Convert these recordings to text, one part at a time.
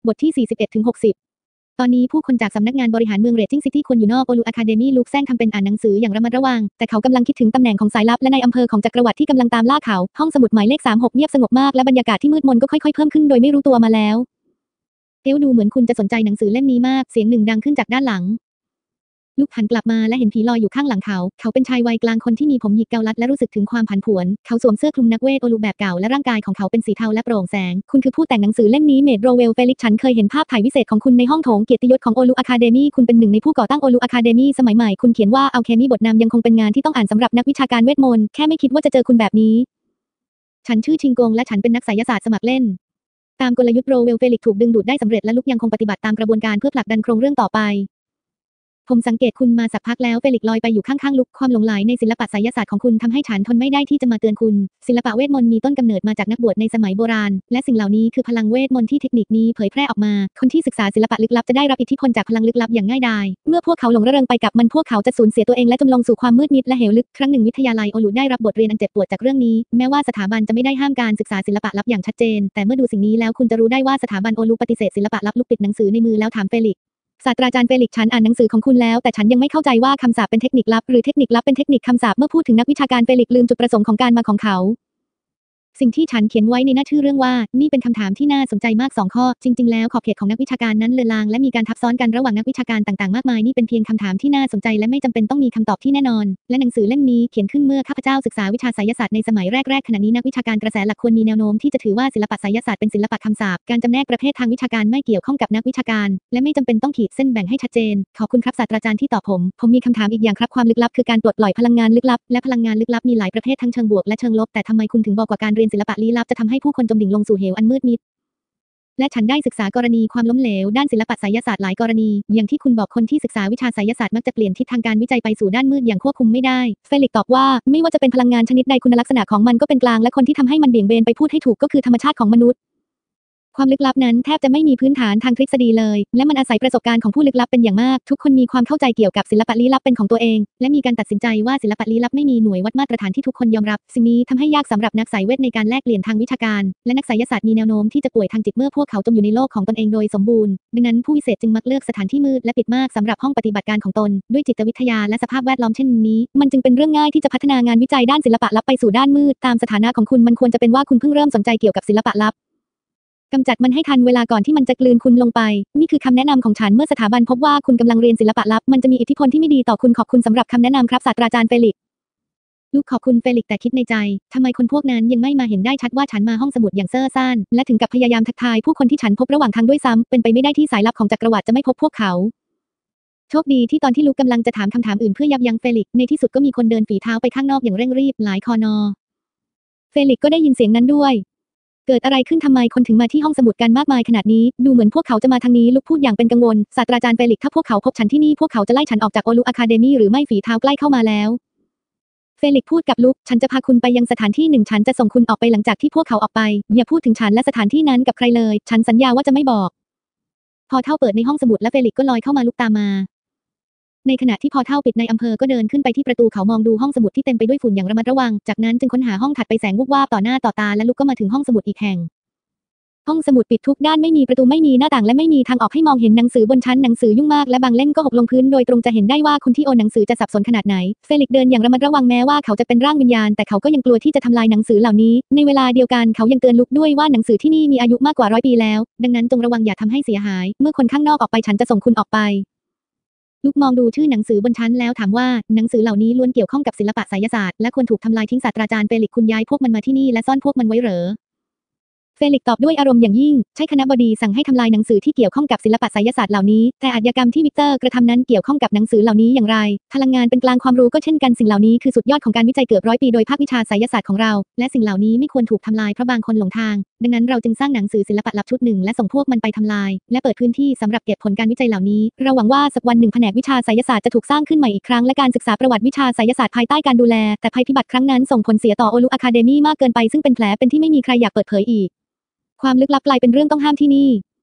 บทที่ 41-60 ตอนนี้ผู้คนจากสำนักงานบริหารเมืองเรดจิ้งซิตี้ควรอยู่นอกโอลูอะคาเดมี่ลุกแซงทำเป็นอ่านหนังสืออย่างระมัดระวังแต่เขากำลังคิดถึงตำแหน่งของสายลับและนายอำเภอของจักรวรรดิที่กำลังตามล่าเขาห้องสมุดหมายเลข36เงียบสงบมากและบรรยากาศที่มืดมนก็ค่อยๆเพิ่มขึ้นโดยไม่รู้ตัวมาแล้วดูเหมือนคุณจะสนใจหนังสือเล่มนี้มากเสียงหนึ่งดังขึ้นจากด้านหลังลุกหันกลับมาและเห็นผีลอยอยู่ข้างหลังเขาเป็นชายวัยกลางคนที่มีผมหยิกเกาลัดและรู้สึกถึงความผันผวนเขาสวมเสื้อคลุมนักเวทโอลูแบบเก่าและร่างกายของเขาเป็นสีเทาและโปร่งแสงคุณคือผู้แต่งหนังสือเล่มนี้เมดโรเวลเฟลิกฉันเคยเห็นภาพถ่ายวิเศษของคุณในห้องโถงเกียรติยศของโอลูอะคาเดมี่คุณเป็นหนึ่งในผู้ก่อตั้งโอลูอะคาเดมี่สมัยใหม่คุณเขียนว่าอัลเคมีบทนำยังคงเป็นงานที่ต้องอ่านสำหรับนักวิชาการเวทมนต์แค่ไม่คิดว่าจะเจอคุณแบบนี้ฉันชื่อชิงกงและฉันเป็นนักไสยศาสตร์สมัครเล่นตามกลยุทธ์โรเวลเฟลิกถูกดึงดูดได้สำเร็จและลุกยังคงปฏิบัติตามกระบวนการเพื่อผลักดันโครงเรื่องต่อไปผมสังเกตคุณมาสักพักแล้วเฟลิกลอยไปอยู่ข้างๆลุกความหลงใหลในศิลปะไสยศาสตร์ของคุณทำให้ฉันทนไม่ได้ที่จะมาเตือนคุณศิลปะเวทมนต์มีต้นกำเนิดมาจากนักบวชในสมัยโบราณและสิ่งเหล่านี้คือพลังเวทมนต์ที่เทคนิคนี้เผยแพร่ออกมาคนที่ศึกษาศิลปะลึกลับจะได้รับอิทธิพลจากพลังลึกลับอย่างง่ายดายเมื่อพวกเขาหลงระเริงไปกับมันพวกเขาจะสูญเสียตัวเองและจมลงสู่ความมืดมิดและเหวลึกครั้งหนึ่งวิทยาลัยโอลูได้รับบทเรียนอันเจ็บปวดจากเรื่องนี้แม้ว่าสถาบันจะไม่ได้ห้ามการศึกษาศิลปะลับอย่างชัดเจนแต่เมื่อดูสิ่งนี้แล้วคุณจะรู้ได้ว่าสถาบันโอลูปฏิเสธศิลปะลับลุกปิดหนังสือในมือแล้วถามเฟลิกศาสตราจารย์เฟลิกฉันอ่านหนังสือของคุณแล้วแต่ฉันยังไม่เข้าใจว่าคำสาปเป็นเทคนิคลับหรือเทคนิคลับเป็นเทคนิคคำสาปเมื่อพูดถึงนักวิชาการเฟลิกลืมจุดประสงค์ของการมาของเขาสิ่งที่ฉันเขียนไว้ในหน้าชื่อเรื่องว่านี่เป็นคำถามที่น่าสนใจมาก2ข้อจริงๆแล้วขอบเขตของนักวิชาการนั้นเลือนลางและมีการทับซ้อนกันระหว่างนักวิชาการต่างๆมากมายนี่เป็นเพียงคำถามที่น่าสนใจและไม่จำเป็นต้องมีคำตอบที่แน่นอนและหนังสือเล่มนี้เขียนขึ้นเมื่อข้าพเจ้าศึกษาวิชาไสยศาสตร์ในสมัยแรกๆขณะนี้นักวิชาการกระแสหลักควรมีแนวโน้มที่จะถือว่าศิลปะไสยศาสตร์เป็นศิลปะคำสาปการจำแนกประเภททางวิชาการไม่เกี่ยวข้องกับนักวิชาการและไม่จำเป็นต้องขีดเส้นแบ่งให้ชัดเจนขอบคุณครับศาสตราจารย์ที่ตอบผมมีคำถามอีกอย่างครับความลึกลับคือการปลดปล่อยพลังงานลึกลับและพลังงานลึกลับมีหลายประเภททั้งเชิงบวกและเชิงลบแต่ทำไมคุณถึงบอกว่าการเรียนศิลปะลี้ลับจะทำให้ผู้คนจมดิ่งลงสู่เหวอันมืดมิดและฉันได้ศึกษากรณีความล้มเหลวด้านศิลปะไสยศาสตร์หลายกรณีอย่างที่คุณบอกคนที่ศึกษาวิชาไสยศาสตร์มักจะเปลี่ยนทิศทางการวิจัยไปสู่ด้านมืดอย่างควบคุมไม่ได้เฟลิกตอบว่าไม่ว่าจะเป็นพลังงานชนิดใดคุณลักษณะของมันก็เป็นกลางและคนที่ทำให้มันเบี่ยงเบนไปพูดให้ถูกก็คือธรรมชาติของมนุษย์ความลึกลับนั้นแทบจะไม่มีพื้นฐานทางทฤษฎีเลยและมันอาศัยประสบการณ์ของผู้ลึกลับเป็นอย่างมากทุกคนมีความเข้าใจเกี่ยวกับศิลปะลี้ลับเป็นของตัวเองและมีการตัดสินใจว่าศิลปะลี้ลับไม่มีหน่วยวัดมาตรฐานที่ทุกคนยอมรับสิ่งนี้ทำให้ยากสำหรับนักไสยเวทในการแลกเปลี่ยนทางวิชาการและนักไสยศาสตร์มีแนวโน้มที่จะป่วยทางจิตเมื่อพวกเขาจมอยู่ในโลกของตนเองโดยสมบูรณ์ดังนั้นผู้วิเศษจึงมักเลือกสถานที่มืดและปิดมากสำหรับห้องปฏิบัติการของตนด้วยจิตวิทยาและสภาพแวดล้อมเช่นนี้มันจึงเป็นเรื่องง่ายที่จะพัฒนางานวิจัยด้านศิลปะลับไปสู่ด้านมืดตามสถานะของคุณมันควรจะเป็นว่าคุณเพิ่งเริ่มสนใจเกี่ยวกับศิลปะลับกำจัดมันให้ทันเวลาก่อนที่มันจะกลืนคุณลงไปนี่คือคำแนะนำของฉันเมื่อสถาบันพบว่าคุณกำลังเรียนศิลปะลับมันจะมีอิทธิพลที่ไม่ดีต่อคุณขอบคุณสำหรับคำแนะนำครับศาสตราจารย์เฟลิกลูกขอบคุณเฟลิกแต่คิดในใจทำไมคนพวกนั้นยังไม่มาเห็นได้ชัดว่าฉันมาห้องสมุดอย่างเซ่อซ่านและถึงกับพยายามทักทายผู้คนที่ฉันพบระหว่างทางด้วยซ้ำเป็นไปไม่ได้ที่สายลับของจักรวรรดิจะไม่พบพวกเขาโชคดีที่ตอนที่ลูกกำลังจะถามคำถามอื่นเพื่อยับยั้งเฟลิกในที่สุดก็มีคนเดินฝีเท้าไปข้างนอกอย่างเร่งรีบหลายคอนอเฟลิกก็ได้ยินเสียงนั้นด้วยเกิดอะไรขึ้นทำไมคนถึงมาที่ห้องสมุดกันมากมายขนาดนี้ดูเหมือนพวกเขาจะมาทางนี้ลุกพูดอย่างเป็นกังวลศาสตราจารย์เฟลิกถ้าพวกเขาพบฉันที่นี่พวกเขาจะไล่ฉันออกจากโอลูอะคาเดมี่หรือไม่ฝีเท้าใกล้เข้ามาแล้วเฟลิกพูดกับลุกฉันจะพาคุณไปยังสถานที่หนึ่งฉันจะส่งคุณออกไปหลังจากที่พวกเขาออกไปอย่าพูดถึงฉันและสถานที่นั้นกับใครเลยฉันสัญญาว่าจะไม่บอกพอเท่าเปิดในห้องสมุดและเฟลิกก็ลอยเข้ามาลุกตามมาในขณะที่พอเท่าปิดในอำเภอก็เดินขึ้นไปที่ประตูเขามองดูห้องสมุดที่เต็มไปด้วยฝุ่นอย่างระมัดระวังจากนั้นจึงค้นหาห้องถัดไปแสงวูบวาบต่อหน้าต่อตาและลุกก็มาถึงห้องสมุดอีกแห่งห้องสมุดปิดทุกด้านไม่มีประตูไม่มีหน้าต่างและไม่มีทางออกให้มองเห็นหนังสือบนชั้นหนังสือยุ่งมากและบางเล่มก็หกลงพื้นโดยตรงจะเห็นได้ว่าคนที่โอนหนังสือจะสับสนขนาดไหนเฟลิกเดินอย่างระมัดระวังแม้ว่าเขาจะเป็นร่างวิญญาณแต่เขาก็ยังกลัวที่จะทำลายหนังสือเหล่านี้ในเวลาเดียวกันเขายังเตือนลุกด้วยว่าหนังสือที่นี่มีอายุมากกว่า100 ปีแล้วดังนั้นจงระวังอย่าทำให้เสียหายเมื่อคนข้างนอกออกไปฉันจะส่งคุณออกไปลุกมองดูชื่อหนังสือบนชั้นแล้วถามว่าหนังสือเหล่านี้ล้วนเกี่ยวข้องกับศิลปะไสยศาสตร์และควรถูกทำลายทิ้งศาสตราจารย์เฟลิกคุณย้ายพวกมันมาที่นี่และซ่อนพวกมันไว้เหรอเฟลิกตอบด้วยอารมณ์อย่างยิ่งใช่คณบดีสั่งให้ทำลายหนังสือที่เกี่ยวข้องกับศิลปะไสยศาสตร์เหล่านี้แต่อาชญากรรมที่วิกเตอร์กระทำนั้นเกี่ยวข้องกับหนังสือเหล่านี้อย่างไรพลังงานเป็นกลางความรู้ก็เช่นกันสิ่งเหล่านี้คือสุดยอดของการวิจัยเกือบ100 ปีโดยภาควิชาไสยศาสตร์ของเราและสิ่งเหล่านี้ไม่ควรถูกทำลายเพราะบางคนหลงทางดังนั้นเราจึงสร้างหนังสือศิลปะลับชุดหนึ่งและส่งพวกมันไปทำลายและเปิดพื้นที่สำหรับเก็บผลการวิจัยเหล่านี้เราหวังว่าสักวันหนึ่งแผนกวิชาไสยศาสตร์จะถูกสร้างขึ้นใหม่อีกครั้งและการศึกษาประวัติวิชาไสยศาสตร์ภายใต้การดูแลแต่ภัยพิบัติครั้งนั้นส่งผลเสียต่อโอลูอะคาเดมี่มากเกินไปซึ่งเป็นแผลเป็นที่ไม่มีใครอยากเปิดเผยอีกความลึกลับกลายเป็นเรื่องต้องห้ามที่นี่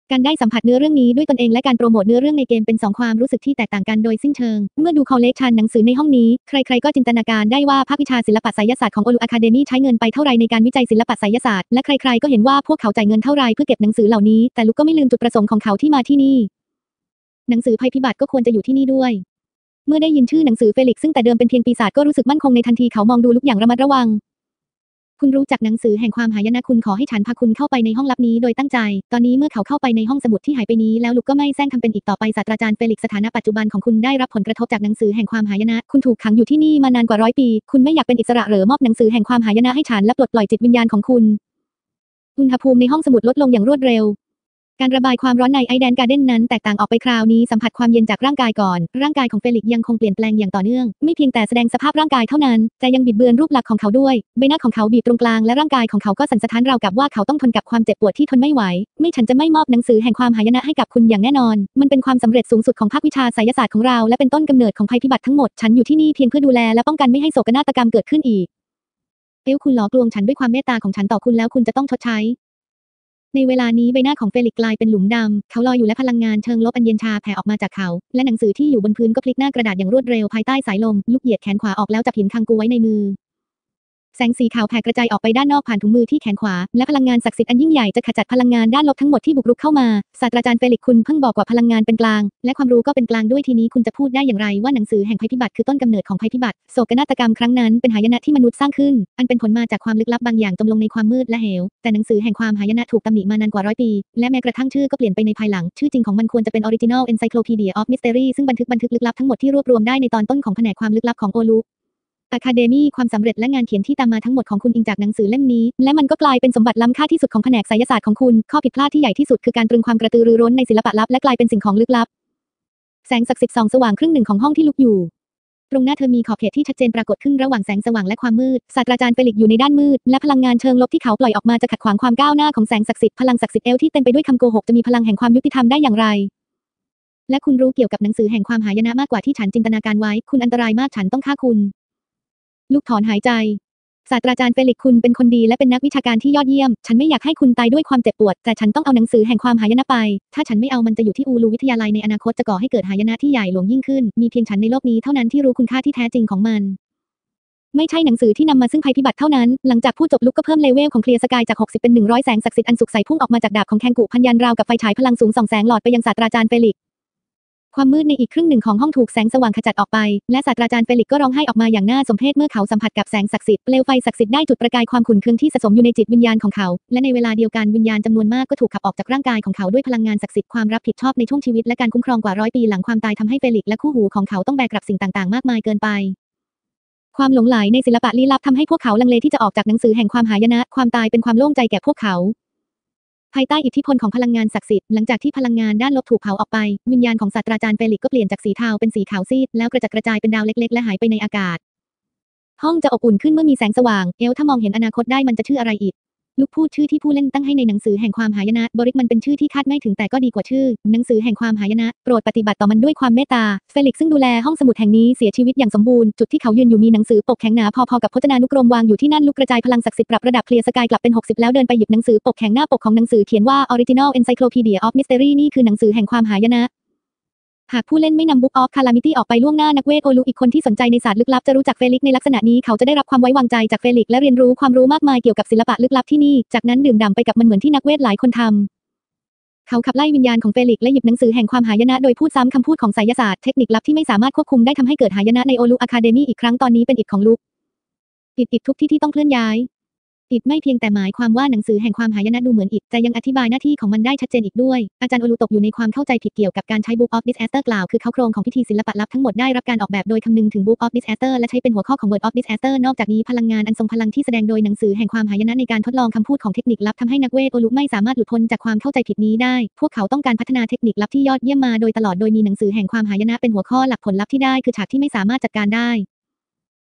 การได้สัมผัสเนื้อเรื่องนี้ด้วยตนเองและการโปรโมทเนื้อเรื่องในเกมเป็น2ความรู้สึกที่แตกต่างกันโดยสิ้นเชิงเมื่อดูคอลเลกชันหนังสือในห้องนี้ใครๆก็จินตนาการได้ว่าภาควิชาศิลปะไสยศาสตร์ของโอลูอะคาเดมี่ใช้เงินไปเท่าไรในการวิจัยศิลปะไสยศาสตร์และใครๆก็เห็นว่าพวกเขาจ่ายเงินเท่าไรเพื่อเก็บหนังสือเหล่านี้แต่ลุกก็ไม่ลืมจุดประสงค์ของเขาที่มาที่นี่หนังสือภัยพิบัติก็ควรจะอยู่ที่นี่ด้วยเมื่อได้ยินชื่อหนังสือเฟลิกซ์ซึ่งแต่เดิมเป็นเพียงปีศาจก็รู้สึกมั่นคงในทันทีเขามองดูลุกอย่างระมัดระวังคุณรู้จักหนังสือแห่งความหายนะคุณขอให้ฉันพาคุณเข้าไปในห้องลับนี้โดยตั้งใจตอนนี้เมื่อเขาเข้าไปในห้องสมุดที่หายไปนี้แล้วลุกก็ไม่แซงทำเป็นอีกต่อไปศาสตราจารย์เฟลิกซ์สถานะปัจจุบันของคุณได้รับผลกระทบจากหนังสือแห่งความหายนะคุณถูกขังอยู่ที่นี่มานานกว่า100 ปีคุณไม่อยากเป็นอิสระหรือมอบหนังสือแห่งความหายนะให้ฉันและปลดปล่อยจิตวิญญาณของคุณอุณหภูมิในห้องสมุดลดลงอย่างรวดเร็วการระบายความร้อนในไอแดนการ์เด้นนั้นแตกต่างออกไปคราวนี้สัมผัสความเย็นจากร่างกายก่อนร่างกายของเฟลิกซ์ยังคงเปลี่ยนแปลงอย่างต่อเนื่องไม่เพียงแต่แสดงสภาพร่างกายเท่านั้นแต่ยังบิดเบือนรูปลักษณ์ของเขาด้วยใบหน้าของเขาบีบตรงกลางและร่างกายของเขาก็สั่นสะท้านราวกับว่าเขาต้องทนกับความเจ็บปวดที่ทนไม่ไหวไม่ฉันจะไม่มอบหนังสือแห่งความหายนะให้กับคุณอย่างแน่นอนมันเป็นความสำเร็จสูงสุดของภาควิชาไสยศาสตร์ของเราและเป็นต้นกำเนิดของภัยพิบัติทั้งหมดฉันอยู่ที่นี่เพียงเพื่อดูแลและป้องกันไม่ให้โศกนาฏกรรมเกิดขึ้นอีกคุณหลอกลวงฉันด้วยความเมตตาของฉันต่อคุณแล้วคุณจะต้องชดใช้ในเวลานี้ใบหน้าของเฟลิกซ์กลายเป็นหลุมดำเขาลอยอยู่และพลังงานเชิงลบอันเย็นชาแผ่ออกมาจากเขาและหนังสือที่อยู่บนพื้นก็พลิกหน้ากระดาษอย่างรวดเร็วภายใต้สายลมลุกเหยียดแขนขวาออกแล้วจับหินคังกูไว้ในมือแสงสีขาวแผ่กระจายออกไปด้านนอกผ่านถุงมือที่แขนขวาและพลังงานศักดิ์สิทธิ์อันยิ่งใหญ่จะขจัดพลังงานด้านลบทั้งหมดที่บุกรุกเข้ามาศาสตราจารย์เฟลิกซ์คุณเพิ่งบอกว่าพลังงานเป็นกลางและความรู้ก็เป็นกลางด้วยทีนี้คุณจะพูดได้อย่างไรว่าหนังสือแห่งภัยพิบัติคือต้นกำเนิดของภัยพิบัติโศกนาฏกรรมครั้งนั้นเป็นหายนะที่มนุษย์สร้างขึ้นอันเป็นผลมาจากความลึกลับบางอย่างจมลงในความมืดและเหวแต่หนังสือแห่งความหายนะถูกตำหนิมานานกว่า100 ปีและแม้กระทั่งชื่อก็เปลี่ยนไปในภายหลังชื่อจริงของมันควรจะเป็น Original Encyclopedia of Mystery ซึ่งบันทึกลึกลับทั้งหมดที่รวบรวมได้ในตอนต้นของแผนกความลึกลับของโอลูอะคาเดมี่ความสำเร็จและงานเขียนที่ตามมาทั้งหมดของคุณอิงจากหนังสือเล่มนี้และมันก็กลายเป็นสมบัติล้ำค่าที่สุดของแผนกไสยศาสตร์ของคุณข้อผิดพลาดที่ใหญ่ที่สุดคือการตรึงความกระตือรือร้นในศิลปะลับและกลายเป็นสิ่งของลึกลับแสงศักดิ์สิทธิ์ส่องสว่างครึ่งหนึ่งของห้องที่ลุกอยู่ตรงหน้าเธอมีขอบเขตที่ชัดเจนปรากฏขึ้นระหว่างแสงสว่างและความมืดศาสตราจารย์เฟลิกซ์อยู่ในด้านมืดและพลังงานเชิงลบที่เขาปล่อยออกมาจะขัดขวางความก้าวหน้าของแสงศักดิ์สิทธิ์พลังศักดิ์สิทธิ์ที่เต็มไปด้วยคำโกหกจะมีพลังแห่งความยุติธรรมได้อย่างไรและคุณรู้เกี่ยวกับหนังสือแห่งความหายนะมากกว่าที่ฉันจินตนาการไว้คุณอันตรายมากฉันต้องฆ่าคุณลูกถอนหายใจศาสตราจารย์เฟลิกซ์คุณเป็นคนดีและเป็นนักวิชาการที่ยอดเยี่ยมฉันไม่อยากให้คุณตายด้วยความเจ็บปวดแต่ฉันต้องเอาหนังสือแห่งความหายนะไปถ้าฉันไม่เอามันจะอยู่ที่อูลูวิทยาลัยในอนาคตจะก่อให้เกิดหายนะที่ใหญ่หลวงยิ่งขึ้นมีเพียงฉันในโลกนี้เท่านั้นที่รู้คุณค่าที่แท้จริงของมันไม่ใช่หนังสือที่นำมาซึ่งภัยพิบัติเท่านั้นหลังจากพูดจบลุกก็เพิ่มเลเวลของเคลียร์สกายจาก60เป็น100แสงศักดิ์สิทธิ์อันสุขใสพุ่งออกมาจากดาบของแคนกุพันยันราวกับไฟฉายพลังสูงส่องแสงหลอดไปยังศาสตราจารย์เฟลิกซ์ความมืดในอีกครึ่งหนึ่งของห้องถูกแสงสว่างขจัดออกไปและศาสตราจารย์เฟลิกซ์ก็ร้องไห้ออกมาอย่างน่าสมเพชเมื่อเขาสัมผัสกับแสงศักดิ์สิทธิ์เปลวไฟศักดิ์สิทธิ์ได้จุดประกายความขุ่นเคืองที่สะสมอยู่ในจิตวิญญาณของเขาและในเวลาเดียวกันวิญญาณจำนวนมากก็ถูกขับออกจากร่างกายของเขาด้วยพลังงานศักดิ์สิทธิ์ความรับผิดชอบในช่วงชีวิตและการคุ้มครองกว่า100 ปีหลังความตายทำให้เฟลิกซ์และคู่หูของเขาต้องแบกรับสิ่งต่างๆมากมายเกินไปความหลงใหลในศิลปะลี้ลับทำให้พวกเขาลังเลที่จะออกจากหนังสือแห่งความหายนะความตายเป็นความโล่งใจแก่พวกเขาภายใต้อิทธิพลของพลังงานศักดิ์สิทธิ์หลังจากที่พลังงานด้านลบถูกเผาออกไปวิญญาณของศาสตราจารย์เฟลิกซ์ก็เปลี่ยนจากสีเทาเป็นสีขาวซีดแล้วกระจัดกระจายเป็นดาวเล็กๆและหายไปในอากาศห้องจะอบอุ่นขึ้นเมื่อมีแสงสว่างถ้ามองเห็นอนาคตได้มันจะชื่ออะไรอีกลูกพูดชื่อที่ผู้เล่นตั้งให้ในหนังสือแห่งความหายนะบริกมันเป็นชื่อที่คาดไม่ถึงแต่ก็ดีกว่าชื่อหนังสือแห่งความหายนะโปรดปฏิบัติต่อมันด้วยความเมตตาเฟลิกซ์ซึ่งดูแลห้องสมุดแห่งนี้เสียชีวิตอย่างสมบูรณ์จุดที่เขายืนอยู่มีหนังสือปกแข็งหนาพอๆกับพจนานุกรมวางอยู่ที่นั่นลุกกระจายพลังศักดิ์สิทธิ์ปรับระดับเคลียร์สกายกลับเป็น60แล้วเดินไปหยิบหนังสือปกแข็งหน้าปกของหนังสือเขียนว่า Original Encyclopedia of Mystery นี่คือหนังสือแห่งความหายนะหากผู้เล่นไม่นำ Book of Calamity ออกไปล่วงหน้านักเวทโอลูอีกคนที่สนใจในศาสตร์ลึกลับจะรู้จักเฟลิกซ์ในลักษณะนี้เขาจะได้รับความไว้วางใจจากเฟลิกซ์และเรียนรู้ความรู้มากมายเกี่ยวกับศิลปะลึกลับที่นี่จากนั้นดื่มด่ำไปกับมันเหมือนที่นักเวทหลายคนทำเขาขับไล่วิญญาณของเฟลิกซ์และหยิบหนังสือแห่งความหายนะโดยพูดซ้ำคำพูดของไสยศาสตร์เทคนิคลับที่ไม่สามารถควบคุมได้ทำให้เกิดหายนะในโอลูอะคาเดมี่อีกครั้งตอนนี้เป็นอิฐของลุกอิฐทุกที่ต้องเคลื่อนย้ายอิฐไม่เพียงแต่หมายความว่าหนังสือแห่งความหายนะดูเหมือนอิฐแต่ยังอธิบายหน้าที่ของมันได้ชัดเจนอีกด้วยอาจารย์โอลูตกอยู่ในความเข้าใจผิดเกี่ยวกับการใช้ Book of Disaster กล่าวคือเขาโครงของพิธีศิลปะลับทั้งหมดได้รับการออกแบบโดยคำนึงถึง Book of Disaster และใช้เป็นหัวข้อของ Word of Disaster นอกจากนี้พลังงานอันทรงพลังที่แสดงโดยหนังสือแห่งความหายนะในการทดลองคำพูดของเทคนิคลับทำให้นักเวทโอลูไม่สามารถหลุดพ้นจากความเข้าใจผิดนี้ได้พวกเขาต้องการพัฒนาเทคนิคลับที่ยอดเยี่ยมมาโดยตลอดโดยมีหนังสือแห่งความหายนะเป็นหัวข้อหลักผลลัพธ์ที่ได้คือฉากที่ไม่สามารถจัดการได้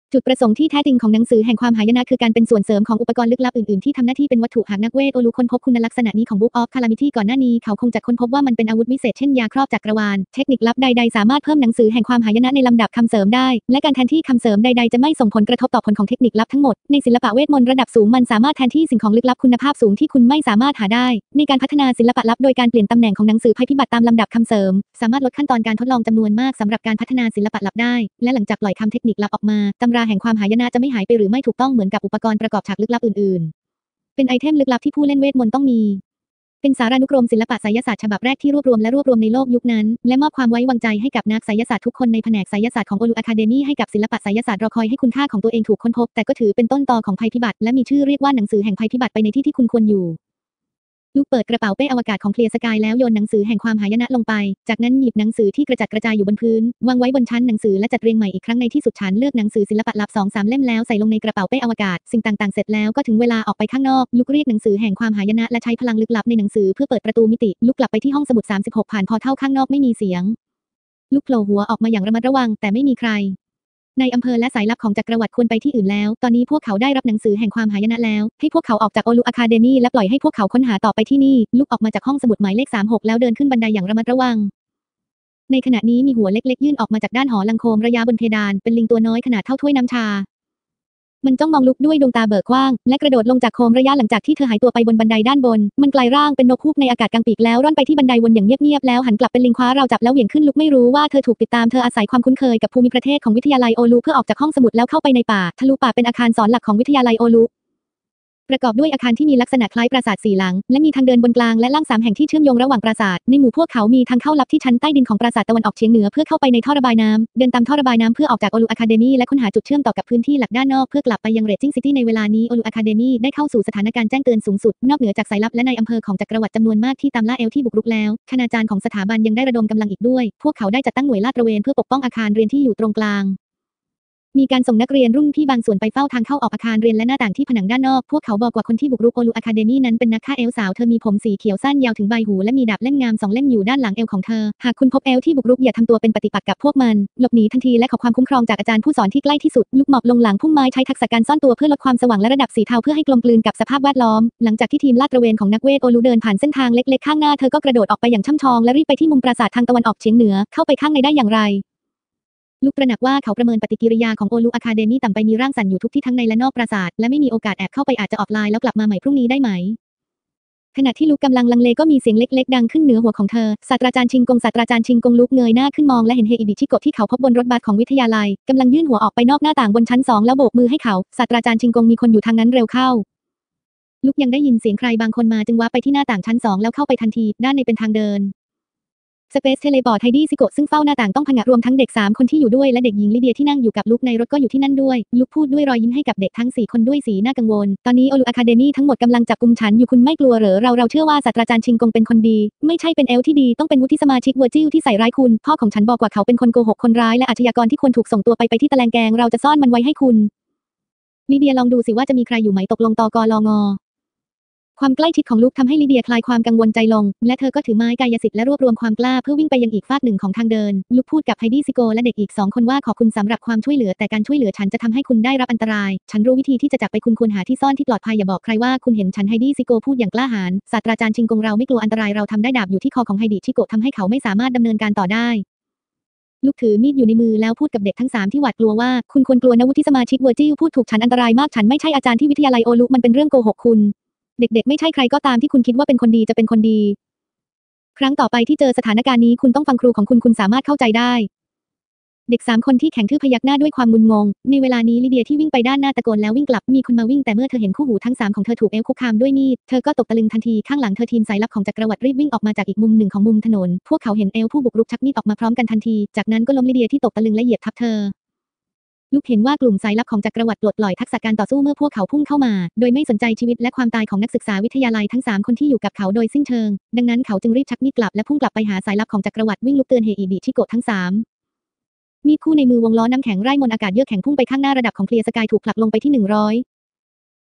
จุดประสงค์ที่แท้จริงของหนังสือแห่งความหายนะคือการเป็นส่วนเสริมของอุปกรณ์ลึกลับอื่นๆที่ทำหน้าที่เป็นวัตถุหากนักเวทโอลูค้นพบคุณลักษณะนี้ของ Book of Calamity ก่อนหน้านี้เขาคงจะค้นพบว่ามันเป็นอาวุธวิเศษเช่นยาครอบจักรวาลเทคนิคลับใดๆสามารถเพิ่มหนังสือแห่งความหายนะในลำดับคำเสริมได้และการแทนที่คำเสริมใดๆจะไม่ส่งผลกระทบต่อผลของเทคนิคลับทั้งหมดในศิลปะเวทมนต์ระดับสูงมันสามารถแทนที่สิ่งของลึกลับคุณภาพสูงที่คุณไม่สามารถหาได้ในการพัฒนาศิลปะลับโดยการเปลี่ยนตำแหน่งของหนังสือภัยพิบัติตามลำดับคำเสริมสามารถลดขั้นตอนการทดลองจำนวนมากสำหรับการพัฒนาศิลปะลับได้และหลังจากปล่อยคำเทคนิคลับออกมาตำราแห่งความหายนะจะไม่หายไปหรือไม่ถูกต้องเหมือนกับอุปกรณ์ประกอบฉากลึกลับอื่นๆเป็นไอเทมลึกลับที่ผู้เล่นเวทมนต์ต้องมีเป็นสารานุกรมศิลปะไสยศาสตร์ฉบับแรกที่รวบรวมในโลกยุคนั้นและมอบความไว้วางใจให้กับนักไสยศาสตร์ทุกคนในแผนกไสยศาสตร์ของโอลูอะคาเดมีให้กับศิลปะไสยศาสตร์รอคอยให้คุณค่าของตัวเองถูกค้นพบแต่ก็ถือเป็นต้นตอของภัยพิบัติและมีชื่อเรียกว่าหนังสือแห่งภัยพิบัติไปในที่ที่คุณควรอยู่ลูกเปิดกระเป๋าเป้อวกาศของเคลียร์สกายแล้วโยนหนังสือแห่งความหายนะลงไปจากนั้นหยิบหนังสือที่กระจัดกระจายอยู่บนพื้นวางไว้บนชั้นหนังสือและจัดเรียงใหม่อีกครั้งในที่สุดฉันเลือกหนังสือศิลปะลับ2-3 เล่มแล้วใส่ลงในกระเป๋าเป้อวกาศสิ่งต่างๆเสร็จแล้วก็ถึงเวลาออกไปข้างนอกลุกเรียกหนังสือแห่งความหายนะและใช้พลังลึกลับในหนังสือเพื่อเปิดประตูมิติลุกกลับไปที่ห้องสมุด36ผ่านพอเท่าข้างนอกไม่มีเสียงลุกโผล่หัวออกมาอย่างระมัดระวังแต่ไม่มีใครในอำเภอและสายลับของจักรวรรดิควรไปที่อื่นแล้วตอนนี้พวกเขาได้รับหนังสือแห่งความหายนะแล้วให้พวกเขาออกจากโอลูอะคาเดมีและปล่อยให้พวกเขาค้นหาต่อไปที่นี่ลุกออกมาจากห้องสมุดหมายเลข36แล้วเดินขึ้นบันไดอย่างระมัดระวังในขณะนี้มีหัวเล็กๆยื่นออกมาจากด้านหอลังโคมระยะบนเพดานเป็นลิงตัวน้อยขนาดเท่าถ้วยน้ำชามันจ้องมองลุกด้วยดวงตาเบิกกว้างและกระโดดลงจากโคมระยะหลังจากที่เธอหายตัวไปบนบันไดด้านบนมันกลายร่างเป็นนกฮูกในอากาศกลางปีกแล้วร่อนไปที่บันไดวนอย่างเงียบๆแล้วหันกลับเป็นลิงคว้าราวจับแล้วเหวี่ยงขึ้นลุกไม่รู้ว่าเธอถูกติดตามเธออาศัยความคุ้นเคยกับภูมิประเทศของวิทยาลัยโอลูเพื่อออกจากห้องสมุดแล้วเข้าไปในป่าทะลุป่าเป็นอาคารสอนหลักของวิทยาลัยโอลูประกอบด้วยอาคารที่มีลักษณะคล้ายปราสาท4 หลังและมีทางเดินบนกลางและล่าง3 แห่งที่เชื่อมโยงระหว่างปราสาทในหมู่พวกเขามีทางเข้าลับที่ชั้นใต้ดินของปราสาทตะวันออกเฉียงเหนือเพื่อเข้าไปในท่อระบายน้ำเดินตามท่อระบายน้ำเพื่อออกจากโอลูอะคาเดมีและค้นหาจุดเชื่อมต่อกับพื้นที่หลักด้านนอกเพื่อกลับไปยังเรดจิ้งซิตี้ในเวลานี้โอลูอะคาเดมีได้เข้าสู่สถานการณ์แจ้งเตือนสูงสุดนอกเหนือจากสายลับและนายอำเภอของจักรวรรดิจำนวนมากที่ตามล่าเอลที่บุกรุกแล้วคณาจารย์ของสถาบันยังได้ระดมกำลังอีกด้วยพวกเขาได้จัดตั้งหน่วยลาดตระเวนเพื่อปกป้องอาคารเรียนที่อยู่ตรงกลางมีการส่งนักเรียนรุ่นพี่บางส่วนไปเฝ้าทางเข้าออกอาคารเรียนและหน้าต่างที่ผนังด้านนอกพวกเขาบอกว่าคนที่บุกรุกโอลูอะคาเดมีนั้นเป็นนักฆ่าเอลสาวเธอมีผมสีเขียวสั้นยาวถึงใบหูและมีดาบเล่มงาม2 เล่มอยู่ด้านหลังเอวของเธอหากคุณพบเอลที่บุกรุกอย่าทำตัวเป็นปฏิปักษ์กับพวกมันหลบหนีทันทีและขอความคุ้มครองจากอาจารย์ผู้สอนที่ใกล้ที่สุดลุกหมอบลงหลังพุ่มไม้ใช้ทักษะการซ่อนตัวเพื่อลดความสว่างและระดับสีเทาเพื่อให้กลมกลืนกับสภาพแวดล้อมหลังจากที่ทีมลาดตระเวนของนักเวทโอลูเดินผ่านเส้นทางเล็กๆข้างหน้าเธอก็กระโดดออกไปอย่างช่ำชองและรีบไปที่มุมปราสาททางตะวันออกเฉียงเหนือเข้าไปข้างในได้อย่างไรลูกตระหนักว่าเขาประเมินปฏิกิริยาของโอลูอะคาเดมีต่ำไปมีร่างสั่นอยู่ทุกที่ทั้งในและนอกปราสาทและไม่มีโอกาสแอบเข้าไปอาจจะออฟไลน์แล้วกลับมาใหม่พรุ่งนี้ได้ไหมขณะที่ลูกกำลังลังเลก็มีเสียงเล็กๆดังขึ้นเหนือหัวของเธอศาสตราจารย์ชิงกงลูกเงยหน้าขึ้นมองและเห็นเฮอิบิชิโกะที่เขาพบบนรถบัสของวิทยาลัยกำลังยื่นหัวออกไปนอกหน้าต่างบนชั้น2แล้วโบกมือให้เขาศาสตราจารย์ชิงกงมีคนอยู่ทางนั้นเร็วเข้าลูกยังได้ยินเสียงใครบางคนมาจึงว้าไปที่หน้าต่างชั้น2แล้วเข้าไปทันทีด้านในเป็นทางเดินสเปซเทเลพอร์ตไฮดี้ซิโกะซึ่งเฝ้าหน้าต่างต้องผงะรวมทั้งเด็ก3 คนที่อยู่ด้วยและเด็กหญิงลิเดียที่นั่งอยู่กับลุกในรถก็อยู่ที่นั่นด้วยลุกพูดด้วยรอยยิ้มให้กับเด็กทั้ง4 คนด้วยสีหน้ากังวลตอนนี้โอลูอะคาเดมีทั้งหมดกำลังจับกุมฉันอยู่คุณไม่กลัวเหรอเราเชื่อว่าศาสตราจารย์ชิงกงเป็นคนดีไม่ใช่เป็นเอลที่ดีต้องเป็นวุฒิสมาชิกเวอร์จิลที่ใส่ร้ายคุณพ่อของฉันบอกว่าเขาเป็นคนโกหกคนร้ายและอาชญากรที่ควรถูกส่งตัวไปที่ตะแลงแกงเราจะซ่อนมันไว้ให้คุณลิเดียลองดูสิว่าจะมีใครอยู่ไหมตกลงตกลงความใกล้ชิดของลูกทำให้ลิเดียคลายความกังวลใจลงและเธอก็ถือไม้กายสิทธิ์และรวบรวมความกล้าเพื่อวิ่งไปยังอีกฟากหนึ่งของทางเดินลูกพูดกับไฮดี้ซิโกและเด็กอีก2 คนว่าขอบคุณสำหรับความช่วยเหลือแต่การช่วยเหลือฉันจะทำให้คุณได้รับอันตรายฉันรู้วิธีที่จะจับไปคุณควรหาที่ซ่อนที่ปลอดภัยอย่าบอกใครว่าคุณเห็นฉันไฮดี้ซิโกพูดอย่างกล้าหาญศาสตราจารย์ชิงกงเราไม่กลัวอันตรายเราทำได้ดาบอยู่ที่คอของไฮดี้ชิโกทำให้เขาไม่สามารถดำเนินการต่อได้ลูกถือมีดอยู่ในมือแล้วพูดกับเด็กทั้ง3ที่หวาดกลัวว่าคุณควรกลัวนะวุฒิสมาชิกเวอร์จิลพูดถูกฉันอันตรายมากฉันไม่ใช่อาจารย์ที่วิทยาลัยโอลุมันเป็นเรื่องโกหกคุณเด็กๆไม่ใช่ใครก็ตามที่คุณคิดว่าเป็นคนดีจะเป็นคนดีครั้งต่อไปที่เจอสถานการณ์นี้คุณต้องฟังครูของคุณสามารถเข้าใจได้เด็ก3 คนที่แข็งทื่อพยักหน้าด้วยความงุนงงในเวลานี้ลิเดียที่วิ่งไปด้านหน้าตะโกนแล้ววิ่งกลับมีคนมาวิ่งแต่เมื่อเธอเห็นคู่หูทั้ง3ของเธอถูกเอลคุกคามด้วยมีดเธอก็ตกตะลึงทันทีข้างหลังเธอทีมสายลับของจักรวรรดิรีบวิ่งออกมาจากอีกมุมหนึ่งของมุมถนนพวกเขาเห็นเอลผู้บุกรุกชักมีดออกมาพร้อมกันทันทีจากนั้นก็ล้มลิเดียที่ตกตะลึงและเหยียบทับเธอลูกเห็นว่ากลุ่มสายลับของจักรวรรดิปลดปล่อยทักษะการต่อสู้เมื่อพวกเขาพุ่งเข้ามาโดยไม่สนใจชีวิตและความตายของนักศึกษาวิทยาลัยทั้ง3 คนที่อยู่กับเขาโดยสิ้นเชิงดังนั้นเขาจึงรีบชักมีดกลับและพุ่งกลับไปหาสายลับของจักรวรรดิวิ่งลุกเตือนเฮอิบิชิโกะทั้ง3มีดคู่ในมือวงล้อน้ำแข็งไร่มนอากาศเยือกแข็งพุ่งไปข้างหน้าระดับของเคลียร์สกายถูกผลักลงไปที่100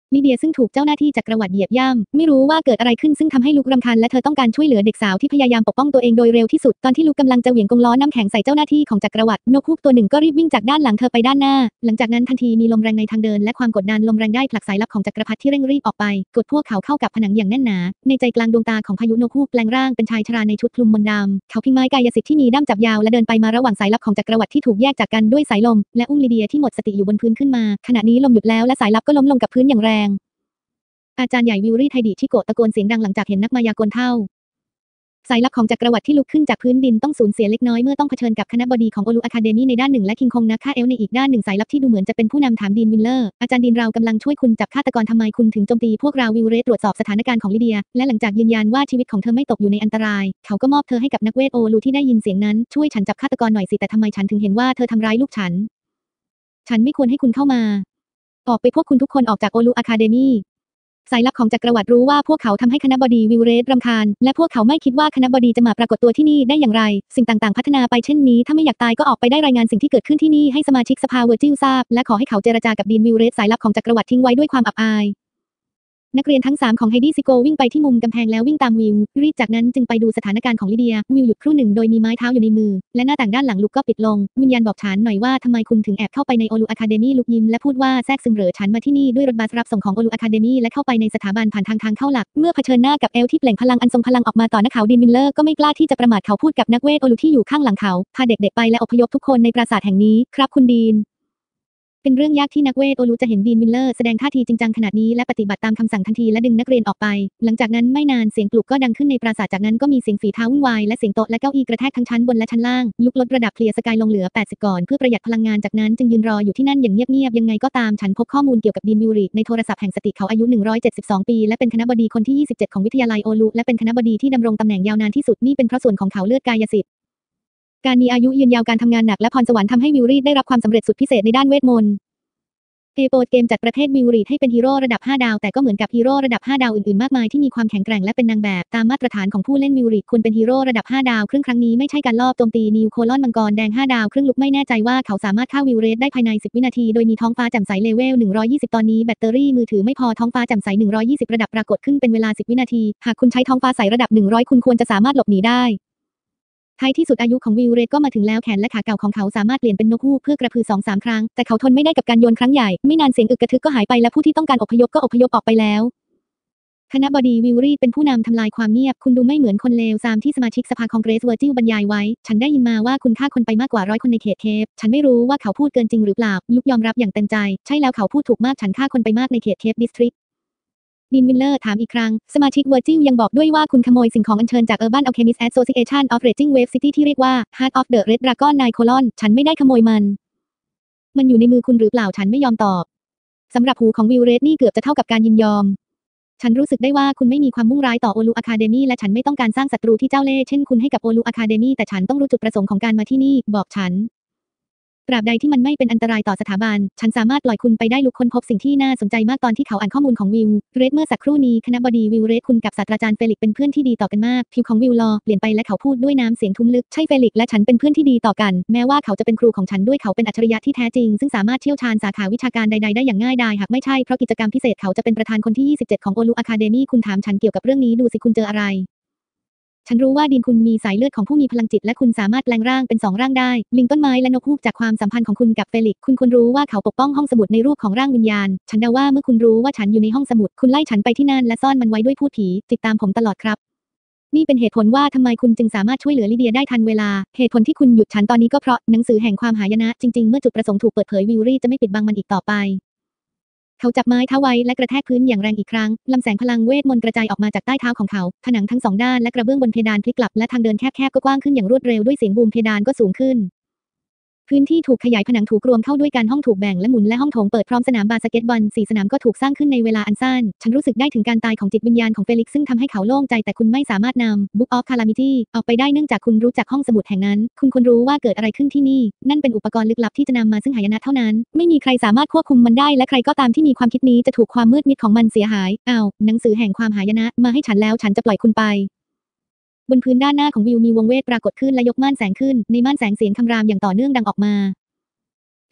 ลิเดียซึ่งถูกเจ้าหน้าที่จักรวรรดิเหยียบย่ำไม่รู้ว่าเกิดอะไรขึ้นซึ่งทำให้ลุกรำคาญและเธอต้องการช่วยเหลือเด็กสาวที่พยายามปกป้องตัวเองโดยเร็วที่สุดตอนที่ลุกกำลังจะเหวี่ยงกงล้อน้ำแข็งใส่เจ้าหน้าที่ของจักรวรรดินกฮูกตัวหนึ่งก็รีบวิ่งจากด้านหลังเธอไปด้านหน้าหลังจากนั้นทันทีมีลมแรงในทางเดินและความกดดันลมแรงได้ผลักสายลับของจักรพรรดิที่เร่งรีบออกไปกดพวกเขาเข้ากับผนังอย่างแน่นหนาในใจกลางดวงตาของพายุนกฮูกแปลงร่างเป็นชายชราในชุดคลุมมนต์ดำเขาพิงไม้กายสิทธิ์ที่มีด้ามจับยาวและเดินไปมาระหว่างสายลับของจักรวรรดิที่ถูกแยกจากกันด้วยสายลมและอุ้มลิเดียที่หมดสติอยู่บนพื้นขึ้นมาขณะนี้ลมหยุดแล้วและสายลับก็ล้มลงกับพื้นอย่างแรงอาจารย์ใหญ่วิลรี่ไทดิชิโกะตะโกนเสียงดังหลังจากเห็นนักมายากลเท่าสายลับของจักรวรรดิที่ลุกขึ้นจากพื้นดินต้องสูญเสียเล็กน้อยเมื่อต้องเผชิญกับคณบดีของโอลูอะคาเดมี่ในด้านหนึ่งและคิงคงนักฆ่าเอลในอีกด้านหนึ่งสายลับที่ดูเหมือนจะเป็นผู้นำถามดีนวิลเลอร์อาจารย์ดีนเรากำลังช่วยคุณจับฆาตกรทำไมคุณถึงโจมตีพวกเราวิลเรสตรวจสอบสถานการณ์ของลิเดียและหลังจากยืนยันว่าชีวิตของเธอไม่ตกอยู่ในอันตรายเขาก็มอบเธอให้กับนักเวทโอลูที่ได้ยินเสียงนั้นช่วยฉันจับฆาตกรหน่อยสิแต่ทำไมฉันถึงเห็นว่าเธอทำร้ายลูกฉันไม่ควรให้คุณเข้ามาออกไปพวกคุณทุกคนออกจากโอลูอะคาเดมี่สายลับของจักรวรรดิรู้ว่าพวกเขาทำให้คณบดีวิลเรสรำคาญและพวกเขาไม่คิดว่าคณบดีจะมาปรากฏตัวที่นี่ได้อย่างไรสิ่งต่างๆพัฒนาไปเช่นนี้ถ้าไม่อยากตายก็ออกไปได้รายงานสิ่งที่เกิดขึ้นที่นี่ให้สมาชิกสภาเวอร์จิลทราบและขอให้เขาเจรจากับดีนวิลเรสสายลับของจักรวรรดิทิ้งไว้ด้วยความอับอายนักเรียนทั้ง3ของไฮดี้ซิโกวิ่งไปที่มุมกำแพงแล้ววิ่งตามวิวรีบจากนั้นจึงไปดูสถานการณ์ของลิเดียวิวหยุดครู่หนึ่งโดยมีไม้เท้าอยู่ในมือและหน้าต่างด้านหลังลุกก็ปิดลงวิญญาณบอกฉันหน่อยว่าทำไมคุณถึงแอบเข้าไปในโอลูอะคาเดมี่ลุกยิ้มและพูดว่าแทรกซึมเหรอฉันมาที่นี่ด้วยรถบัสรับส่งของโอลูอะคาเดมี่และเข้าไปในสถาบันผ่านทางเข้าหลักเมื่อเผชิญหน้ากับเอลที่เปล่งพลังอันทรงพลังออกมาต่อหน้าเขาดินวิลเลอร์ก็ไม่กล้าที่จะประมาทเขาพูดกับนักเวทโอลูที่อยู่ข้างหลังเขาพาเด็กๆไปและอพยพทุกคนในปราสาทแห่งนี้ครับคุณดีนเป็นเรื่องยากที่นักเวทโอลูจะเห็นดีนวิลเลอร์แสดงท่าทีจริงจังขนาดนี้และปฏิบัติตามคำสั่งทันทีและดึงนักเรียนออกไปหลังจากนั้นไม่นานเสียงปลุกก็ดังขึ้นในปราสาทจากนั้นก็มีเสียงฝีเท้าวุ่นวายและเสียงโต๊ะและเก้าอี้กระแทกทั้งชั้นบนและชั้นล่างลุกลดระดับเคลียร์สกายลงเหลือ80ก่อนเพื่อประหยัดพลังงานจากนั้นจึงยืนรออยู่ที่นั่นอย่างเงียบๆยังไงก็ตามฉันพบข้อมูลเกี่ยวกับดีนวิลริในโทรศัพท์แห่งสติเขาอายุ172ปีและเป็นคณบดีคนที่27ของวิทยาลัยโอลูและเป็นคณบดีที่ดำรงตำแหน่งยาวนานที่สุดนี่เป็นเพราะส่วนของเขาเลือดกายสิทธิ์การมีอายุยืนยาวการทำงานหนักและพรสวรรค์ทำให้วิลรีได้รับความสำเร็จสุดพิเศษในด้านเวทมนต์เอโปเกมจัดประเภทวิลรีให้เป็นฮีโร่ระดับ5ดาวแต่ก็เหมือนกับฮีโร่ระดับ5ดาวอื่นๆมากมายที่มีความแข็งแกร่งและเป็นนางแบบตามมาตรฐานของผู้เล่นวิลรีควรเป็นฮีโร่ระดับ5ดาวครั้งนี้ไม่ใช่การลอบโจมตีนิวโคลอนมังกรแดง5ดาวครึ่งลุกไม่แน่ใจว่าเขาสามารถฆ่าวิลเรสได้ภายใน10วินาทีโดยมีท้องฟ้าแจ่มใสเลเวล120ตอนนี้แบตเตอรี่มือถือไม่พอท้องฟ้าแจ่มใส120ระดับปรากฏขึ้นเป็นเวลา10วินาทีหากคุณใช้ท้องฟ้าใสระดับ100คุณควรจะสามารถหลบหนีได้ท้ายที่สุดอายุของวิลเรสก็มาถึงแล้วแขนและขาเก่าของเขาสามารถเปลี่ยนเป็นนกฮูกเพื่อกระพือ 2-3 ครั้งแต่เขาทนไม่ได้กับการโยนครั้งใหญ่ไม่นานเสียงอึกกระทึกก็หายไปและผู้ที่ต้องการอพยพก็อพยพออกไปแล้วคณบดีวิลรีเป็นผู้นำทำลายความเงียบคุณดูไม่เหมือนคนเลวซามที่สมาชิกสภาคองเกรสเวอร์จิลบรรยายไว้ฉันได้ยินมาว่าคุณฆ่าคนไปมากกว่า100คนในเขตเคปฉันไม่รู้ว่าเขาพูดเกินจริงหรือเปล่าลุกยอมรับอย่างเต็มใจใช่แล้วเขาพูดถูกมากฉันฆ่าคนไปมากในเขตเคปดิสทริกดีนวิลเลอร์ถามอีกครั้งสมาชิกเวอร์จิลยังบอกด้วยว่าคุณขโมยสิ่งของอัญเชิญจาก Urban Alchemist Association of Raging Wave City ที่เรียกว่า Heart of the Red Dragon 9 ฉันไม่ได้ขโมยมันอยู่ในมือคุณหรือเปล่าฉันไม่ยอมตอบสำหรับหูของวิลเรสนี่เกือบจะเท่ากับการยินยอมฉันรู้สึกได้ว่าคุณไม่มีความมุ่งร้ายต่อโอลูอะคาเดมี่และฉันไม่ต้องการสร้างศัตรูที่เจ้าเล่ห์เช่นคุณให้กับโอลูอะคาเดมี่แต่ฉันต้องรู้จุดประสงค์ของการมาที่นี่บอกฉันตราบใดที่มันไม่เป็นอันตรายต่อสถาบันฉันสามารถปล่อยคุณไปได้ลุกค้นพบสิ่งที่น่าสนใจมากตอนที่เขาอ่านข้อมูลของวิลเรสเมื่อสักครู่นี้คณบดีวิลเรสคุณกับศาสตราจารย์เฟลิกเป็นเพื่อนที่ดีต่อกันมากผิวของวิลลอเปลี่ยนไปและเขาพูดด้วยน้ำเสียงทุ้มลึกใช่เฟลิกและฉันเป็นเพื่อนที่ดีต่อกันแม้ว่าเขาจะเป็นครูของฉันด้วยเขาเป็นอัจฉริยะที่แท้จริงซึ่งสามารถเชี่ยวชาญสาขาวิชาการใดๆได้อย่างง่ายดายหากไม่ใช่เพราะกิจกรรมพิเศษเขาจะเป็นประธานคนที่27ของโอลูอะคาเดมี่คุณถามฉันเกี่ยวกับเรื่องนี้ดูสิคุณเจออะไรฉันรู้ว่าดีนคุณมีสายเลือดของผู้มีพลังจิตและคุณสามารถแปลงร่างเป็น2ร่างได้ลิงต้นไม้และนกฮูกจากความสัมพันธ์ของคุณกับเฟลิกคุณควรรู้ว่าเขาปกป้องห้องสมุดในรูปของร่างวิญญาณฉันเดาว่าเมื่อคุณรู้ว่าฉันอยู่ในห้องสมุดคุณไล่ฉันไปที่นั่นและซ่อนมันไว้ด้วยพูดผีติดตามผมตลอดครับนี่เป็นเหตุผลว่าทำไมคุณจึงสามารถช่วยเหลือลิเดียได้ทันเวลาเหตุผลที่คุณหยุดฉันตอนนี้ก็เพราะหนังสือแห่งความหายนะจริงๆเมื่อจุดประสงค์ถูกเปิดเผยวิลลี่จะไม่ปิดบังมันอีกต่อไปเขาจับไม้เท้าไว้และกระแทกพื้นอย่างแรงอีกครั้งลำแสงพลังเวทมนต์กระจายออกมาจากใต้เท้าของเขาผนังทั้ง2ด้านและกระเบื้องบนเพดานพลิกกลับและทางเดินแคบๆก็กว้างขึ้นอย่างรวดเร็วด้วยเสียงบูมเพดานก็สูงขึ้นพื้นที่ถูกขยายผนังถูกรวมเข้าด้วยกันห้องถูกแบ่งและหมุนและห้องโถงเปิดพร้อมสนามบาสเกตบอล4สนามก็ถูกสร้างขึ้นในเวลาอันสั้นฉันรู้สึกได้ถึงการตายของจิตวิญญาณของเฟลิกซ์ซึ่งทำให้เขาโล่งใจแต่คุณไม่สามารถนำ Book of Calamity ออกไปได้เนื่องจากคุณรู้จักห้องสมุดแห่งนั้นคุณควรรู้ว่าเกิดอะไรขึ้นที่นี่นั่นเป็นอุปกรณ์ลึกลับที่จะนำมาซึ่งหายนะเท่านั้นไม่มีใครสามารถควบคุมมันได้และใครก็ตามที่มีความคิดนี้จะถูกความมืดมิดของมันเสียหายหนังสือแห่งความหายนะมาให้ฉันแล้วฉันจะปล่อยคุณไปบนพื้นด้านหน้าของวิวมีวงเวทปรากฏขึ้นและยกม่านแสงขึ้นในม่านแสงเสียงคำรามอย่างต่อเนื่องดังออกมา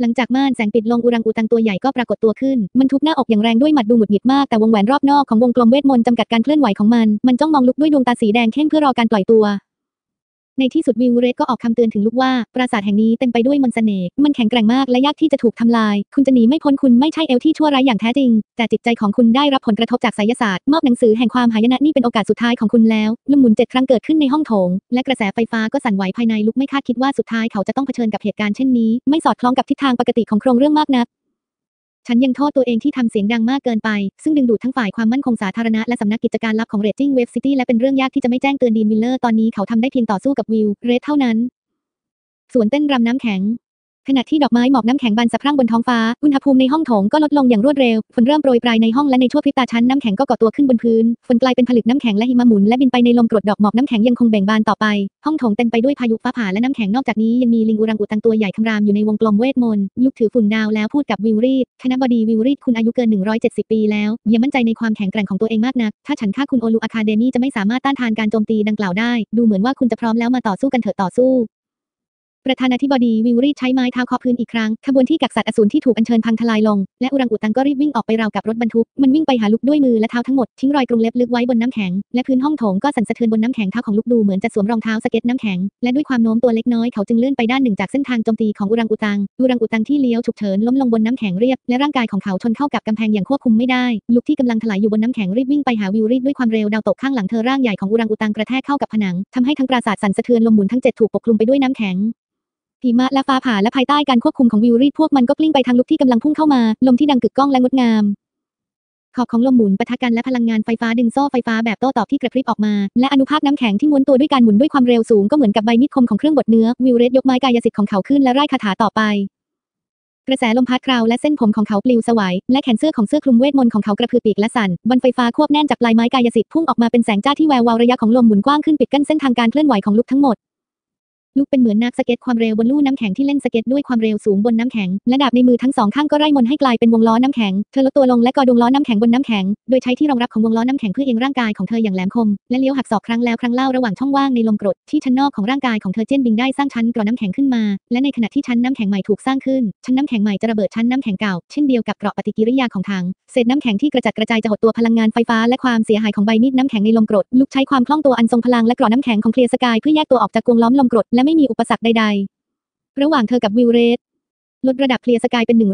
หลังจากม่านแสงปิดลงอุรังอูตังตัวใหญ่ก็ปรากฏตัวขึ้นมันทุบหน้าอกอย่างแรงด้วยหมัดดูหงุดหงิดมากแต่วงแหวนรอบนอกของวงกลมเวทมนต์จำกัดการเคลื่อนไหวของมันจ้องมองลุกด้วยดวงตาสีแดงเข้มเพื่อรอการปล่อยตัวในที่สุดวิลเรดก็ออกคำเตือนถึงลูกว่าปราสาทแห่งนี้เต็มไปด้วยมนต์เสน่ห์มันแข็งแกร่งมากและยากที่จะถูกทำลายคุณจะหนีไม่พ้นคุณไม่ใช่เอลที่ชั่วร้ายอย่างแท้จริงแต่จิตใจของคุณได้รับผลกระทบจากไสยศาสตร์มอบหนังสือแห่งความหายนะนี่เป็นโอกาสสุดท้ายของคุณแล้วลมหมุน7 ครั้งเกิดขึ้นในห้องโถงและกระแสไฟฟ้าก็สั่นไหวภายในลุกไม่คาดคิดว่าสุดท้ายเขาจะต้องเผชิญกับเหตุการณ์เช่นนี้ไม่สอดคล้องกับทิศทางปกติของโครงเรื่องมากนักฉันยังโทษตัวเองที่ทำเสียงดังมากเกินไปซึ่งดึงดูดทั้งฝ่ายความมั่นคงสาธารณะและสำนักกิจการลับของเรดจิ้งเวฟซิตี้และเป็นเรื่องยากที่จะไม่แจ้งเตือนดีนวิลเลอร์ตอนนี้เขาทำได้เพียงต่อสู้กับวิลเรดเท่านั้นสวนเต้นรำน้ำแข็งขณะที่ดอกไม้หมอกน้ำแข็งบานสะพรั่งบนท้องฟ้าอุณหภูมิในห้องโถงก็ลดลงอย่างรวดเร็วฝนเริ่มโปรยปลายในห้องและในชั่วพริบตาชั้นน้ำแข็งก็ก่อตัวขึ้นบนพื้นฝนกลายเป็นผลึกน้ำแข็งและหิมะหมุนและบินไปในลมกรดดอกหมอกน้ำแข็งยังคงเบ่งบานต่อไปห้องโถงเต็มไปด้วยพายุฟ้าผ่าและน้ำแข็งนอกจากนี้ยังมีลิงอุรังอุตังตัวใหญ่คำรามอยู่ในวงกลมเวทมนต์ลุกถือฝุ่นดาวแล้วพูดกับวิลรีดคณบดีวิลรีดคุณอายุเกิน170 ปีแล้วอย่ามั่นใจในความแข็งแกร่งของตัวเองมากนักถ้าฉันฆ่าคุณโอลูอะคาเดมี่จะไม่สามารถต้านทานการโจมตีดังกล่าวได้ดูเหมือนว่าคุณจะพร้อมแล้วมาต่อสู้กันเถอะต่อสู้ประธานาธิบดีวิลรีดใช้ไม้เท้าเคาะพื้นอีกครั้งขบวนที่กักสัตว์อสูรที่ถูกอัญเชิญพังทลายลงและอุรังอุตังก็รีบวิ่งออกไปราวกับรถบรรทุกมันวิ่งไปหาลุกด้วยมือและเท้าทั้งหมดทิ้งรอยกรงเล็บลึกไว้บนน้ำแข็งและพื้นห้องโถงก็สั่นสะเทือนบนน้ำแข็งเท้าของลุกดูเหมือนจะสวมรองเท้าสเก็ตน้ำแข็งและด้วยความโน้มตัวเล็กน้อยเขาจึงเลื่อนไปด้านหนึ่งจากเส้นทางโจมตีของอุรังอุตังที่เลี้ยวฉุกเฉินล้มลงบนน้ำแข็งเรียบและร่างกายของเขาชนเข้ากับกำแพงอย่างควบคุมไม่ได้ลุกที่กำลังถลายอยู่บนน้ำแข็งรีบวิ่งไปหาวิลรีดด้วยความเร็วดาวตกข้างหลังเธอร่างใหญ่ของอุรังอุตังกระแทกเข้ากับผนังทำให้ทั้งปราสาทสั่นสะเทือนลมหมุนทั้ง7ถูกปกคลุมไปด้วยน้ำแข็งหิมะและฟ้าผ่าและภายใต้การควบคุมของวิลรีดพวกมันก็กลิ้งไปทางลุกที่กำลังพุ่งเข้ามาลมที่ดังกึกก้องและงดงามขอบของลมหมุนปะทะกันและพลังงานไฟฟ้าดึงโซ่ไฟฟ้าแบบโต้ตอบที่กระพริบออกมาและอนุภาคน้ำแข็งที่ม้วนตัวด้วยการหมุนด้วยความเร็วสูงก็เหมือนกับใบมีดคมของเครื่องบดเนื้อวิลรีดยกไม้กายสิทธิ์ของเขาขึ้นและไล่คาถาต่อไปกระแสลมพัดคราวและเส้นผมของเขาปลิวสวายและแขนเสื้อของเสื้อคลุมเวทมนต์ของเขากระพือปีกและสั่นบอลไฟฟ้าควบแน่นจากปลายไม้กายสิทธิ์พุ่งออกมาเป็นแสงจ้าที่แวววาวระยะของลมหมุนกว้างขึ้นปิดกั้นเส้นทางการเคลื่อนไหวของลุกทั้งหมดลุกเป็นเหมือนนักสเก็ตความเร็วบนลู่น้ำแข็งที่เล่นสเก็ตด้วยความเร็วสูงบนน้ำแข็งและดาบในมือทั้งสองข้างก็ไล่มนให้กลายเป็นวงล้อน้ำแข็งเธอลดตัวลงและกอดวงล้อน้ำแข็งบนน้ำแข็งโดยใช้ที่รองรับของวงล้อน้ำแข็งเพื่อเอียงร่างกายของเธออย่างแหลมคมและเลี้ยวหักศอกครั้งแล้วครั้งเล่าระหว่างช่องว่างในลมกรดที่ชั้นนอกของร่างกายของเธอเจนบิงได้สร้างชั้นกรอน้ำแข็งขึ้นมาและในขณะที่ชั้นน้ำแข็งใหม่ถูกสร้างขึ้นชั้นน้ำแข็งใหม่จะระเบิดชั้นน้ำแข็งเก่าเช่นเดียวกับเกราะปฏิกิริยาของถังเศษน้ำแข็งที่กระจัดกระจายจะหดตัวพลังงานไฟฟ้าและความเสียหายของใบมีดน้ำแข็งในลมกรดลุกใช้ความคล่องตัวอันทรงพลังและเกราะน้ำแข็งของเคลียร์สกายเพื่อแยกตัวออกจากวงล้อมลมกรดและไม่มีอุปสรรคใดๆระหว่างเธอกับวิลเรดลดระดับเคลียร์สกายเป็น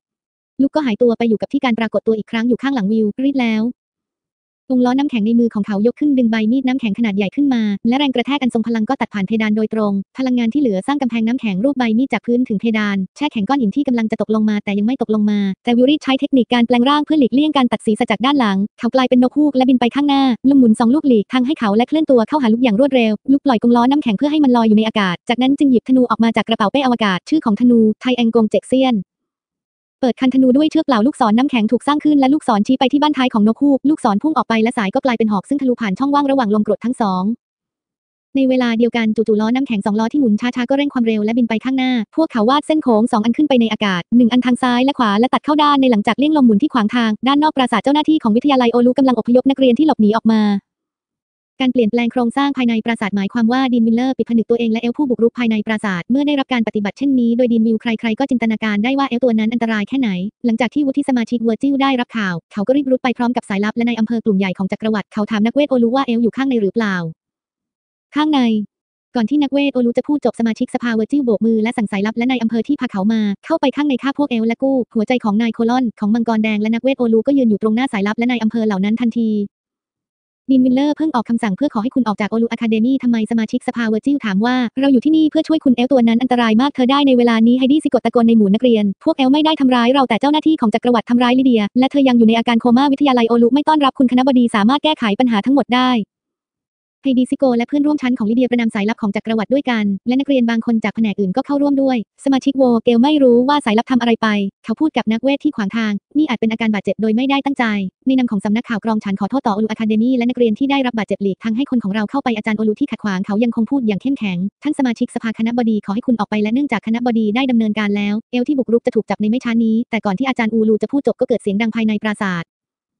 100ลุกก็หายตัวไปอยู่กับที่การปรากฏตัวอีกครั้งอยู่ข้างหลังวิลรีดแล้ววงล้อน้ำแข็งในมือของเขายกขึ้นดึงใบมีดน้ำแข็งขนาดใหญ่ขึ้นมาและแรงกระแทกอันทรงพลังก็ตัดผ่านเพดานโดยตรงพลังงานที่เหลือสร้างกำแพงน้ำแข็งรูปใบมีดจากพื้นถึงเพดานแช่แข็งก้อนหินที่กำลังจะตกลงมาแต่ยังไม่ตกลงมาแต่วิลรีดใช้เทคนิคการแปลงร่างเพื่อหลีกเลี่ยงการตัดศีรษะจากด้านหลังเขากลายเป็นนกฮูกและบินไปข้างหน้าลมหมุน2 ลูกหลีกทางให้เขาและเคลื่อนตัวเข้าหาลุกอย่างรวดเร็วลุกปล่อยกงล้อน้ำแข็งเพื่อให้มันลอยอยู่ในอากาศจากนั้นจึงหยิบธนูออกมาจากกระเป๋าเป้อวกาศชื่อของธนูไทแองกงเจ็กเซียนเปิดคันธนูด้วยเชือกเปล่าลูกศรน้ำแข็งถูกสร้างขึ้นและลูกศรชี้ไปที่บ้านท้ายของนกฮูกลูกศรพุ่งออกไปและสายก็กลายเป็นหอกซึ่งทะลุผ่านช่องว่างระหว่างลมกรดทั้งสองในเวลาเดียวกันจู่ๆล้อน้ำแข็ง2 ล้อที่หมุนช้าๆก็เร่งความเร็วและบินไปข้างหน้าพวกเขาวาดเส้นโค้ง2 อันขึ้นไปในอากาศ1 อันทางซ้ายและขวาและตัดเข้าด้านในหลังจากเลี่ยงลมหมุนที่ขวางทางด้านนอกปราสาทเจ้าหน้าที่ของวิทยาลัยโอลูกำลังอพยพนักเรียนที่หลบหนีออกมาการเปลี่ยนแปลงโครงสร้างภายในปราสาทหมายความว่าดีนวิลเลอร์ปิดผนึกตัวเองและเอลผู้บุกรุกภายในปราสาทเมื่อได้รับการปฏิบัติเช่นนี้โดยดีนวิลใครๆก็จินตนาการได้ว่าเอลตัวนั้นอันตรายแค่ไหนหลังจากที่วุฒิสมาชิกเวอร์จิลได้รับข่าวเขาก็รีบรุดไปพร้อมกับสายลับและนายอำเภอกลุ่มใหญ่ของจักรวรรดิเขาถามนักเวทโอลูว่าเอลอยู่ข้างในหรือเปล่าข้างในก่อนที่นักเวทโอลูจะพูดจบสมาชิกสภาเวอร์จิลโบกมือและสั่งสายลับและนายอำเภอที่พาเขามาเข้าไปข้างในฆ่าพวกเอลและกู้หัวใจของนายโคลอนของมังกรแดงและนักเวทโอลูก็ยืนอยู่ตรงหน้าสายลับและนายอำเภอเหล่านั้นทันทีดีนวิลเลอร์เพิ่งออกคำสั่งเพื่อขอให้คุณออกจากโอลูอะคาเดมี่ทำไมสมาชิกสภาเวอร์จิลถามว่าเราอยู่ที่นี่เพื่อช่วยคุณเอลตัวนั้นอันตรายมากเธอได้ในเวลานี้ไฮดี้ซิกดตะโกนในหมู่นักเรียนพวกเอลไม่ได้ทำร้ายเราแต่เจ้าหน้าที่ของจักรวรรดิทำร้ายลิเดียและเธอยังอยู่ในอาการโคม่าวิทยาลัยโอลูไม่ต้อนรับคุณคณบดีสามารถแก้ไขปัญหาทั้งหมดได้ไฮดีซิโกและเพื่อนร่วมชั้นของลิเดียประนามสายลับของจักรวรรดิด้วยกันและนักเรียนบางคนจากแผนกอื่นก็เข้าร่วมด้วยสมาชิกโวเกลไม่รู้ว่าสายลับทำอะไรไปเขาพูดกับนักเวทที่ขวางทางนี่อาจเป็นอาการบาดเจ็บโดยไม่ได้ตั้งใจในนามของสำนักข่าวกรองฉันขอโทษต่อโอลูอะคาเดมี่และนักเรียนที่ได้รับบาดเจ็บหลีกทางให้คนของเราเข้าไปอาจารย์โอลูที่ขัดขวางเขายังคงพูดอย่างเข้มแข็งท่านสมาชิกสภาคณบดีขอให้คุณออกไปและเนื่องจากคณบดีได้ดำเนินการแล้วเอลที่บุกรุกจะถูกจับในไม่ช้านี้แต่ก่อนที่อาจารย์อูลูจะพูดจบก็เกิดเสียงดังภายในปราสาท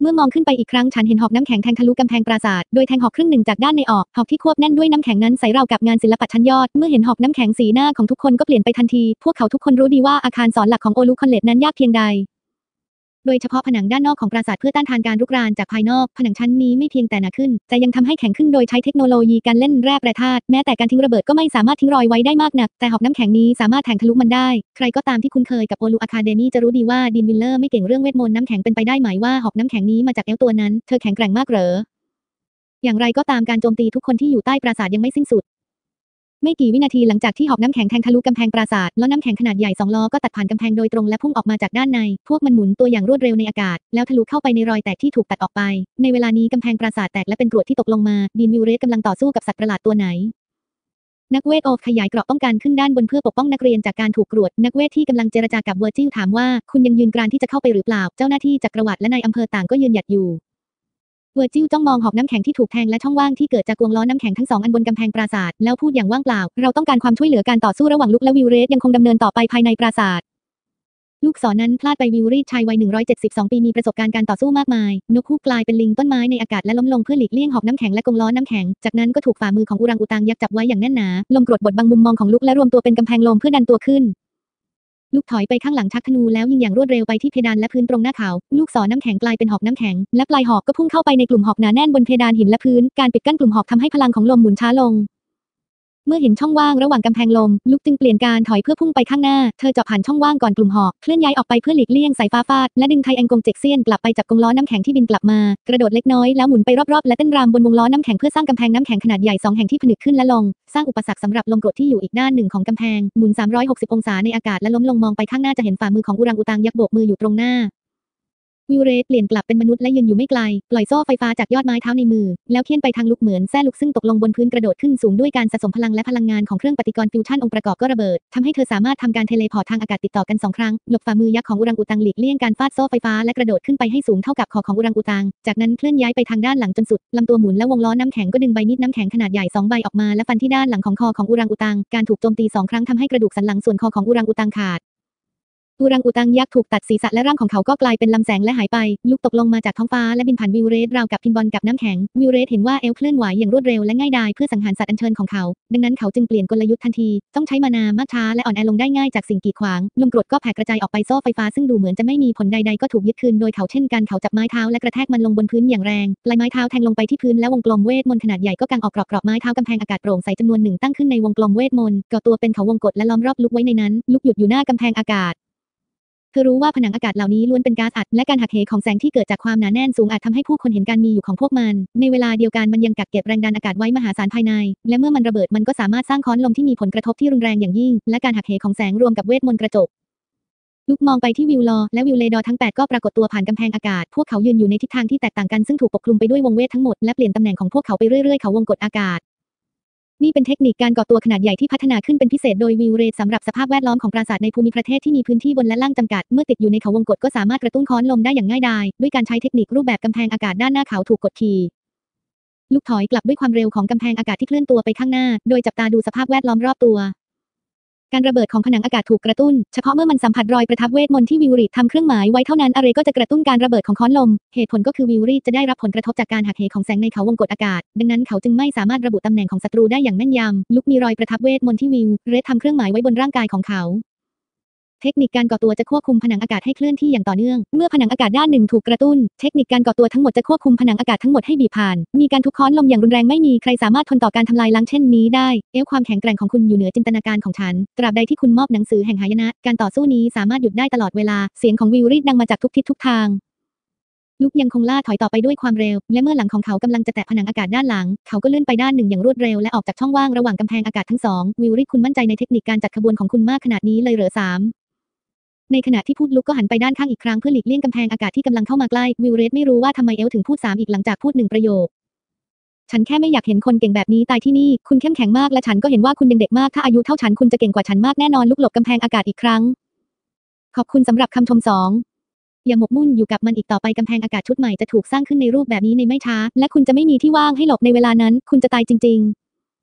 เมื่อมองขึ้นไปอีกครั้งฉันเห็นหอกน้ำแข็งแทงทะลุกำแพงปราสาทโดยแทงหอกครึ่งหนึ่งจากด้านในออกหอกที่ควบแน่นด้วยน้ำแข็งนั้นใสราวกับงานศิลปะชั้นยอดเมื่อเห็นหอกน้ำแข็งสีหน้าของทุกคนก็เปลี่ยนไปทันทีพวกเขาทุกคนรู้ดีว่าอาคารสอนหลักของโอลูคอนเลตนั้นยากเพียงใดโดยเฉพาะผนังด้านนอกของปราสาทเพื่อต้านทานการรุกรานจากภายนอกผนังชั้นนี้ไม่เพียงแต่หนาขึ้นแต่ยังทำให้แข็งขึ้นโดยใช้เทคโนโลยีการเล่นแร่แปรธาตุแม้แต่การทิ้งระเบิดก็ไม่สามารถทิ้งรอยไว้ได้มากนักแต่หอกน้ำแข็งนี้สามารถแทงทะลุมันได้ใครก็ตามที่คุ้นเคยกับโอลูอะคาเดมี่จะรู้ดีว่าดีนวิลเลอร์ไม่เก่งเรื่องเวทมนต์น้ำแข็งเป็นไปได้ไหมว่าหอกน้ำแข็งนี้มาจากเอลตัวนั้นเธอแข็งแกร่งมากเหรออย่างไรก็ตามการโจมตีทุกคนที่อยู่ใต้ปราสาทยังไม่สิ้นสุดไม่กี่วินาทีหลังจากที่หอกน้ำแข็งแทงทะลุกำแพงปราสาทล้อน้ำแข็งขนาดใหญ่2 ล้อก็ตัดผ่านกำแพงโดยตรงและพุ่งออกมาจากด้านในพวกมันหมุนตัวอย่างรวดเร็วในอากาศแล้วทะลุเข้าไปในรอยแตกที่ถูกตัดออกไปในเวลานี้กำแพงปราสาทแตกและเป็นกรวดที่ตกลงมาดีนวิลเรสกำลังต่อสู้กับสัตว์ประหลาดตัวไหนนักเวทโอขยายเกราะป้องกันขึ้นด้านบนเพื่อปกป้องนักเรียนจากการถูกกรวดนักเวทที่กำลังเจรจากับเวอร์จิลถามว่าคุณยังยืนกรานที่จะเข้าไปหรือเปล่าเจ้าหน้าที่จักรวรรดิและนายอำเภอต่างก็ยืนหยัดอยู่เวอร์จิลจ้องมองหอกน้ำแข็งที่ถูกแทงและช่องว่างที่เกิดจากกวงล้อน้ำแข็งทั้ง2อันบนกำแพงปราสาทแล้วพูดอย่างว่างเปล่าเราต้องการความช่วยเหลือการต่อสู้ระหว่างลุคและวิลเรสยังคงดำเนินต่อไปภายในปราสาทลูกศรนั้นพลาดไปวิลรีดชายวัย172ปีมีประสบการณ์การต่อสู้มากมายนกฮูกกลายเป็นลิงต้นไม้ในอากาศและล้มลงเพื่อหลีกเลี่ยงหอกน้ำแข็งและกงล้อน้ำแข็งจากนั้นก็ถูกฝ่ามือของอุรังอุตังยักษ์จับไว้อย่างแน่นหนาลมกรดบดบังมุมมองของลุคและรวมตัวเป็นกำแพงลมเพื่อดันตัวขึ้นลูกถอยไปข้างหลังชักธนูแล้วยิงอย่างรวดเร็วไปที่เพดานและพื้นตรงหน้าเขาลูกศรน้ำแข็งกลายเป็นหอกน้ำแข็งและปลายหอกก็พุ่งเข้าไปในกลุ่มหอกหนาแน่นบนเพดานหินและพื้นการปิดกั้นกลุ่มหอกทำให้พลังของลมหมุนช้าลงเมื่อเห็นช่องว่างระหว่างกำแพงลมลุกจึงเปลี่ยนการถอยเพื่อพุ่งไปข้างหน้าเธอเจาะผ่านช่องว่างก่อนกลุ่มหอกเคลื่อนย้ายออกไปเพื่อหลีกเลี่ยงสายฟ้าฟาดและดึงไทแองกงเจ็กเซียนกลับไปจับกงล้อน้ำแข็งที่บินกลับมากระโดดเล็กน้อยแล้วหมุนไปรอบๆและเต้นรำบนวงล้อน้ำแข็งเพื่อสร้างกำแพงน้ำแข็งขนาดใหญ่2แห่งที่ผนึกขึ้นและลงสร้างอุปสรรคสำหรับลมกรดที่อยู่อีกด้านหนึ่งของกำแพงหมุน360องศาในอากาศและล้มลงมองไปข้างหน้าจะเห็นฝ่ามือของอุรังอุตังยักษ์โบกมืออยู่ตรงหน้าวิลเรสเปลี่ยนกลับเป็นมนุษย์และยืนอยู่ไม่ไกลปล่อยโซ่ไฟฟ้าจากยอดไม้เท้าในมือแล้วเคี่ยนไปทางลุกเหมือนแส้ลุกซึ่งตกลงบนพื้นกระโดดขึ้นสูงด้วยการสะสมพลังและพลังงานของเครื่องปฏิกรณ์ฟิวชั่นองค์ประกอบก็ระเบิดทำให้เธอสามารถทำการเทเลพอร์ตทางอากาศติดต่อกัน2 ครั้งหลบฝ่ามือยักษ์ของอุรังอุตังหลีกเลี่ยงการฟาดโซ่ไฟฟ้าและกระโดดขึ้นไปให้สูงเท่ากับคอของอุรังอุตังจากนั้นเคลื่อนย้ายไปทางด้านหลังจนสุดลำตัวหมุนและวงล้อน้ำแข็งก็ดึงใบมีดน้ำแข็งขนาดใหญ่2 ใบออกมาและฟันที่ด้านหลังของคอของอุรังอุตังการถูกโจมตี2 ครั้งทำให้กระดูกสันหลังส่วนคอของอุรังอุตังขาดอุรังอุตังยักษ์ถูกตัดศีรษะและร่างของเขาก็กลายเป็นลำแสงและหายไปลูกตกลงมาจากท้องฟ้าและบินผ่านวิลเรสราวกับพินบอลกับน้ำแข็งวิลเรสเห็นว่าเอลเคลื่อนไหวอย่างรวดเร็วและง่ายดายเพื่อสังหารสัตว์อัญเชิญของเขาดังนั้นเขาจึงเปลี่ยนกลยุทธ์ทันทีต้องใช้มานามากช้าและอ่อนแอลงได้ง่ายจากสิ่งกีดขวางลมกรดก็แผ่กระจายออกไปโซ่ไฟฟ้าซึ่งดูเหมือนจะไม่มีผลใดๆก็ถูกยึดคืนโดยเขาเช่นกันเขาจับไม้เท้าและกระแทกมันลงบนพื้นอย่างแรงปลายไม้เท้าแทงลงไปที่พื้นและวงกลมเวทมนต์ขนาดใหญ่ก็กางออกกรอบไม้เท้ากำแพงอากาศโปร่งใสจำนวนหนึ่งตั้งขึ้นในวงกลมเวทมนต์ก่อตัวเป็นเขาวงกฏและล้อมรอบลุกไว้ในนั้นลุกหยุดอยู่หน้ากำแพงอากาศเธอรู้ว่าผนังอากาศเหล่านี้ล้วนเป็นก๊าซอัดและการหักเหของแสงที่เกิดจากความหนาแน่นสูงอาจทำให้ผู้คนเห็นการมีอยู่ของพวกมันในเวลาเดียวกันมันยังกักเก็บแรงดันอากาศไว้มหาศาลภายในและเมื่อมันระเบิดมันก็สามารถสร้างค้อนลมที่มีผลกระทบที่รุนแรงอย่างยิ่งและการหักเหของแสงรวมกับเวทมนต์กระจกลุกมองไปที่วิลลอและวิลเลดอทั้ง8ก็ปรากฏตัวผ่านกำแพงอากาศพวกเขายืนอยู่ในทิศทางที่แตกต่างกันซึ่งถูกปกคลุมไปด้วยวงเวททั้งหมดและเปลี่ยนตำแหน่งของพวกเขาไปเรื่อยๆเขาวงกฏอากาศนี่เป็นเทคนิคการก่อตัวขนาดใหญ่ที่พัฒนาขึ้นเป็นพิเศษโดยวิลเรสสำหรับสภาพแวดล้อมของปราสาทในภูมิประเทศที่มีพื้นที่บนและล่างจำกัดเมื่อติดอยู่ในเขาวงกฏก็สามารถกระตุ้นค้อนลมได้อย่างง่ายดายด้วยการใช้เทคนิครูปแบบกำแพงอากาศด้านหน้าเขาถูกกดขี่ลูกถอยกลับด้วยความเร็วของกำแพงอากาศที่เคลื่อนตัวไปข้างหน้าโดยจับตาดูสภาพแวดล้อมรอบตัวการระเบิดของผนังอากาศถูกกระตุ้นเฉพาะเมื่อมันสัมผัสรอยประทับเวทมนต์ที่วิลรีทำเครื่องหมายไว้เท่านั้นอะไรก็จะกระตุ้นการระเบิดของค้อนลมเหตุผลก็คือวิลรีจะได้รับผลกระทบจากการหักเหของแสงในเขาวงกฏอากาศดังนั้นเขาจึงไม่สามารถระบุตำแหน่งของศัตรูได้อย่างแม่นยำลุกมีรอยประทับเวทมนต์ที่วิลเรททำเครื่องหมายไว้บนร่างกายของเขาเทคนิคการก่อตัวจะควบคุมผนังอากาศให้เคลื่อนที่อย่างต่อเนื่องเมื่อผนังอากาศด้านหนึ่งถูกกระตุ้นเทคนิคการก่อตัวทั้งหมดจะควบคุมผนังอากาศทั้งหมดให้บีบผ่านมีการทุบค้อนลมอย่างรุนแรงไม่มีใครสามารถทนต่อการทำลายล้างเช่นนี้ได้ความแข็งแกร่งของคุณอยู่เหนือจินตนาการของฉันตราบใดที่คุณมอบหนังสือแห่งหายนะการต่อสู้นี้สามารถหยุดได้ตลอดเวลาเสียงของวิลรีดดังมาจากทุกทิศทุกทางลุกยังคงล่าถอยต่อไปด้วยความเร็วและเมื่อหลังของเขากำลังจะแตะผนังอากาศด้านหลังเขาก็เลื่อนไปด้านหนึ่งอย่างรวดเร็วและออกจากช่องว่างระหว่างกำแพงอากาศทั้งสองวิลรีดคุณมั่นใจในเทคนิคการจัดขบวนของคุณมากขนาดนี้เลยเหรอในขณะที่พูดลุกก็หันไปด้านข้างอีกครั้งเพื่อหลีกเลี่ยงกำแพงอากาศที่กำลังเข้ามาใกล้วิลเรสไม่รู้ว่าทำไมถึงพูด3อีกหลังจากพูด1ประโยคฉันแค่ไม่อยากเห็นคนเก่งแบบนี้ตายที่นี่คุณเข้มแข็งมากและฉันก็เห็นว่าคุณยังเด็กมากถ้าอายุเท่าฉันคุณจะเก่งกว่าฉันมากแน่นอนลุกหลบกำแพงอากาศอีกครั้งขอบคุณสำหรับคำชมอย่าหมกมุ่นอยู่กับมันอีกต่อไปกำแพงอากาศชุดใหม่จะถูกสร้างขึ้นในรูปแบบนี้ในไม่ช้าและคุณจะไม่มีที่ว่างให้หลบในเวลานั้นคุณจะตายจริงๆ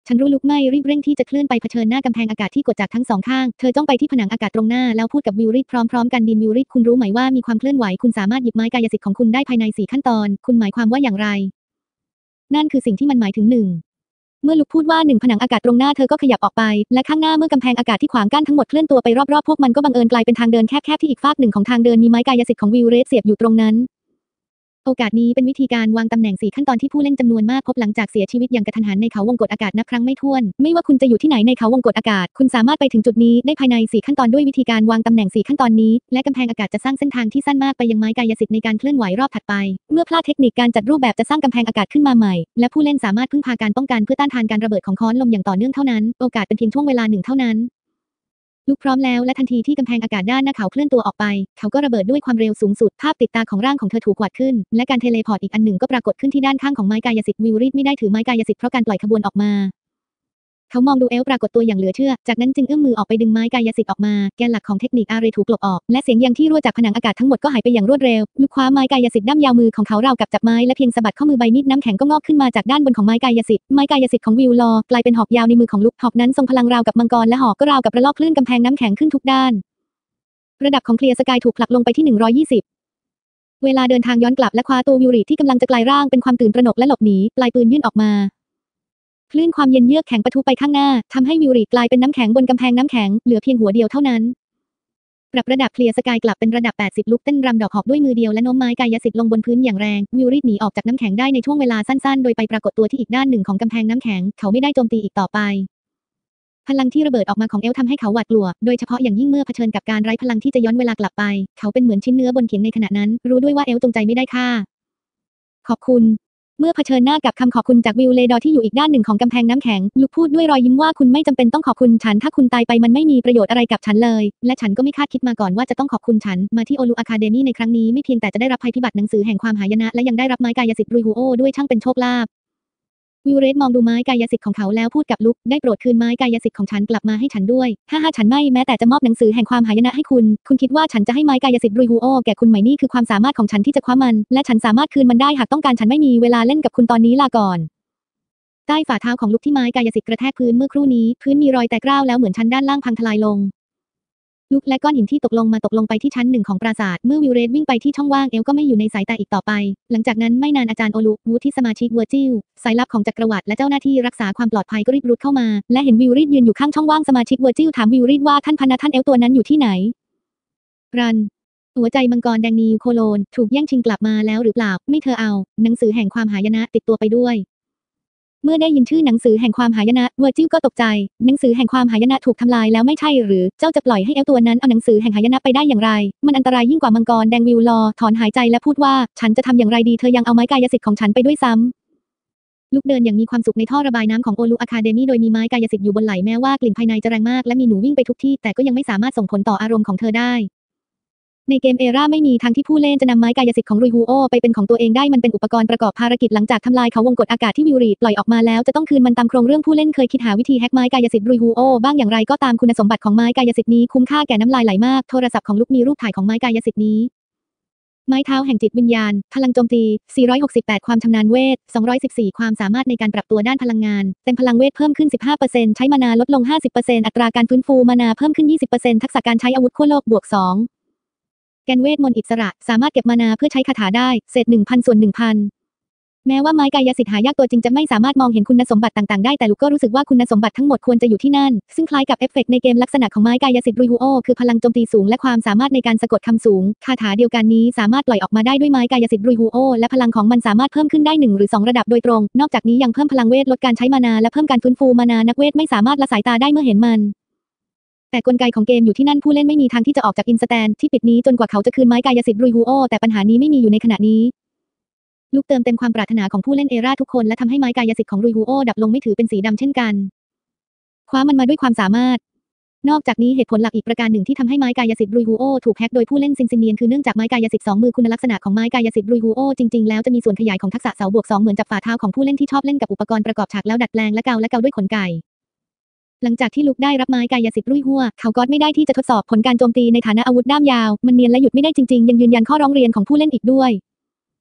ฉันรู้ลุกไม่รีบเร่งที่จะเคลื่อนไปเผชิญหน้ากำแพงอากาศที่กดจากทั้งสองข้างเธอจ้องไปที่ผนังอากาศตรงหน้าแล้วพูดกับวิลริดพร้อมๆกันดินวิลริดคุณรู้ไหมว่ามีความเคลื่อนไหวคุณสามารถหยิบไม้กายสิทธิ์ของคุณได้ภายใน4ขั้นตอนคุณหมายความว่าอย่างไรนั่นคือสิ่งที่มันหมายถึงเมื่อลุกพูดว่าผนังอากาศตรงหน้าเธอก็ขยับออกไปและข้างหน้าเมื่อกำแพงอากาศที่ขวางกั้นทั้งหมดเคลื่อนตัวไปรอบๆพวกมันก็บังเอิญกลายเป็นทางเดินแคบๆที่อีกฟากหนึ่งของทางเดินมีไม้กายสิทธิ์ของวิลเรดเสียบอยู่ตรงนั้นโอกาสนี้เป็นวิธีการวางตำแหน่ง4ขั้นตอนที่ผู้เล่นจำนวนมากพบหลังจากเสียชีวิตอย่างกระทันหันในเขาวงกฏอากาศนับครั้งไม่ถ้วนไม่ว่าคุณจะอยู่ที่ไหนในเขาวงกฏอากาศคุณสามารถไปถึงจุดนี้ได้ภายใน4ขั้นตอนด้วยวิธีการวางตำแหน่ง4ขั้นตอนนี้และกำแพงอากาศจะสร้างเส้นทางที่สั้นมากไปยังไม้กายสิทธิ์ในการเคลื่อนไหวรอบถัดไปเมื่อพลาดเทคนิคการจัดรูปแบบจะสร้างกำแพงอากาศขึ้นมาใหม่และผู้เล่นสามารถพึ่งพาการป้องกันเพื่อต้านทานการระเบิดของค้อนลมอย่างต่อเนื่องเท่านั้นโอกาสเป็นเพียงช่วงเวลา1เท่านั้นลุกพร้อมแล้วและทันทีที่กำแพงอากาศด้านหน้าเขาเคลื่อนตัวออกไปเขาก็ระเบิดด้วยความเร็วสูงสุดภาพติดตาของร่างของเธอถูกกวาดขึ้นและการเทเลพอร์ตอีกอันหนึ่งก็ปรากฏขึ้นที่ด้านข้างของไม้กายสิทธิ์วิลริดไม่ได้ถือไม้กายสิทธิ์เพราะการปล่อยขบวนออกมาเขามองดูเอลปรากฏตัวอย่างเหลือเชื่อจากนั้นจึงเอื้อมมือออกไปดึงไม้กายสิทธิ์ออกมาแกนหลักของเทคนิคอารีถูกกลบออกและเสียงยังที่รั่วจากผนังอากาศทั้งหมดก็หายไปอย่างรวดเร็วลุกคว้าไม้กายสิทธิ์ด้ามยาวมือของเขาราวกับจับไม้และเพียงสะบัดข้อมือใบมีดน้ำแข็งก็งอกขึ้นมาจากด้านบนของไม้กายสิทธิ์ของวิลลอกลายเป็นหอกยาวในมือของลุกหอกนั้นทรงพลังราวกับมังกรและหอกก็ราวกับระลอกคลื่นกำแพงน้ำแข็งขึ้นทุกด้านระดับของเคลียร์สกายถูกผลักลงไปที่120เวลาเดินทางย้อนกลับและคว้าตัววิลริดที่กำลังจะกลายร่างเป็นความตื่นตระหนกและหลบหนีปลายปืนยื่นออกมาคลื่นความเย็นเยือกแข็งปะทุไปข้างหน้าทำให้วิลริดกลายเป็นน้ำแข็งบนกำแพงน้ำแข็งเหลือเพียงหัวเดียวเท่านั้นปรับระดับเคลียร์สกายกลับเป็นระดับ80ลุกเต้นรำดอกหอกด้วยมือเดียวและโน้มไม้กายสิทธิ์ลงบนพื้นอย่างแรงวิลริดหนีออกจากน้ำแข็งได้ในช่วงเวลาสั้นๆโดยไปปรากฏตัวที่อีกด้านหนึ่งของกำแพงน้ำแข็งเขาไม่ได้โจมตีอีกต่อไปพลังที่ระเบิดออกมาของเอลทำให้เขาหวาดกลัวโดยเฉพาะอย่างยิ่งเมื่อเผชิญกับการไร้พลังที่จะย้อนเวลากลับไปเขาเป็นเหมือนชิ้นเนื้อบนเขียงในขณะนั้นรู้ด้วยว่าเอลจงใจไม่ได้ค่าขอบคุณเมื่อเผชิญหน้ากับคำขอบคุณจากวิลเลดอร์ที่อยู่อีกด้านหนึ่งของกำแพงน้ำแข็งลุกพูดด้วยรอยยิ้มว่าคุณไม่จำเป็นต้องขอบคุณฉันถ้าคุณตายไปมันไม่มีประโยชน์อะไรกับฉันเลยและฉันก็ไม่คาดคิดมาก่อนว่าจะต้องขอบคุณฉันมาที่โอลูอะคาเดมี่ในครั้งนี้ไม่เพียงแต่จะได้รับภัยพิบัติหนังสือแห่งความหายนะและยังได้รับไม้กายสิทธิ์รุยฮูโอด้วยช่างเป็นโชคลาภวิลเรดมองดูไม้กายสิทธิ์ของเขาแล้วพูดกับลุกได้โปรดคืนไม้กายสิทธิ์ของฉันกลับมาให้ฉันด้วยฉันไม่แม้แต่จะมอบหนังสือแห่งความหายนะให้คุณคิดว่าฉันจะให้ไม้กายสิทธิ์รุยฮูโอแก่คุณไหมนี่คือความสามารถของฉันที่จะคว้ามันและฉันสามารถคืนมันได้หากต้องการฉันไม่มีเวลาเล่นกับคุณตอนนี้ลาก่อนใต้ฝ่าเท้าของลุกที่ไม้กายสิทธิ์กระแทกพื้นเมื่อครู่นี้พื้นมีรอยแตกร้าวแล้วเหมือนชั้นด้านล่างพังทลายลงลุกและก้อนหินที่ตกลงไปที่ชั้น1ของปราสาทเมื่อวิลเรดวิ่งไปที่ช่องว่างเอลก็ไม่อยู่ในสายตาอีกต่อไปหลังจากนั้นไม่นานอาจารย์โอลุวุฒิสมาชิกเวอร์จิลสายลับของจักรวรรดิและเจ้าหน้าที่รักษาความปลอดภัยก็รีบรุดเข้ามาและเห็นวิลริดยืนอยู่ข้างช่องว่างสมาชิกเวอร์จิลถามวิลริดว่าท่านเอลตัวนั้นอยู่ที่ไหนรันหัวใจมังกรแดงนิวโคโลนถูกแย่งชิงกลับมาแล้วหรือเปล่าไม่เธอเอาหนังสือแห่งความหายนะติดตัวไปด้วยเมื่อได้ยินชื่อหนังสือแห่งความหายนะเวอร์จิลก็ตกใจหนังสือแห่งความหายนะถูกทำลายแล้วไม่ใช่หรือเจ้าจะปล่อยให้เอลตัวนั้นเอาหนังสือแห่งหายนะไปได้อย่างไรมันอันตรายยิ่งกว่ามังกรแดงวิลลอถอนหายใจและพูดว่าฉันจะทำอย่างไรดีเธอยังเอาไม้กายสิทธิ์ของฉันไปด้วยซ้ำลุกเดินอย่างมีความสุขในท่อระบายน้ำของโอลูอะคาเดมี่โดยมีไม้กายสิทธิ์อยู่บนไหล่แม้ว่ากลิ่นภายในจะแรงมากและมีหนูวิ่งไปทุกที่แต่ก็ยังไม่สามารถส่งผลต่ออารมณ์ของเธอได้ในเกมเอราไม่มีทางที่ผู้เล่นจะนำไม้กายสิทธิ์ของรุยฮูโอไปเป็นของตัวเองได้มันเป็นอุปกรณ์ประกอบภารกิจหลังจากทำลายเขาวงกฏอากาศที่วิลริดปล่อยออกมาแล้วจะต้องคืนมันตามโครงเรื่องผู้เล่นเคยคิดหาวิธีแฮกไม้กายสิทธิ์รุยฮูโอบ้างอย่างไรก็ตามคุณสมบัติของไม้กายสิทธิ์นี้คุ้มค่าแก่น้ำลายไหลมากโทรศัพท์ของลุกมีรูปถ่ายของไม้กายสิทธิ์นี้ไม้เท้าแห่งจิตวิญญาณพลังโจมตี468ความชำนาญเวท214ความสามารถในการปรับตัวด้านพลังงานเต็มพลังเวทเพิ่มขึ้น 15% ใช้มานาลดลง 50% อัตราการฟื้นฟูมานาเพิ่มขึ้น 20% ทักษะการใช้อาวุธขั้วโลกบวก2แกนเวทมนต์อิสระสามารถเก็บมานาเพื่อใช้คาถาได้เศษ 1,000 ส่วน 1,000 แม้ว่าไม้กายสิทธิ์หายากตัวจริงจะไม่สามารถมองเห็นคุณสมบัติต่างๆได้แต่ลุกก็รู้สึกว่าคุณสมบัติทั้งหมดควรจะอยู่ที่นั่นซึ่งคล้ายกับเอฟเฟกต์ในเกมลักษณะของไม้กายสิทธิ์รุยฮูโอคือพลังโจมตีสูงและความสามารถในการสะกดคำสูงคาถาเดียวกันนี้สามารถปล่อยออกมาได้ด้วยไม้กายสิทธิ์รุยฮูโอและพลังของมันสามารถเพิ่มขึ้นได้1หรือ2ระดับโดยตรงนอกจากนี้ยังเพิ่มพลังเวทลดการใช้มานาและเพิ่มการฟื้นฟูมานานักเวทไม่สามารถละสายตาได้เมื่อเห็นมันแต่กลไกของเกมอยู่ที่นั่นผู้เล่นไม่มีทางที่จะออกจากอินสแตนที่ปิดนี้จนกว่าเขาจะคืนไม้กายสิทธิ์รุยฮูโอแต่ปัญหานี้ไม่มีอยู่ในขณะนี้ลุกเติมเต็มความปรารถนาของผู้เล่นเอราทุกคนและทำให้ไม้กายสิทธิ์ของรุยฮูโอดับลงไม่ถือเป็นสีดำเช่นกันคว้ามันมาด้วยความสามารถนอกจากนี้เหตุผลหลักอีกประการหนึ่งที่ทำให้ไม้กายสิทธิ์รุยฮูโอถูกแฮกโดยผู้เล่นซินเนียนคือเนื่องจากไม้กายสิทธิ์2มือคุณลักษณะของไม้กายสิทธิ์รุยฮูโอจริงๆแล้วจะมีส่วนขยายของทักษะเสาบวก2เหมือนจับฝ่าเท้าของผู้เล่นที่ชอบเล่นกับอุปกรณ์ประกอบฉากแล้วดัดแปลงและเกาด้วยขนไก่หลังจากที่ลุกได้รับไม้กายสิทธิ์รุ่ยหัวเขาก็ไม่ได้ที่จะทดสอบผลการโจมตีในฐานะอาวุธด้ามยาวมันเนียนและหยุดไม่ได้จริงๆยังยืนยันข้อร้องเรียนของผู้เล่นอีกด้วย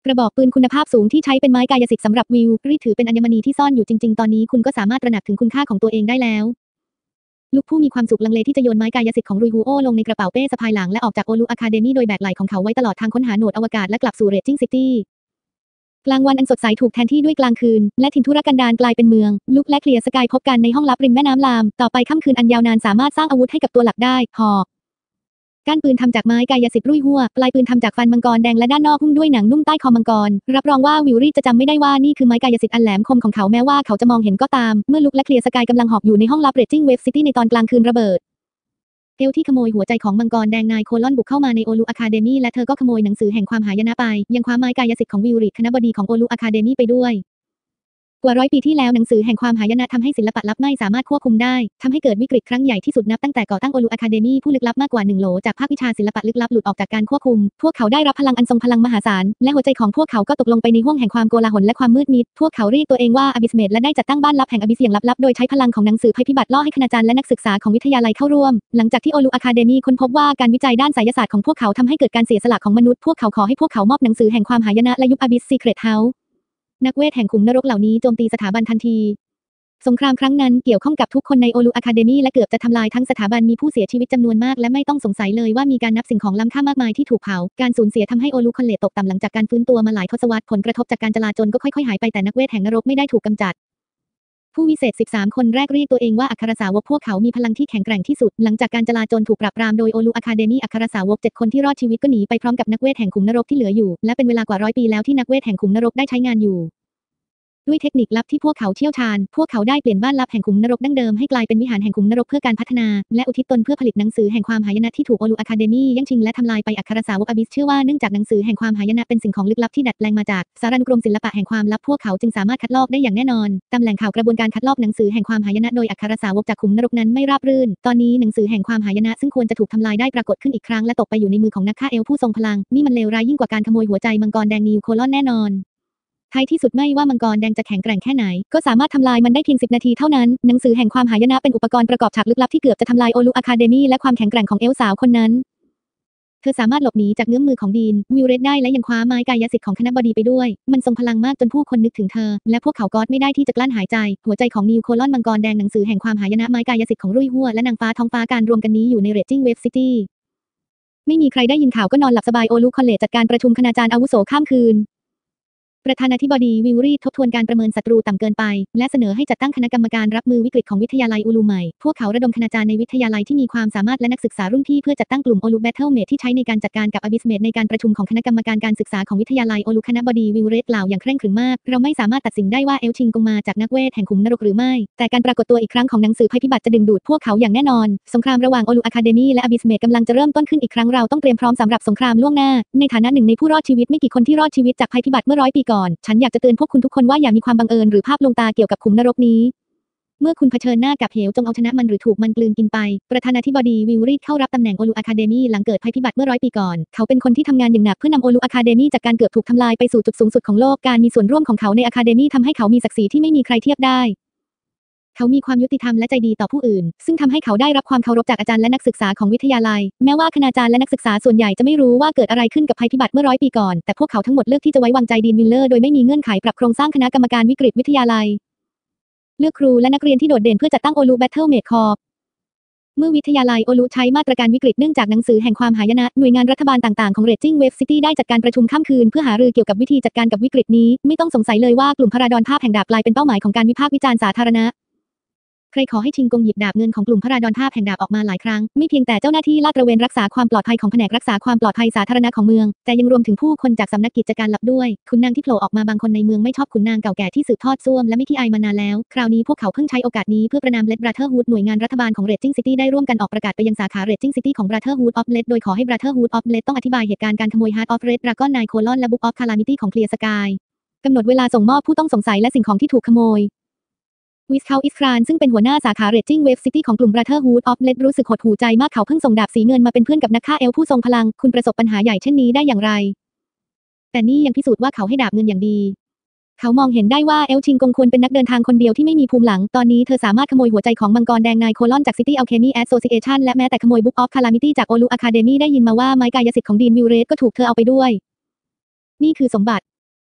ระบอกปืนคุณภาพสูงที่ใช้เป็นไม้กายสิทธิ์สำหรับวิลรีถือเป็นอัญมณีที่ซ่อนอยู่จริงๆตอนนี้คุณก็สามารถตระหนักถึงคุณค่าของตัวเองได้แล้วลูกผู้มีความสุขลังเลที่จะโยนไม้กายสิทธิ์ของรุยฮูโอลงในกระเป๋าเป้สะพายหลังและออกจากโอลูอะคาเดมี่โดยแบกไหล่ของเขาไว้ตลอดทางค้นหาโหนดอวกาศและกลับสู่เรดจิ้งซิตี้กลางวันอันสดใสถูกแทนที่ด้วยกลางคืนและถิ่นทุรกันดารกลายเป็นเมืองลุกและเคลียร์สกายพบกันในห้องลับริมแม่น้ำลามต่อไปค่ำคืนอันยาวนานสามารถสร้างอาวุธให้กับตัวหลักได้หอกก้านปืนทำจากไม้กายสิทธิ์รุ่ยหัวปลายปืนทำจากฟันมังกรแดงและด้านนอกหุ้มด้วยหนังนุ่มใต้คอมังกรรับรองว่าวิลลี่จะจำไม่ได้ว่านี่คือไม้กายสิทธิ์อันแหลมคมของเขาแม้ว่าเขาจะมองเห็นก็ตามเมื่อลุกและเคลียร์สกายกำลังหอบอยู่ในห้องลับเรดจิ้งเวฟซิตี้ในตอนกลางคืนระเบิดเอลที่ขโมยหัวใจของมังกรแดงนายโคลอนบุกเข้ามาในโอลูอะคาเดมี่และเธอก็ขโมยหนังสือแห่งความหายนะไปยังคว้าไม้กายสิทธิ์ของวิลลี่คณบดีของโอลูอะคาเดมี่ไปด้วยกว่า100 ปีที่แล้วหนังสือแห่งความหายนะทำให้ศิลปะลับไม่สามารถควบคุมได้ทำให้เกิดวิกฤตครั้งใหญ่ที่สุดนับตั้งแต่ก่อตั้งโอลูอะคาเดมี่ผู้ลึกลับมากกว่า1 โหลจากภาควิชาศิลปะลึกลับหลุดออกจากการควบคุมพวกเขาได้รับพลังอันทรงพลังมหาศาลและหัวใจของพวกเขาก็ตกลงไปในห้วงแห่งความโกลาหลและความมืดมิดพวกเขาเรียกตัวเองว่าอบิสเมดและได้จัดตั้งบ้านลับแห่งอบิสอย่างลับๆโดยใช้พลังของหนังสือภัยพิบัติล่อให้คณาจารย์และนักศึกษาของวิทยาลัยเข้าร่วมหลังจากที่โอลูอะคาเดมี่ค้นพบว่าการวิจัยด้านไสยศาสตร์ของพวกเขาทำให้เกิดการเสียสละของมนุษย์พวกเขาขอให้พวกเขามอบหนังสือแห่งความหายนะและยุบอบิสซีเครตเฮาส์นักเวทแห่งขุมนรกเหล่านี้โจมตีสถาบันทันทีสงครามครั้งนั้นเกี่ยวข้องกับทุกคนในโอลูอะคาเดมี่และเกือบจะทำลายทั้งสถาบันมีผู้เสียชีวิตจำนวนมากและไม่ต้องสงสัยเลยว่ามีการนับสิ่งของล้ำค่ามากมายที่ถูกเผาการสูญเสียทำให้โอลูคอลเลจตกต่ำหลังจากการฟื้นตัวมาหลายทศวรรษผลกระทบจากการจลาจลก็ค่อยๆหายไปแต่นักเวทแห่งนรกไม่ได้ถูกกำจัดผู้วิเศษ13คนแรกเรียกตัวเองว่าอัครสาวกพวกเขามีพลังที่แข็งแกร่งที่สุดหลังจากการจลาจลถูกปราบปรามโดยโอลูอะคาเดมี่อัครสาวก7 คนที่รอดชีวิตก็หนีไปพร้อมกับนักเวทแห่งขุมนรกที่เหลืออยู่และเป็นเวลากว่า100 ปีแล้วที่นักเวทแห่งขุมนรกได้ใช้งานอยู่ด้วยเทคนิคลับที่พวกเขาเชี่ยวชาญพวกเขาได้เปลี่ยนบ้านลับแห่งขุมนรกดั้งเดิมให้กลายเป็นวิหารแห่งขุมนรกเพื่อการพัฒนาและอุทิศตนเพื่อผลิตหนังสือแห่งความหายนะที่ถูกโอลูอะคาเดมี่แย่งชิงและทำลายไปอัครสาวกอบิสเชื่อว่าเนื่องจากหนังสือแห่งความหายนะเป็นสิ่งของลึกลับที่ดัดแปลงมาจากสารานุกรมศิลปะแห่งความลับพวกเขาจึงสามารถคัดลอกได้อย่างแน่นอนตามแหล่งข่าวกระบวนการคัดลอกหนังสือแห่งความหายนะโดยอัครสาวกจากขุมนรกนั้นไม่ราบรื่นตอนนี้หนังสือแห่งความหายนะซึ่งควรจะถูกทำลายได้ปรากฏขึ้นอีกครั้งและตกไปอยู่ในมือของนักฆ่าเอลฟ์ผู้ทรงพลังนี่มันเลวร้ายยิ่งกว่าการขโมยหัวใจมังกรแดงนิวโคลอนแน่นอนท้ายที่สุดไม่ว่ามังกรแดงจะแข็งแกร่งแค่ไหนก็สามารถทำลายมันได้เพียง10 นาทีเท่านั้นหนังสือแห่งความหายนะเป็นอุปกรณ์ประกอบฉากลึกลับที่เกือบจะทำลายโอลูอะคาเดมี่และความแข็งแกร่งของเอลฟ์สาวคนนั้นเธอสามารถหลบหนีจากเงื้อมมือของดีนวิลเรดได้และยังคว้าไม้กายสิทธิ์ของคณบดีไปด้วยมันทรงพลังมากจนผู้คนนึกถึงเธอและพวกเขาก็ไม่ได้ที่จะกลั้นหายใจหัวใจของนิวโคลอนมังกรแดงหนังสือแห่งความหายนะไม้กายสิทธิ์ของรุ่ยหัวและนางฟ้าท้องฟ้าการรวมกันนี้อยู่ในเรดจิ้งเวฟซิตี้ไม่มีใครได้ยินข่าวก็นอนหลับสบายโอลูคอลเลจจัดการประชุมคณาจารย์อาวุโสข้ามคืนประธานาธิบดีวิลลี่ทบทวนการประเมินศัตรูต่ำเกินไปและเสนอให้จัดตั้งคณะกรรมการรับมือวิกฤตของวิทยาลัยอูลูใหม่พวกเขาระดมคณาจารย์ในวิทยาลัยที่มีความสามารถและนักศึกษารุ่นพี่เพื่อจัดตั้งกลุ่มโอลูแบทเทิลเมทที่ใช้ในการจัดการกับอบิสเมทในการประชุมของคณะกรรมการการศึกษาของวิทยาลัยโอลูคณบดีวิลเรดกล่าวอย่างเคร่งขรึมมากเราไม่สามารถตัดสินได้ว่าเอลชิงกงมาจากนักเวทแห่งขุมนรกหรือไม่แต่การปรากฏตัวอีกครั้งของหนังสือภัยพิบัติจะดึงดูดพวกเขาอย่างแน่นอนสงครามระหว่างโอลูอะคาเดมี่และอบิสเมทกำลังจะเริ่มต้นขึ้นอีกครั้งเราต้องเตรียมพร้อมสำหรับสงครามล่วงหน้าในฐานะหนึ่งในผู้รอดชีวิตไม่กี่คนที่รอดชีวิตจากภัยพิบัติเมื่อ100 ปีก่อนฉันอยากจะเตือนพวกคุณทุกคนว่าอย่ามีความบังเอิญหรือภาพลวงตาเกี่ยวกับขุมนรกนี้เมื่อคุณเผชิญหน้ากับเหวจงเอาชนะมันหรือถูกมันกลืนกินไปประธานาธิบดีวิลรีดเข้ารับตำแหน่งโอลูอะคาเดมี่หลังเกิดภัยพิบัติเมื่อ100 ปีก่อนเขาเป็นคนที่ทำงานอย่างหนักเพื่อนำโอลูอะคาเดมี่จากการเกือบถูกทำลายไปสู่จุดสูงสุดของโลกการมีส่วนร่วมของเขาในอะคาเดมี่ทำให้เขามีศักดิ์ศรีที่ไม่มีใครเทียบได้เขามีความยุติธรรมและใจดีต่อผู้อื่นซึ่งทำให้เขาได้รับความเคารพจากอาจารย์และนักศึกษาของวิทยาลัยแม้ว่าคณาจารย์และนักศึกษาส่วนใหญ่จะไม่รู้ว่าเกิดอะไรขึ้นกับภัยพิบัติเมื่อ100 ปีก่อนแต่พวกเขาทั้งหมดเลือกที่จะไว้วางใจดีนวิลเลอร์โดยไม่มีเงื่อนไขปรับโครงสร้างคณะกรรมการวิกฤตวิทยาลัยเลือกครูและนักเรียนที่โดดเด่นเพื่อจัดตั้งโอลูแบทเทิลเมทคอร์ปเมื่อวิทยาลัยโอลูใช้มาตรการวิกฤตเนื่องจากหนังสือแห่งความหายนะหน่วยงานรัฐบาลต่างๆของเรดจิ้งเวฟซิตี้ได้จัดการประชุมค่ำคืนเพื่อหารือเกี่ยวกับวิธีจัดการกับวิกฤตนี้ไม่ต้องสงสัยเลยว่ากลุ่มพาราดอนภาพแห่งดาบกลายเป็นเป้าหมายของการวิพากษ์วิจารณ์สาธารณะใครขอให้ชิงกงหยิบดาบเงินของกลุ่มพระราดอนภาพแห่งดาบออกมาหลายครั้งไม่เพียงแต่เจ้าหน้าที่ลาดตระเวนรักษาความปลอดภัยของแผนกรักษาความปลอดภัยสาธารณะของเมืองแต่ยังรวมถึงผู้คนจากสำนักกิจการลับด้วยขุนนางที่โผล่ออกมาบางคนในเมืองไม่ชอบขุนนางเก่าแก่ที่สืบทอดซ่วมและไม่ขี้อายมานานแล้วคราวนี้พวกเขาเพิ่งใช้โอกาสนี้เพื่อประนามเลดบราเธอร์ฮูดหน่วยงานรัฐบาลของเรดจิ้งซิตี้ได้ร่วมกันออกประกาศไปยังสาขาเรดจิ้งซิตี้ของบราเธอร์ฮูดออฟเลดโดยขอให้บราเธอร์ฮูดออฟเลดต้องอธิบายเหตุการณ์การขโมยฮาร์ดออฟเรดดราก้อนนายโคลอนและบุ๊กออฟคาลามิตี้ของเคลียร์สกายกำหนดเวลาส่งมอบผู้ต้องสงสัยและสิ่งของที่ถูกขโมยวิสคาอิสครานซึ่งเป็นหัวหน้าสาขาเรดจิ้งเวฟซิตี้ของกลุ่ม Brotherhood of Lead รู้สึกหดหู่ใจมากเขาเพิ่งส่งดาบสีเงินมาเป็นเพื่อนกับนักฆ่าเอลฟ์ผู้ทรงพลังคุณประสบปัญหาใหญ่เช่นนี้ได้อย่างไรแต่นี่ยังพิสูจน์ว่าเขาให้ดาบเงินอย่างดีเขามองเห็นได้ว่าเอลชิงกงควรเป็นนักเดินทางคนเดียวที่ไม่มีภูมิหลังตอนนี้เธอสามารถขโมยหัวใจของมังกรแดงนายโคลอนจาก City Alchemy Association และแม้แต่ขโมย Book of Calamity จาก Olu Academy ได้ยินมาว่าไม้กายสิทธิ์ของดีนวิลเรดก็ถูกเธอเอาไปด้วยนี่คือสมบัติ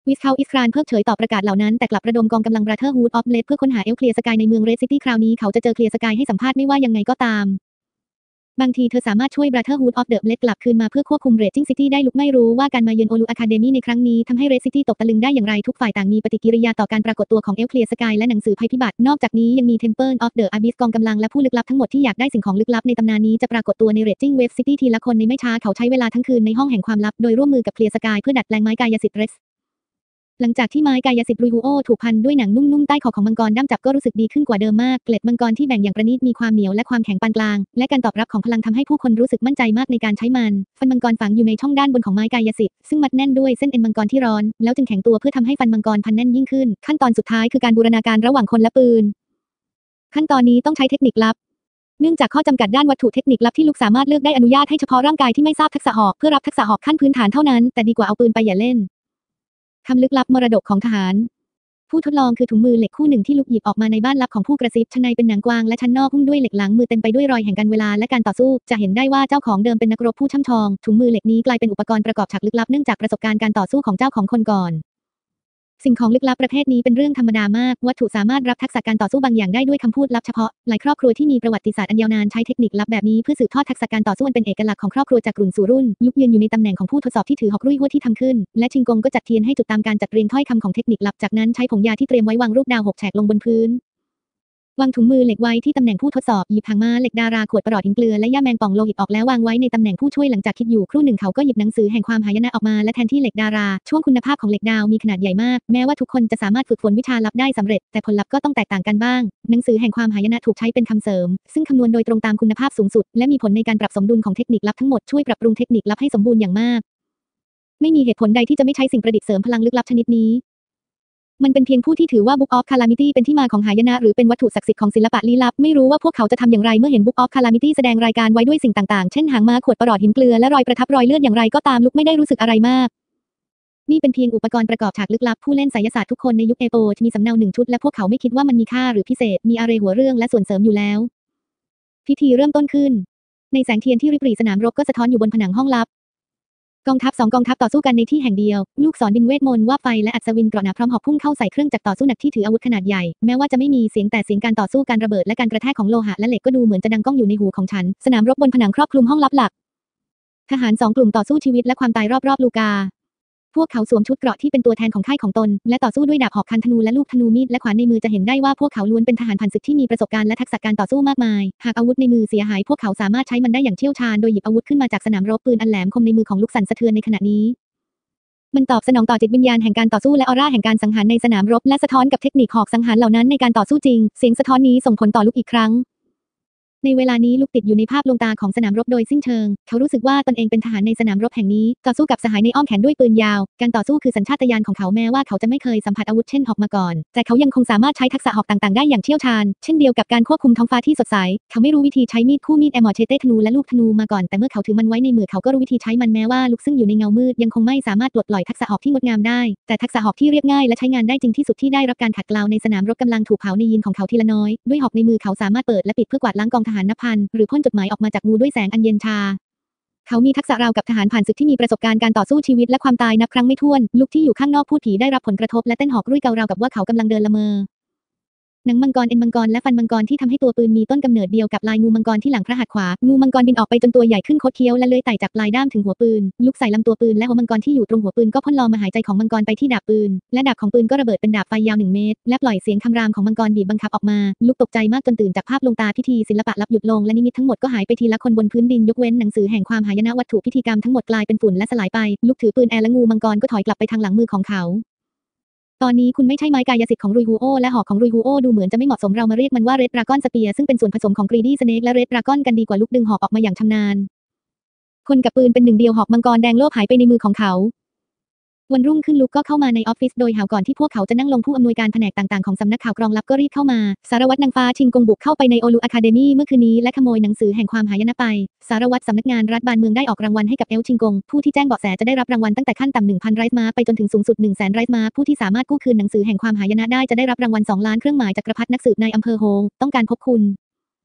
วิสเขาอิสครานเพิกเฉยต่อประกาศเหล่านั้นแต่กลับระดมกองกำลัง Brotherhood of Blade เพื่อค้นหาเคลียร์สกายในเมืองเรดซิตี้คราวนี้เขาจะเจอเคลียร์สกายให้สัมภาษณ์ไม่ว่ายังไงก็ตามบางทีเธอสามารถช่วย Brotherhood of the Blade กลับคืนมาเพื่อควบคุม Raging City ได้ลุกไม่รู้ว่าการมาเยือน Olu Academy ในครั้งนี้ทำให้ Red City ตกตะลึงได้อย่างไรทุกฝ่ายต่างมีปฏิกิริยาต่อการปรากฏตัวของเคลียร์สกายและหนังสือภัยพิบัตินอกจากนี้ยังมี Temple of the Abyss กองกำลังและผู้ลึกลับทั้งหมดที่อยากได้สิ่งของลึกลับในตำนานนี้จะปรากฏตัวใน Raging Wave City ทีละคนในไม่ช้าเขาใช้เวลาทั้งคืนในห้องแห่งความลับโดยร่วมมือกับเคลียร์สกายเพื่อดัดแปลงไม้กายสิทธิ์ Rexหลังจากที่ไม้กายสิทธิ์รุยฮูโอถูกพันด้วยหนังนุ่มๆใต้คอของมังกรด้ามจับก็รู้สึกดีขึ้นกว่าเดิมมากเกล็ดมังกรที่แบ่งอย่างประณีตมีความเหนียวและความแข็งปานกลางและการตอบรับของพลังทำให้ผู้คนรู้สึกมั่นใจมากในการใช้มันฟันมังกรฝังอยู่ในช่องด้านบนของไม้กายสิทธิ์ซึ่งมัดแน่นด้วยเส้นเอ็นมังกรที่ร้อนแล้วจึงแข็งตัวเพื่อทำให้ฟันมังกรพันแน่นยิ่งขึ้นขั้นตอนสุดท้ายคือการบูรณาการระหว่างคนและปืนขั้นตอนนี้ต้องใช้เทคนิคลับเนื่องจากข้อจำกัดด้านวัตถุเทคนิคลับที่ลูกสามารถเลือกได้อนุญาตให้เฉพาะร่างกายที่ไม่ทราบทักษะหอกเพื่อรับทักษะหอกขั้นพื้นฐานเท่านั้นแต่ดีกว่าเอาปืนไปอย่าเล่นคำลึกลับมรดกของทหารผู้ทดลองคือถุงมือเหล็กคู่หนึ่งที่ลุกหยิบออกมาในบ้านลับของผู้กระซิบชั้นในเป็นหนังกวางและชั้นนอกหุ้มด้วยเหล็กหลังมือเต็มไปด้วยรอยแห่งการเวลาและการต่อสู้จะเห็นได้ว่าเจ้าของเดิมเป็นนักรบผู้ช่ำชองถุงมือเหล็กนี้กลายเป็นอุปกรณ์ประกอบฉากลึกลับเนื่องจากประสบการณ์การต่อสู้ของเจ้าของคนก่อนสิ่งของลึกลับประเภทนี้เป็นเรื่องธรรมดามากวัตถุสามารถรับทักษะการต่อสู้บางอย่างได้ด้วยคำพูดลับเฉพาะหลายครอบครัวที่มีประวัติศาสตร์อันยาวนานใช้เทคนิคลับแบบนี้เพื่อสืบทอดทักษะการต่อสู้อันเป็นเอกลักษณ์ของครอบครัวจากรุ่นสู่รุ่นยุคยืนอยู่ในตำแหน่งของผู้ทดสอบที่ถือหอกรุ่ยหัวที่ทำขึ้นและชิงกงก็จัดเทียนให้จุดตามการจัดเรียงถ้อยคำของเทคนิคลับจากนั้นใช้ผงยาที่เตรียมไว้วางรูปดาว6 แฉกลงบนพื้นวางถุงมือเหล็กไว้ที่ตำแหน่งผู้ทดสอบหยิบหางม้าเหล็กดาราขวดประหลอดหินเกลือและย่าแมงป่องโลหิตออกแล้ววางไว้ในตำแหน่งผู้ช่วยหลังจากคิดอยู่ครู่หนึ่งเขาก็หยิบหนังสือแห่งความหายนะออกมาและแทนที่เหล็กดาราช่วงคุณภาพของเหล็กดาวมีขนาดใหญ่มากแม้ว่าทุกคนจะสามารถฝึกฝนวิชาลับได้สำเร็จแต่ผลลัพธ์ก็ต้องแตกต่างกันบ้างหนังสือแห่งความหายนะถูกใช้เป็นคำเสริมซึ่งคำนวณโดยตรงตามคุณภาพสูงสุดและมีผลในการปรับสมดุลของเทคนิคลับทั้งหมดช่วยปรับปรุงเทคนิคลับให้สมบูรณ์อย่างมากไม่มีเหตุผลใดที่จะไม่ใช้สิ่งประดิษฐ์เสริมพลังลึกลับชนิดนี้มันเป็นเพียงผู้ที่ถือว่า Book of Calamity เป็นที่มาของหายนะหรือเป็นวัตถุศักดิ์สิทธิ์ของศิลปะลี้ลับไม่รู้ว่าพวกเขาจะทำอย่างไรเมื่อเห็น Book of Calamity แสดงรายการไว้ด้วยสิ่งต่างๆเช่นหางม้าขวดประหลอดหินเกลือและรอยประทับรอยเลือดอย่างไรก็ตามลุกไม่ได้รู้สึกอะไรมากนี่เป็นเพียงอุปกรณ์ประกอบฉากลึกลับผู้เล่นไสยศาสตร์ทุกคนในยุคเอโปมีสำเนา1 ชุดและพวกเขาไม่คิดว่ามันมีค่าหรือพิเศษมีอะไรหัวเรื่องและส่วนเสริมอยู่แล้วพิธีเริ่มต้นขึ้นในแสงเทียนที่ริบหรี่สนามรบก็สะท้อนอยู่บนผนังห้องลับกองทัพ2 กองทัพต่อสู้กันในที่แห่งเดียวลูกศรดินเวทมนต์ว่าไฟและอัศวินเกราะหนาพร้อมหอกพุ่งเข้าใส่เครื่องจักรต่อสู้หนักที่ถืออาวุธขนาดใหญ่แม้ว่าจะไม่มีเสียงแต่เสียงการต่อสู้การระเบิดและการกระแทกของโลหะและเหล็กก็ดูเหมือนจะดังก้องอยู่ในหูของฉันสนามรบบนผนังครอบคลุมห้องลับหลักทหาร2 กลุ่มต่อสู้ชีวิตและความตายรอบลูกาพวกเขาสวมชุดเกราะที่เป็นตัวแทนของค่ายของตนและต่อสู้ด้วยดาบหอกคันธนูและลูกธนูมีดและขวานในมือจะเห็นได้ว่าพวกเขาล้วนเป็นทหารผ่านศึกที่มีประสบการณ์และทักษะการต่อสู้มากมายหากอาวุธในมือเสียหายพวกเขาสามารถใช้มันได้อย่างเชี่ยวชาญโดยหยิบอาวุธขึ้นมาจากสนามรบปืนอันแหลมคมในมือของลูกสั่นสะเทือนในขณะนี้มันตอบสนองต่อจิตวิญญาณแห่งการต่อสู้และออร่าแห่งการสังหารในสนามรบและสะท้อนกับเทคนิคหอกสังหารเหล่านั้นในการต่อสู้จริงเสียงสะท้อนนี้ส่งผลต่อลูกอีกครั้งในเวลานี้ลูกติดอยู่ในภาพลวงตาของสนามรบโดยสิ้นเชิงเขารู้สึกว่าตนเองเป็นทหารในสนามรบแห่งนี้ต่อสู้กับสหายในอ้อมแขนด้วยปืนยาวการต่อสู้คือสัญชาตญาณของเขาแม้ว่าเขาจะไม่เคยสัมผัสอาวุธเช่นหอกมาก่อนแต่เขายังคงสามารถใช้ทักษะหอกต่างๆได้อย่างเชี่ยวชาญเช่นเดียวกับการควบคุมท้องฟ้าที่สดใสเขาไม่รู้วิธีใช้มีดคู่มีดแอมอร์เชเต้ธนูและลูกธนูมาก่อนแต่เมื่อเขาถือมันไว้ในมือเขาก็รู้วิธีใช้มันแม้ว่าลูกซึ่งอยู่ในเงามืดยังคงไม่สามารถปลดปล่อยทักษะหอกที่งดงามได้แต่ทักษะหอกที่เรียบง่ายและใช้งานได้จริงที่สุดที่ได้รับการขัดเกลาในสนามรบกำลังถูกเผาในยีนของเขาทีละน้อยด้วยหอกในมือเขาสามารถเปิดและปิดเพื่อกวาดล้างกองทหารนับพันหรือพ่นจดหมายออกมาจากงูด้วยแสงอันเย็นชาเขามีทักษะราวกับทหารผ่านศึกที่มีประสบการณ์การต่อสู้ชีวิตและความตายนับครั้งไม่ถ้วนลูกที่อยู่ข้างนอกพูดผีได้รับผลกระทบและเต้นหอกรุ่ยเการาวกับว่าเขากำลังเดินละเมอหนังมังกรเอ็นมังกรและฟันมังกรที่ทำให้ตัวปืนมีต้นกำเนิดเดียวกับลายงูมังกรที่หลังพระหัตถ์ขวางูมังกรบินออกไปจนตัวใหญ่ขึ้นคดเคี้ยวและเลื้อยไต่จากปลายด้ามถึงหัวปืนลูกใส่ลำตัวปืนและหัวมังกรที่อยู่ตรงหัวปืนก็พ่นลมหายใจของมังกรไปที่ดาบปืนและดาบของปืนก็ระเบิดเป็นดาบไฟยาว1 เมตรและปล่อยเสียงคำรามของมังกรบีบบังคับออกมาลูกตกใจมากจนตื่นจากภาพลวงตาพิธีศิลปะลับหยุดลงและนิมิตทั้งหมดก็หายไปทีละคนบนพื้นดินยกเว้นหนังสือแห่งความหายนะวัตถุพิธีกรรมทั้งหมดกลายเป็นฝุ่นและสลายไปลูกถือปืนแอร์และงูมังกรก็ถอยกลับไปทางหลังมือของเขาตอนนี้คุณไม่ใช่ไม้กายสิทธิ์ของรุยฮูโอและหอกของรุยฮูโอดูเหมือนจะไม่เหมาะสมเรามาเรียกมันว่าเรดดราก้อนสเปียร์ซึ่งเป็นส่วนผสมของกรีดี้สเนกและเรดดราก้อนกันดีกว่าลูกดึงหอกออกมาอย่างชำนาญคนกับปืนเป็นหนึ่งเดียวหอกมังกรแดงโลภหายไปในมือของเขาวันรุ่งขึ้นลุกก็เข้ามาในออฟฟิศโดยหาวก่อนที่พวกเขาจะนั่งลงผู้อำนวยการแผนกต่างๆของสำนักข่าวกรองลับก็รีบเข้ามาสารวัตรนางฟ้าชิงกงบุกเข้าไปในโอลูอะคาเดมี่เมื่อคืนนี้และขโมยหนังสือแห่งความหายนะไปสารวัตรสำนักงานรัฐบาลเมืองได้ออกรางวัลให้กับเอลชิงกงผู้ที่แจ้งเบาะแสจะได้รับรางวัลตั้งแต่ขั้นต่ำ 1,000 ไรซ์มาไปจนถึงสูงสุด 100,000 ไรซ์มาผู้ที่สามารถกู้คืนหนังสือแห่งความหายนะได้จะได้รับรางวัล2 ล้านเครื่องหมายจักรพรรดินักสืบในอำเภอโฮต้องการพบคุณ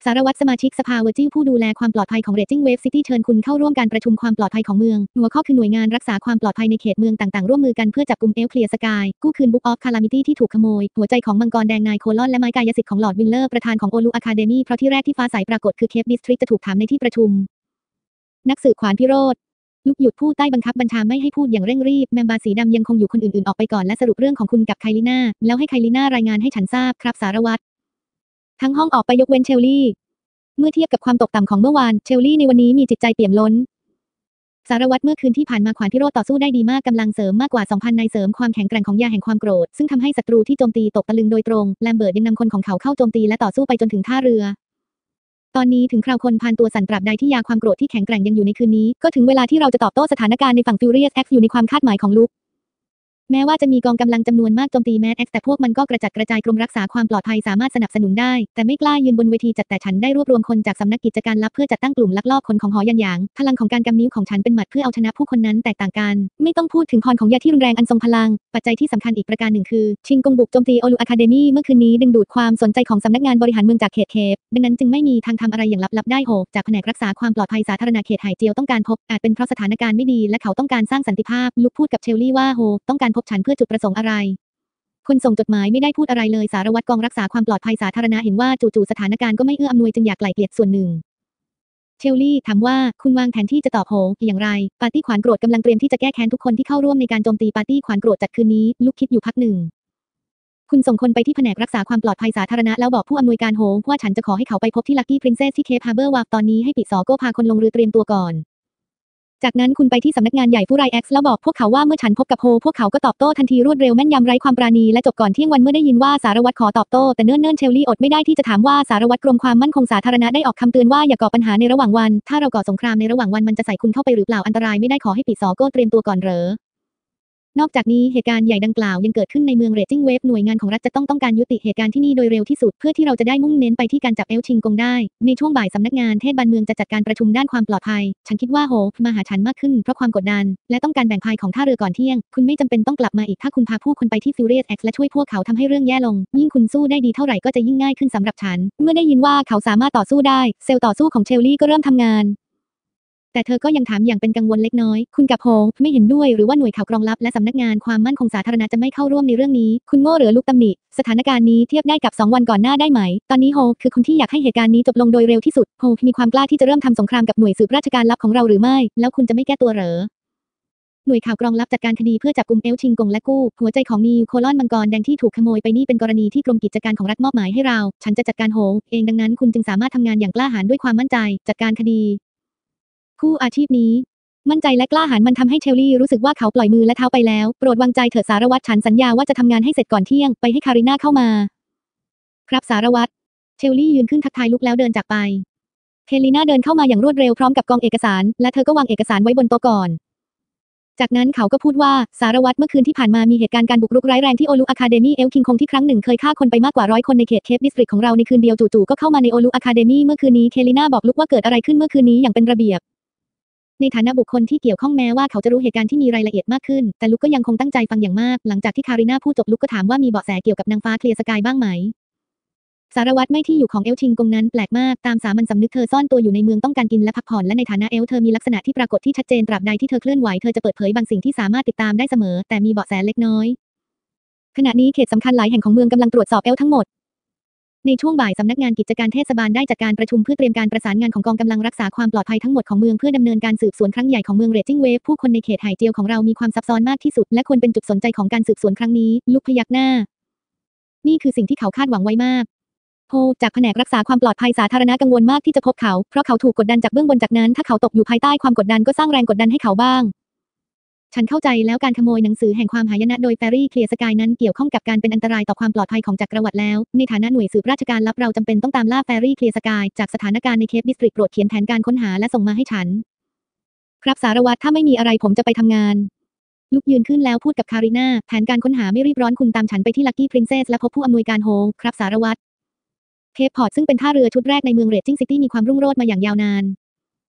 สารวัตรสมาชิกสภาเวอร์จิลผู้ดูแลความปลอดภัยของเรจิ้งเวฟซิตี้เชิญคุณเข้าร่วมการประชุมความปลอดภัยของเมืองหัวข้อคือหน่วยงานรักษาความปลอดภัยในเขตเมืองต่างๆร่วมมือกันเพื่อจับกุมเอลเคลียร์สกายกู้คืนบุ๊กออฟคาลามิตี้ที่ถูกขโมยหัวใจของมังกรแดงนายโคลอนและไม้กายสิทธิ์ของลอร์ดวิลเลอร์ประธานของโอลูอะคาเดมีเพราะที่แรกที่ฟ้าใสปรากฏคือเคปดิสทริกจะถูกถามในที่ประชุมนักสืบขวานพิโรธลุกหยุดพูดใต้บังคับบัญชาไม่ให้พูดอย่างเร่งรีบแมมบาสีดำยังคงอยู่คนอื่นๆออกไปก่อนและสรุปเรื่องของคุณกับไคลิน่าแล้วให้ไคลิน่ารายงานให้ฉันทราบครับสารวัตรทั้งห้องออกไปยกเว้นเชลลี่เมื่อเทียบกับความตกต่ำของเมื่อวานเชลลี่ในวันนี้มีจิตใจเปี่ยมล้นสารวัตรเมื่อคืนที่ผ่านมาขวานพิโรธต่อสู้ได้ดีมากกำลังเสริมมากกว่า 2,000 นายเสริมความแข็งแกร่งของยาแห่งความโกรธซึ่งทำให้ศัตรูที่โจมตีตกตะลึงโดยตรงแลมเบิร์ตยังนำคนของเขาเข้าโจมตีและต่อสู้ไปจนถึงท่าเรือตอนนี้ถึงคราวคนพานตัวสั่นตราบใดที่ยาความโกรธที่แข็งแกร่งยังอยู่ในคืนนี้ก็ถึงเวลาที่เราจะตอบโต้สถานการณ์ในฝั่ง Furious X อยู่ในความคาดหมายของลุคแม้ว่าจะมีกองกำลังจำนวนมากโจมตีแมด X แต่พวกมันก็กระจัดกระจายกรมรักษาความปลอดภัยสามารถสนับสนุนได้แต่ไม่กล้ายืนบนเวทีจัดแต่ฉันได้รวบรวมคนจากสำนักกิจการลับเพื่อจัดตั้งกลุ่มลักลอบขนของหอยันหยางพลังของการกำนิ้วของฉันเป็นหมัดเพื่อเอาชนะผู้คนนั้นแตกต่างกันไม่ต้องพูดถึงพรของยาที่รุนแรงอันทรงพลังปัจจัยที่สำคัญอีกประการหนึ่งคือชิงกงบุกโจมตีโอลูอะคาเดมีเมื่อคืนนี้ดึงดูดความสนใจของสำนักงานบริหารเมืองจากเขตเคปดังนั้นจึงไม่มีทางทำอะไรอย่างลับๆได้โหจากแผนกรักษาความปลอดภัยสาธารณเขตไหเจียวต้องการพบอาจเป็นเพราะสถานการณ์ไม่ดีและเขาต้องการสร้างสันติภาพลุกพูดกับเชลลี่ว่าโฮต้องการพบฉันเพื่อจุดประสงค์อะไรคนส่งจดหมายไม่ได้พูดอะไรเลยสารวัตรกองรักษาความปลอดภัยสาธารณะเห็นว่าจู่ๆสถานการณ์ก็ไม่เอื้ออำนวยจึงอยากไกล่เกลี่ยส่วนหนึ่งเชลลี่ถามว่าคุณวางแผนที่จะตอบโหอย่างไรปาร์ตี้ขวานโกรธกำลังเตรียมที่จะแก้แค้นทุกคนที่เข้าร่วมในการโจมตีปาร์ตี้ขวานโกรธจัดคืนนี้ลุกคิดอยู่พักหนึ่งคุณส่งคนไปที่แผนกรักษาความปลอดภัยสาธารณะแล้วบอกผู้อำนวยการโฮว่าฉันจะขอให้เขาไปพบที่ลัคกี้พรินเซสที่เคปฮาร์เบอร์วาร์ฟตอนนี้ให้ปิดสอโก้พาคนลงเรือเตรียมตัวก่อนจากนั้นคุณไปที่สำนักงานใหญ่ฟูไรเอ็กซ์แล้วบอกพวกเขาว่าเมื่อฉันพบกับโฮพวกเขาก็ตอบโต้ทันทีรวดเร็วแม่นยำไร้ความปราณีและจบก่อนเที่ยงวันเมื่อได้ยินว่าสารวัตรขอตอบโต้แต่เนิ่นๆเชลลี่อดไม่ได้ที่จะถามว่าสารวัตรกรมความมั่นคงสาธารณะได้ออกคำเตือนว่าอย่าก่อปัญหาในระหว่างวันถ้าเราก่อสงครามในระหว่างวันมันจะใส่คุณเข้าไปหรือเปล่าอันตรายไม่ได้ขอให้ปิดสอโก้เตรียมตัวก่อนเหรอนอกจากนี้เหตุการณ์ใหญ่ดังกล่าวยังเกิดขึ้นในเมืองเรจิ้งเวฟหน่วยงานของรัฐจะต้องการยุติเหตุการณ์ที่นี่โดยเร็วที่สุดเพื่อที่เราจะได้มุ่งเน้นไปที่การจับเอลชิงกงได้ในช่วงบ่ายสำนักงานเทศบาลเมืองจะจัดการประชุมด้านความปลอดภัยฉันคิดว่าโฮมาหาฉันมากขึ้นเพราะความกดดันและต้องการแบ่งพายของท่าเรือก่อนเที่ยงคุณไม่จำเป็นต้องกลับมาอีกถ้าคุณพาผู้คนไปที่ Furious X และช่วยพวกเขาทำให้เรื่องแย่ลงยิ่งคุณสู้ได้ดีเท่าไหร่ก็จะยิ่งง่ายขึ้นสำหรับฉันเมื่อได้ยินว่าเขาสามารถต่อสู้ได้เซลล์ต่อสู้ของเชลลี่ก็เริ่มทำงานแต่เธอก็ยังถามอย่างเป็นกังวลเล็กน้อยคุณกับโฮไม่เห็นด้วยหรือว่าหน่วยข่าวกรองลับและสำนักงานความมั่นคงสาธารณะจะไม่เข้าร่วมในเรื่องนี้คุณโง่หรือลูกตำหนิสถานการณ์นี้เทียบได้กับ2 วันก่อนหน้าได้ไหมตอนนี้โฮคือคนที่อยากให้เหตุการณ์นี้จบลงโดยเร็วที่สุดโฮมีความกล้าที่จะเริ่มทำสงครามกับหน่วยสืบราชการลับของเราหรือไม่แล้วคุณจะไม่แก้ตัวเหรอหน่วยข่าวกรองลับจัดการคดีเพื่อจับกุมเอลชิงกงและกู้หัวใจของนิวโคลอนมังกรแดงที่ถูกขโมยไปนี่เป็นกรณีที่กรมกิจการของรัฐมอบหมายให้เราฉันจะจัดการโฮเองดังนั้นคุณจึงสามารถทำงานอย่างกล้าหาญด้วยความมั่นใจจัดการคดีคู่อาชีพนี้มั่นใจและกล้าหาญมันทำให้เชลลี่รู้สึกว่าเขาปล่อยมือและเท้าไปแล้วโปรดวางใจเถิดสารวัตรฉันสัญญาว่าจะทำงานให้เสร็จก่อนเที่ยงไปให้คาริน่าเข้ามาครับสารวัตรเชลลี่ยืนขึ้นทักทายลุกแล้วเดินจากไปเคลีน่าเดินเข้ามาอย่างรวดเร็วพร้อมกับกองเอกสารและเธอก็วางเอกสารไว้บนโต๊ะก่อนจากนั้นเขาก็พูดว่าสารวัตรเมื่อคืนที่ผ่านมามีเหตุการณ์การบุกรุกร้ายแรงที่โอลูอะคาเดมี่เอลคิงคงที่ครั้งหนึ่งเคยฆ่าคนไปมากกว่า100 คนในเขตเคปดิสตริกของเราในคืนเดียวจู่ๆก็เข้ามาในโอลูอะคาเดมี่เมื่อคืนนี้เคลีน่าบอกลุกว่าเกิดอะไรขึ้นเมื่อคืนนี้อย่างเป็นระเบียบในฐานะบุคคลที่เกี่ยวข้องแม้ว่าเขาจะรู้เหตุการณ์ที่มีรายละเอียดมากขึ้นแต่ลุกก็ยังคงตั้งใจฟังอย่างมากหลังจากที่คาริน่าพูดจบลุกก็ถามว่ามีเบาะแสเกี่ยวกับนางฟ้าเคลียร์สกายบ้างไหมสารวัตรไม่ที่อยู่ของเอลชิงกงนั้นแปลกมากตามสามัญสำนึกเธอซ่อนตัวอยู่ในเมืองต้องการกินและพักผ่อนและในฐานะเอลเธอมีลักษณะที่ปรากฏที่ชัดเจนตราบใดที่เธอเคลื่อนไหวเธอจะเปิดเผยบางสิ่งที่สามารถติดตามได้เสมอแต่มีเบาะแสเล็กน้อยขณะนี้เขตสำคัญหลายแห่งของเมืองกำลังตรวจสอบเอลทั้งหมดในช่วงบ่ายสำนักงานกิจการเทศบาลได้จัดการประชุมเพื่อเตรียมการประสานงานของกองกำลังรักษาความปลอดภัยทั้งหมดของเมืองเพื่อดำเนินการสืบสวนครั้งใหญ่ของเมืองเรจิ้งเวฟผู้คนในเขตไหเจียวของเรามีความซับซ้อนมากที่สุดและควรเป็นจุดสนใจของการสืบสวนครั้งนี้ลุกพยักหน้านี่คือสิ่งที่เขาคาดหวังไว้มากโฮจากแผนกรักษาความปลอดภัยสาธารณะกังวลมากที่จะพบเขาเพราะเขาถูกกดดันจากเบื้องบนจากนั้นถ้าเขาตกอยู่ภายใต้ความกดดันก็สร้างแรงกดดันให้เขาบ้างฉันเข้าใจแล้วการขโมยหนังสือแห่งความหายนะโดยแฟรี่เคลียร์สกายนั้นเกี่ยวข้องกับการเป็นอันตรายต่อความปลอดภัยของจักรวรรดิแล้วในฐานะหน่วยสืบราชการลับเราจำเป็นต้องตามล่าแฟรี่เคลียร์สกายจากสถานการณ์ในเคปดิสตริกโปรดเขียนแผนการค้นหาและส่งมาให้ฉันครับสารวัตรถ้าไม่มีอะไรผมจะไปทำงานลุกยืนขึ้นแล้วพูดกับคาริน่าแผนการค้นหาไม่รีบร้อนคุณตามฉันไปที่ลัคกี้พรินเซสและพบผู้อำนวยการโฮครับสารวัตรเคปพอร์ตซึ่งเป็นท่าเรือชุดแรกในเมืองเรจิ้งซิตี้มีความรุ่งโรจน์มาอย่างยาวนาน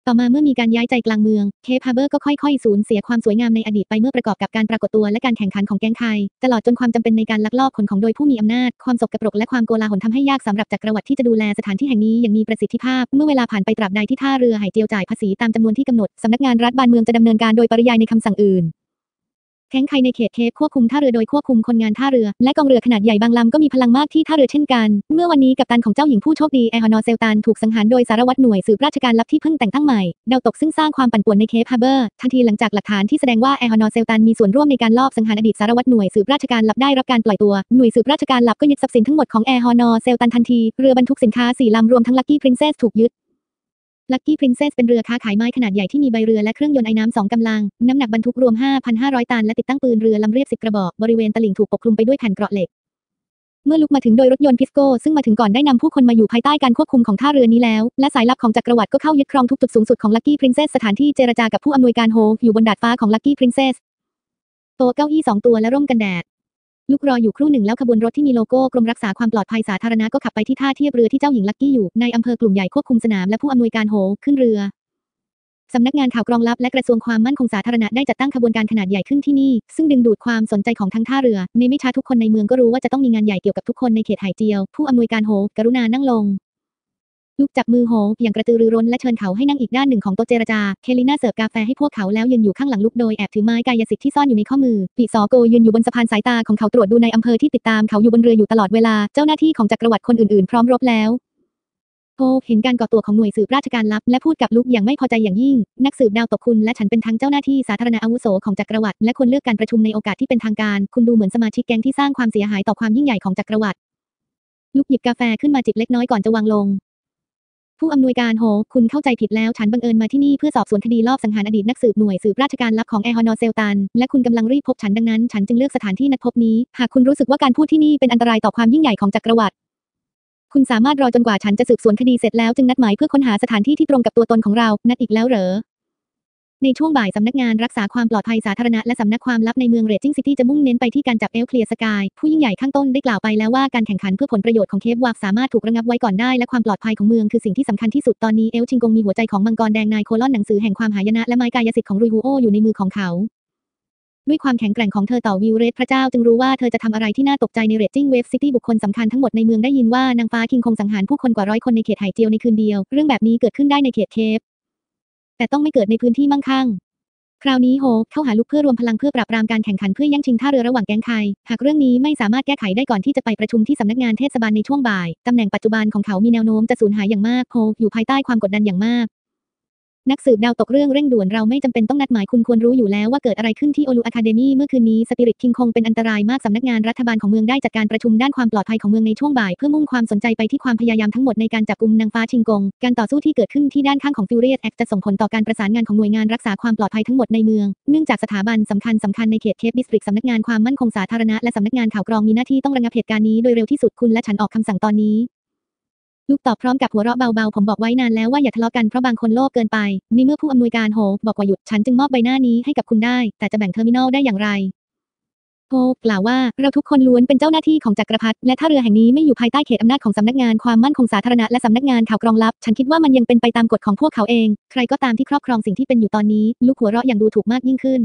ต่อมาเมื่อมีการย้ายใจกลางเมืองเคปฮาร์เบอร์ก็ค่อยๆสูญเสียความสวยงามในอดีตไปเมื่อประกอบกับการปรากฏตัวและการแข่งขันของแก๊งไคตลอดจนความจำเป็นในการลักลอบขนของโดยผู้มีอำนาจความสกปรกและความโกลาหลทำให้ยากสำหรับจักรวรรดิที่จะดูแลสถานที่แห่งนี้อย่างมีประสิทธิภาพเมื่อเวลาผ่านไปตราบใดที่ท่าเรือไหเจียวจ่ายภาษีตามจำนวนที่กำหนดสำนักงานรัฐบาลเมืองจะดำเนินการโดยปริยายในคำสั่งอื่นแก๊งไคในเขตเคปควบคุมท่าเรือโดยควบคุมคนงานท่าเรือและกองเรือขนาดใหญ่บางลำก็มีพลังมากที่ท่าเรือเช่นกันเมื่อวันนี้กัปตันของเจ้าหญิงผู้โชคดีแอฮอนอเซลตันถูกสังหารโดยสารวัตรหน่วยสืบราชการลับที่เพิ่งแต่งตั้งใหม่ดาวตกซึ่งสร้างความปั่นป่วนในเคปฮาร์เบอร์ทันทีหลังจากหลักฐานที่แสดงว่าแอฮอนอเซลตันมีส่วนร่วมในการลอบสังหารอดีตสารวัตรหน่วยสืบราชการลับได้รับการปล่อยตัวหน่วยสืบราชการลับก็ยึดทรัพย์สินทั้งหมดของแอฮอนอเซลตันทันทีเรือบรรทุกสินค้า4 ลำรวมทั้งลัคกี้พรินเซสถูกยึดลัคกี้พรินเซสเป็นเรือค้าขายไม้ขนาดใหญ่ที่มีใบเรือและเครื่องยนต์ไอ้น้ำ2 กำลังน้ำหนักบรรทุกรวม 5,500 ตันและติดตั้งปืนเรือลำเรียบ10 กระบอกบริเวณตลิ่งถูกปกคลุมไปด้วยแผ่นเกราะเหล็กเมื่อลุกมาถึงโดยรถยนต์พิสโก้ซึ่งมาถึงก่อนได้นำผู้คนมาอยู่ภายใต้การควบคุมของท่าเรือนี้แล้วและสายลับของจักรวรรดิก็เข้ายึดครองทุกจุดสูงสุดของลัคกี้พรินเซสสถานที่เจรจากับผู้อำนวยการโฮอยู่บนดาดฟ้าของลัคกี้พรินเซสโต๊ะเก้าอี้2 ตัวและร่มกันแดดลูกรออยู่ครู่หนึ่งแล้วขบวนรถที่มีโลโก้กรมรักษาความปลอดภัยสาธารณะก็ขับไปที่ท่าเทียบเรือที่เจ้าหญิงลัคกี้อยู่ในอำเภอกลุ่มใหญ่ควบคุมสนามและผู้อำนวยการโฮขึ้นเรือสำนักงานข่าวกรองลับและกระทรวงความมั่นคงสาธารณะได้จัดตั้งขบวนการขนาดใหญ่ขึ้นที่นี่ซึ่งดึงดูดความสนใจของทั้งท่าเรือในไม่ช้าทุกคนในเมืองก็รู้ว่าจะต้องมีงานใหญ่เกี่ยวกับทุกคนในเขตไหเจียวผู้อำนวยการโฮกรุณานั่งลงลูกจับมือโฮอย่างกระตือรือร้นและเชิญเขาให้นั่งอีกด้านหนึ่งของโต๊ะเจรจาเคลิน่าเสิร์ฟกาแฟให้พวกเขาแล้วยืนอยู่ข้างหลังลูกโดยแอบถือไม้กายสิทธิ์ที่ซ่อนอยู่ในข้อมือปิซอโกยืนอยู่บนสะพานสายตาของเขาตรวจดูในอำเภอที่ติดตามเขาอยู่บนเรืออยู่ตลอดเวลาเจ้าหน้าที่ของจักรวรรดิคนอื่นๆพร้อมรบแล้วโฮเห็นการก่อตัวของหน่วยสืบราชการลับและพูดกับลุกอย่างไม่พอใจอย่างยิ่งนักสืบดาวตกคุณและฉันเป็นทั้งเจ้าหน้าที่สาธารณอาวุโสของจักรวรรดิและควรเลือกการประชุมในโอกาสที่เป็นทางการคุณดูเหมือนสมาชิกแก๊งที่สร้างความเสียหายต่อความยิ่งใหญ่ของจักรวรรดิลุกหยิบกาแฟขึ้นมาจิบเล็กน้อยก่อนจะวางลงผู้อำนวยการโฮคุณเข้าใจผิดแล้วฉันบังเอิญมาที่นี่เพื่อสอบสวนคดีลอบสังหารอดีตนักสืบหน่วยสืบราชการลับของแอฮอนอเซลตันและคุณกำลังรีบพบฉันดังนั้นฉันจึงเลือกสถานที่นัดพบนี้หากคุณรู้สึกว่าการพูดที่นี่เป็นอันตรายต่อความยิ่งใหญ่ของจักรวรรดิคุณสามารถรอจนกว่าฉันจะสืบสวนคดีเสร็จแล้วจึงนัดหมายเพื่อค้นหาสถานที่ที่ตรงกับตัวตนของเรานัดอีกแล้วเหรอในช่วงบ่ายสำนักงานรักษาความปลอดภัยสาธารณะและสำนักความลับในเมืองเรดจิ้งซิตี้จะมุ่งเน้นไปที่การจับเอลเคลียร์สกายผู้ยิ่งใหญ่ข้างต้นได้กล่าวไปแล้วว่าการแข่งขันเพื่อผลประโยชน์ของเคปวากสามารถถูกระงับไว้ก่อนได้และความปลอดภัยของเมืองคือสิ่งที่สำคัญที่สุดตอนนี้เอลชิงกงมีหัวใจของมังกรแดงนายโคลอนหนังสือแห่งความหายนะและไม้กายสิทธิ์ของรุยฮูโออยู่ในมือของเขาด้วยความแข็งแกร่งของเธอต่อวิวเรดพระเจ้าจึงรู้ว่าเธอจะทำอะไรที่น่าตกใจในเรดจิ้งเวฟซิตี้บุคคลสำคัญทั้งหมดในเมืองได้ยินว่านางฟ้าคิงคงสังหารผู้คนกว่า100 คนในเขตไหเจียวในคืนเดียวเรื่องแบบนี้เกิดขึ้นได้ในเขตเคปแต่ต้องไม่เกิดในพื้นที่มั่งคั่งคราวนี้โฮเข้าหาลุกเพื่อรวมพลังเพื่อปราบปรามการแข่งขันเพื่อแย่งชิงท่าเรือระหว่างแก๊งไคหากเรื่องนี้ไม่สามารถแก้ไขได้ก่อนที่จะไปประชุมที่สำนักงานเทศบาลในช่วงบ่ายตำแหน่งปัจจุบันของเขามีแนวโน้มจะสูญหายอย่างมากโฮอยู่ภายใต้ความกดดันอย่างมากนักสืบดาวตกเรื่องเร่งด่วนเราไม่จำเป็นต้องนัดหมายคุณควรรู้อยู่แล้วว่าเกิดอะไรขึ้นที่โอลูอะคาเดมี่เมื่อคืนนี้สปิริตคิงคงเป็นอันตรายมากสำนักงานรัฐบาลของเมืองได้จัดการประชุมด้านความปลอดภัยของเมืองในช่วงบ่ายเพื่อมุ่งความสนใจไปที่ความพยายามทั้งหมดในการจับกุมนางฟ้าชิงกงการต่อสู้ที่เกิดขึ้นที่ด้านข้างของ Furious X จะส่งผลต่อการประสานงานของหน่วยงานรักษาความปลอดภัยทั้งหมดในเมืองเนื่องจากสถาบันสำคัญในเขตเคปดิสตริกสำนักงานความมั่นคงสาธารณะและสำนักงานข่าวกรองมีหน้าที่ต้องระงับเหตุการณ์นี้โดยเร็วที่สุดคุณและฉันออกคำสั่งตอนนี้ลูกตอบพร้อมกับหัวเราะเบาๆผมบอกไว้นานแล้วว่าอย่าทะเลาะกันเพราะบางคนโลภเกินไปนี่เมื่อผู้อำนวยการโฮบอกว่าหยุดฉันจึงมอบใบหน้านี้ให้กับคุณได้แต่จะแบ่งเทอร์มินอลได้อย่างไรโฮกล่าวว่าเราทุกคนล้วนเป็นเจ้าหน้าที่ของจักรพรรดิและท่าเรือแห่งนี้ไม่อยู่ภายใต้เขตอำนาจของสำนักงานความมั่นคงสาธารณะและสำนักงานข่าวกรองลับฉันคิดว่ามันยังเป็นไปตามกฎของพวกเขาเองใครก็ตามที่ครอบครองสิ่งที่เป็นอยู่ตอนนี้ลูกหัวเราะอย่างดูถูกมากยิ่งขึ้น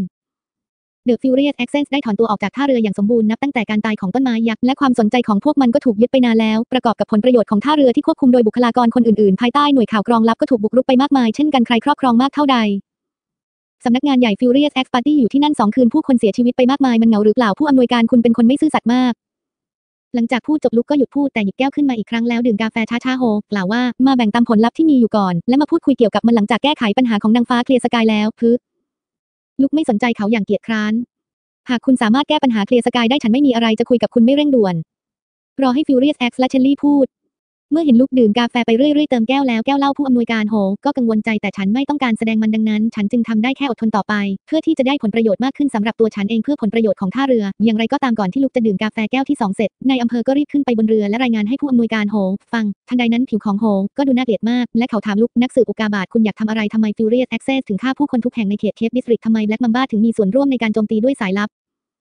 The Furious Accents ได้ถอนตัวออกจากท่าเรืออย่างสมบูรณ์นับตั้งแต่การตายของต้นไม้ยักษ์และความสนใจของพวกมันก็ถูกยึดไปนานแล้วประกอบกับผลประโยชน์ของท่าเรือที่ควบคุมโดยบุคลากรคนอื่นๆภายใต้หน่วยข่าวกรองลับก็ถูกบุกรุกไปมากมายเช่นกันใครครอบครองมากเท่าใดสำนักงานใหญ่ Furious X Party อยู่ที่นั่น2 คืนผู้คนเสียชีวิตไปมากมายมันเหงาหรือเปล่าผู้อำนวยการคุณเป็นคนไม่ซื่อสัตย์มากหลังจากพูดจบลุกก็หยุดพูดแต่หยิบแก้วขึ้นมาอีกครั้งแล้วดื่มกาแฟช้าๆโฮกล่าวว่ามาแบ่งตามผลลัพธ์ที่มีอยู่ก่อนและมาพูดคุยเกี่ยวกับมันหลังจากแก้ไขปัญหาของนางฟ้าเคลียร์สกายแล้วลุกไม่สนใจเขาอย่างเกียจคร้านหากคุณสามารถแก้ปัญหาเคลียร์สกายได้ฉันไม่มีอะไรจะคุยกับคุณไม่เร่งด่วนรอให้ Furious X และเชลลี่พูดเมื่อเห็นลุกดื่มกาแฟไปเรื่อยๆเติมแก้วแล้วแก้วเหล้าผู้อำนวยการโฮก็กังวลใจแต่ฉันไม่ต้องการแสดงมันดังนั้นฉันจึงทำได้แค่อดทนต่อไปเพื่อที่จะได้ผลประโยชน์มากขึ้นสำหรับตัวฉันเองเพื่อผลประโยชน์ของท่าเรืออย่างไรก็ตามก่อนที่ลุกจะดื่มกาแฟแก้วที่2เสร็จนายอำเภอก็รีบขึ้นไปบนเรือและรายงานให้ผู้อำนวยการโฮฟังทันใดนั้นผิวของโฮก็ดูน่าเกลียดมากและเขาถามลุกนักสืบอุกาบาตคุณอยากทำอะไรทำไม Furious Access ถึงฆ่าผู้คนทุกแห่งในเขตเคปดิสตริกทำไม Black Mamba ถึงมีส่วนร่วมในการโจมตีด้วยสายลับ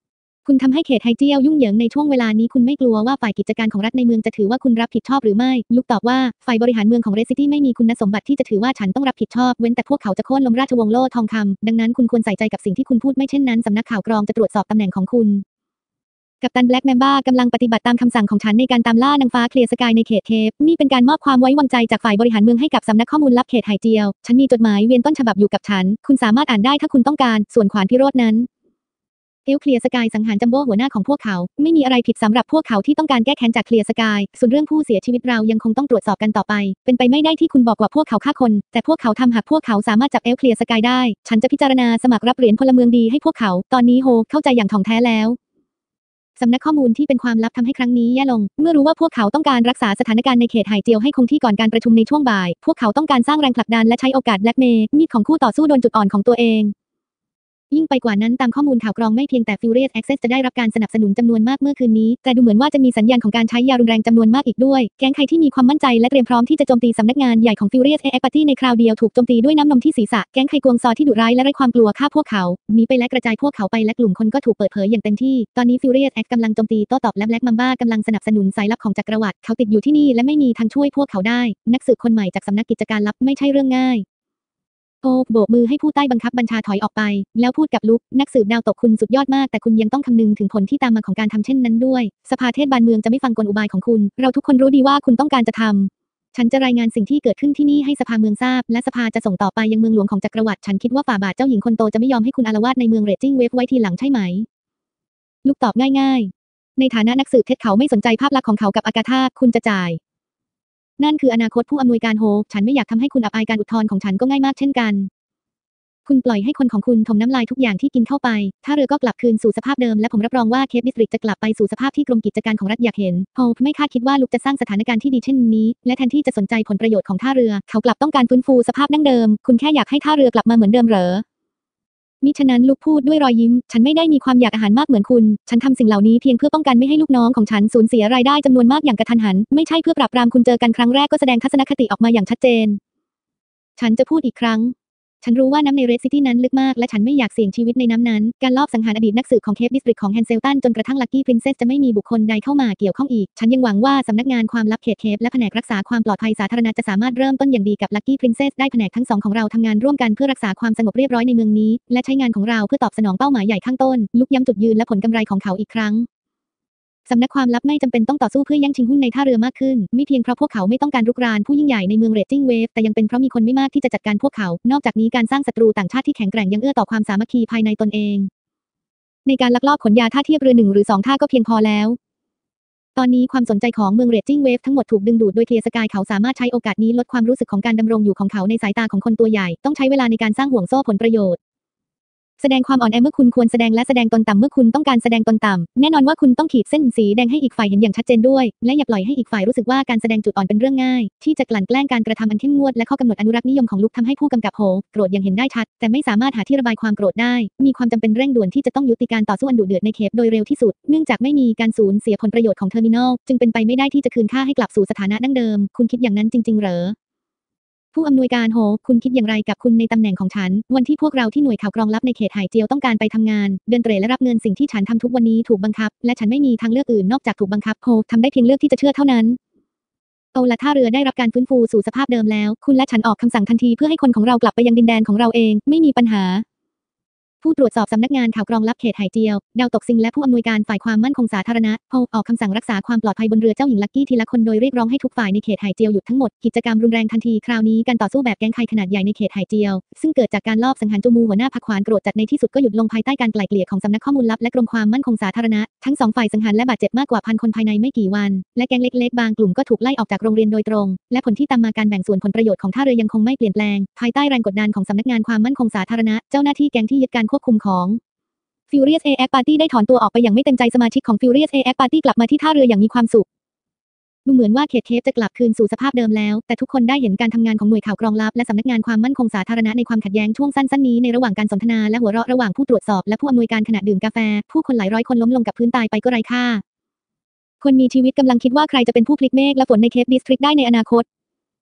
คุณทำให้เขตไฮเจียวยุ่งเหยิงในช่วงเวลานี้คุณไม่กลัวว่าฝ่ายกิจการของรัฐในเมืองจะถือว่าคุณรับผิดชอบหรือไม่ลุกตอบว่าฝ่ายบริหารเมืองของเรดซิตี้ไม่มีคุณสมบัติที่จะถือว่าฉันต้องรับผิดชอบเว้นแต่พวกเขาจะโค่นล้มราชวงศ์โล่ทองคำดังนั้นคุณควรใส่ใจกับสิ่งที่คุณพูดไม่เช่นนั้นสำนักข่าวกรองจะตรวจสอบตำแหน่งของคุณกัปตันแบล็กแมมบ้ากำลังปฏิบัติตามคำสั่งของฉันในการตามล่านางฟ้าเคลียร์สกายในเขตเคปนี่เป็นการมอบความไว้วางใจจากฝ่ายบริหารเมืองให้กับสำนักข้อมูลลับเขตไห่เจียวฉันมีจดหมายเวียนต้นฉบับอยู่กับฉันคุณสามารถอ่านได้ถ้าคุณต้องการส่วนขวานพิโรจน์นั้นเคลียร์สกายสังหารจัมโบ้หัวหน้าของพวกเขาไม่มีอะไรผิดสำหรับพวกเขาที่ต้องการแก้แค้นจากเคลียร์สกายส่วนเรื่องผู้เสียชีวิตเรายังคงต้องตรวจสอบกันต่อไปเป็นไปไม่ได้ที่คุณบอกว่าพวกเขาฆ่าคนแต่พวกเขาทำหากพวกเขาสามารถจับเคลียร์สกายได้ฉันจะพิจารณาสมัครรับเหรียญพลเมืองดีให้พวกเขาตอนนี้โฮเข้าใจอย่างถ่องแท้แล้วสำนักข้อมูลที่เป็นความลับทำให้ครั้งนี้แย่ลงเมื่อรู้ว่าพวกเขาต้องการรักษาสถานการณ์ในเขตไห่เจียวให้คงที่ก่อนการประชุมในช่วงบ่ายพวกเขาต้องการสร้างแรงผลักดันและใช้โอกาสแบล็กเมย์มีดของคู่ต่อสู้โดนจุดอ่อนของตัวเองยิ่งไปกว่านั้นตามข้อมูลข่าวกรองไม่เพียงแต่ Furious Access จะได้รับการสนับสนุนจำนวนมากเมื่อคืนนี้แต่ดูเหมือนว่าจะมีสัญญาณของการใช้ยารุนแรงจำนวนมากอีกด้วยแก๊งใครที่มีความมั่นใจและเตรียมพร้อมที่จะโจมตีสำนักงานใหญ่ของ Furious AX Party ในคราวเดียวถูกโจมตีด้วยน้ำนมที่ศีรษะแก๊งใครกวงซอที่ดุร้ายและไร้ความกลัวฆ่าพวกเขาหนีไปและกระจายพวกเขาไปและกลุ่มคนก็ถูกเปิดเผยอย่างเต็มที่ตอนนี้ Furious X กำลังโจมตีโต้ตอบและ Black Mamba กำลังสนับสนุนสายลับของจักรวรรดิเขาติดอยู่ที่นี่และไม่มีทางช่วยพวกเขาได้นักสืบคนใหม่จากสำนักกิจการลับไม่ใช่เรื่องง่ายโอ้โบกมือให้ผู้ใต้บังคับบัญชาถอยออกไปแล้วพูดกับลุกนักสืบดาวตกคุณสุดยอดมากแต่คุณยังต้องคำนึงถึงผลที่ตามมาของการทำเช่นนั้นด้วยสภาเทศบาลเมืองจะไม่ฟังกลอุบายของคุณเราทุกคนรู้ดีว่าคุณต้องการจะทำฉันจะรายงานสิ่งที่เกิดขึ้นที่นี่ให้สภาเมืองทราบและสภาจะส่งต่อไปยังเมืองหลวงของจักรวรรดิฉันคิดว่าฝ่าบาทเจ้าหญิงคนโตจะไม่ยอมให้คุณอาละวาดในเมืองเรดจิ้งเวฟไว้ทีหลังใช่ไหมลุกตอบง่ายๆในฐานะนักสืบเท็จเขาไม่สนใจภาพลักษณ์ของเขากับอากาธาคุณจะจ่ายนั่นคืออนาคตผู้อำนวยการโฮฉันไม่อยากทำให้คุณอับอายการอุทธรณ์ของฉันก็ง่ายมากเช่นกันคุณปล่อยให้คนของคุณถมน้ำลายทุกอย่างที่กินเข้าไปถ้าเรือก็กลับคืนสู่สภาพเดิมและผมรับรองว่าเคปดิสตริกจะกลับไปสู่สภาพที่กรมกิจการของรัฐอยากเห็นโฮไม่คาดคิดว่าลุกจะสร้างสถานการณ์ที่ดีเช่นนี้และแทนที่จะสนใจผลประโยชน์ของท่าเรือเขากลับต้องการฟื้นฟูสภาพดั้งเดิมคุณแค่อยากให้ท่าเรือกลับมาเหมือนเดิมเหรอมิฉะนั้นลุกพูดด้วยรอยยิ้มฉันไม่ได้มีความอยากอาหารมากเหมือนคุณฉันทำสิ่งเหล่านี้เพียงเพื่อป้องกันไม่ให้ลูกน้องของฉันสูญเสียรายได้จำนวนมากอย่างกระทันหันไม่ใช่เพื่อปราบปรามคุณเจอกันครั้งแรกก็แสดงทัศนคติออกมาอย่างชัดเจนฉันจะพูดอีกครั้งฉันรู้ว่าน้ำในเรดซิตี้นั้นลึกมากและฉันไม่อยากเสี่ยงชีวิตในน้ำนั้นการลอบสังหารอดีตนักสืบของเคปดิสตริกของแฮนเซลตันจนกระทั่งลัคกี้พรินเซสจะไม่มีบุคคลใดเข้ามาเกี่ยวข้องอีกฉันยังหวังว่าสำนักงานความลับเขตเคปและแผนกรักษาความปลอดภัยสาธารณะจะสามารถเริ่มต้นอย่างดีกับลัคกี้พรินเซสได้แผนกทั้งสองของเราทำงานร่วมกันเพื่อรักษาความสงบเรียบร้อยในเมืองนี้และใช้งานของเราเพื่อตอบสนองเป้าหมายใหญ่ข้างต้นลุกย้ำจุดยืนและผลกำไรของเขาอีกครั้งสำนักความลับไม่จำเป็นต้องต่อสู้เพื่อแย่งชิงหุ้นในท่าเรือมากขึ้นไม่เพียงเพราะพวกเขาไม่ต้องการรุกรานผู้ยิ่งใหญ่ในเมืองเรดจิ้งเวฟแต่ยังเป็นเพราะมีคนไม่มากที่จะจัดการพวกเขานอกจากนี้การสร้างศัตรูต่างชาติที่แข็งแกร่งยังเอื้อต่อความสามัคคีภายในตนเองในการลักลอบขนยาท่าเทียบเรือ1 หรือ 2 ท่าก็เพียงพอแล้วตอนนี้ความสนใจของเมืองเรดจิ้งเวฟทั้งหมดถูกดึงดูดโดยเคลียร์สกายเขาสามารถใช้โอกาสนี้ลดความรู้สึกของการดำรงอยู่ของเขาในสายตาของคนตัวใหญ่ต้องใช้เวลาในการสร้างห่วงโซ่ผลประโยชน์แสดงความอ่อนแอเมื่อคุณควรแสดงและแสดงตนต่ำเมื่อคุณต้องการแสดงตนต่ำแน่นอนว่าคุณต้องขีดเส้นสีแดงให้อีกฝ่ายเห็นอย่างชัดเจนด้วยและอย่าปล่อยให้อีกฝ่ายรู้สึกว่าการแสดงจุดอ่อนเป็นเรื่องง่ายที่จะกลั่นแกล้งการกระทำอันเข้มงวดและข้อกำหนดอนุรักษ์นิยมของลุกทำให้ผู้กำกับโฮโกรธอย่างเห็นได้ชัดแต่ไม่สามารถหาที่ระบายความโกรธได้มีความจำเป็นเร่งด่วนที่จะต้องยุติการต่อสู้อันดุเดือดในเคปโดยเร็วที่สุดเนื่องจากไม่มีการสูญเสียผลประโยชน์ของเทอร์มินอลจึงเป็นไปไม่ได้ที่จะคืนค่าให้กลับสู่สถานะดั้งเดิมคุณคิดอย่างนั้นจริงๆเหรอผู้อำนวยการโฮคุณคิดอย่างไรกับคุณในตำแหน่งของฉันวันที่พวกเราที่หน่วยข่าวกรองลับในเขตไห่เจียวต้องการไปทำงานเดินเตร่และรับเงินสิ่งที่ฉันทำทุกวันนี้ถูกบังคับและฉันไม่มีทางเลือกอื่นนอกจากถูกบังคับโฮทำได้เพียงเลือกที่จะเชื่อเท่านั้นเอาละท่าเรือได้รับการฟื้นฟูสู่สภาพเดิมแล้วคุณและฉันออกคำสั่งทันทีเพื่อให้คนของเรากลับไปยังดินแดนของเราเองไม่มีปัญหาผู้ตรวจสอบสำนักงานข่าวกรองลับเขตไห่เจียวดาวตกซิงและผู้อำนวยการฝ่ายความมั่นคงสาธารณะโฮออกคำสั่งรักษาความปลอดภัยบนเรือเจ้าหญิงลักกี้ทีละคนโดยเรียกร้องให้ทุกฝ่ายในเขตไห่เจียวหยุดทั้งหมดกิจกรรมรุนแรงทันทีคราวนี้การต่อสู้แบบแก๊งใครขนาดใหญ่ในเขตไห่เจียวซึ่งเกิดจากการลอบสังหารจูมูหัวหน้าพรรคขวานโกรธจัดในที่สุดก็หยุดลงภายใต้การไกล่เกลี่ยของสำนักข้อมูลลับและกรมความมั่นคงสาธารณะทั้งสองฝ่ายสังหารและบาดเจ็บมากกว่า1,000 คนภายในไม่กี่วันและแก๊งเล็กๆบางกลุ่มก็ถูกไล่ออกจากโรงเรียนโดยตรงและผลที่ตามมาการแบ่งส่วนผลประโยชน์ของท่าเรือยังคงไม่เปลี่ยนแปลงภายใต้แรงกดดันของสำนักงานความมั่นคงสาธารณะเจ้าหน้าที่แก๊งที่ยึดการควบคุมของFurious AX Party ได้ถอนตัวออกไปอย่างไม่เต็มใจสมาชิกของ Furious AX Party กลับมาที่ท่าเรืออย่างมีความสุขดูเหมือนว่าเขตเคปจะกลับคืนสู่สภาพเดิมแล้วแต่ทุกคนได้เห็นการทำงานของหน่วยข่าวกรองลับและสำนักงานความมั่นคงสาธารณะในความขัดแย้งช่วงสั้นๆนี้ในระหว่างการสนทนาและหัวเราะระหว่างผู้ตรวจสอบและผู้อำนวยการขณะดื่มกาแฟผู้คนหลายร้อยคนล้มลงกับพื้นตายไปก็ไร้ค่าคนมีชีวิตกำลังคิดว่าใครจะเป็นผู้พลิกเมฆและฝนในเคปดิสทริกได้ในอนาคต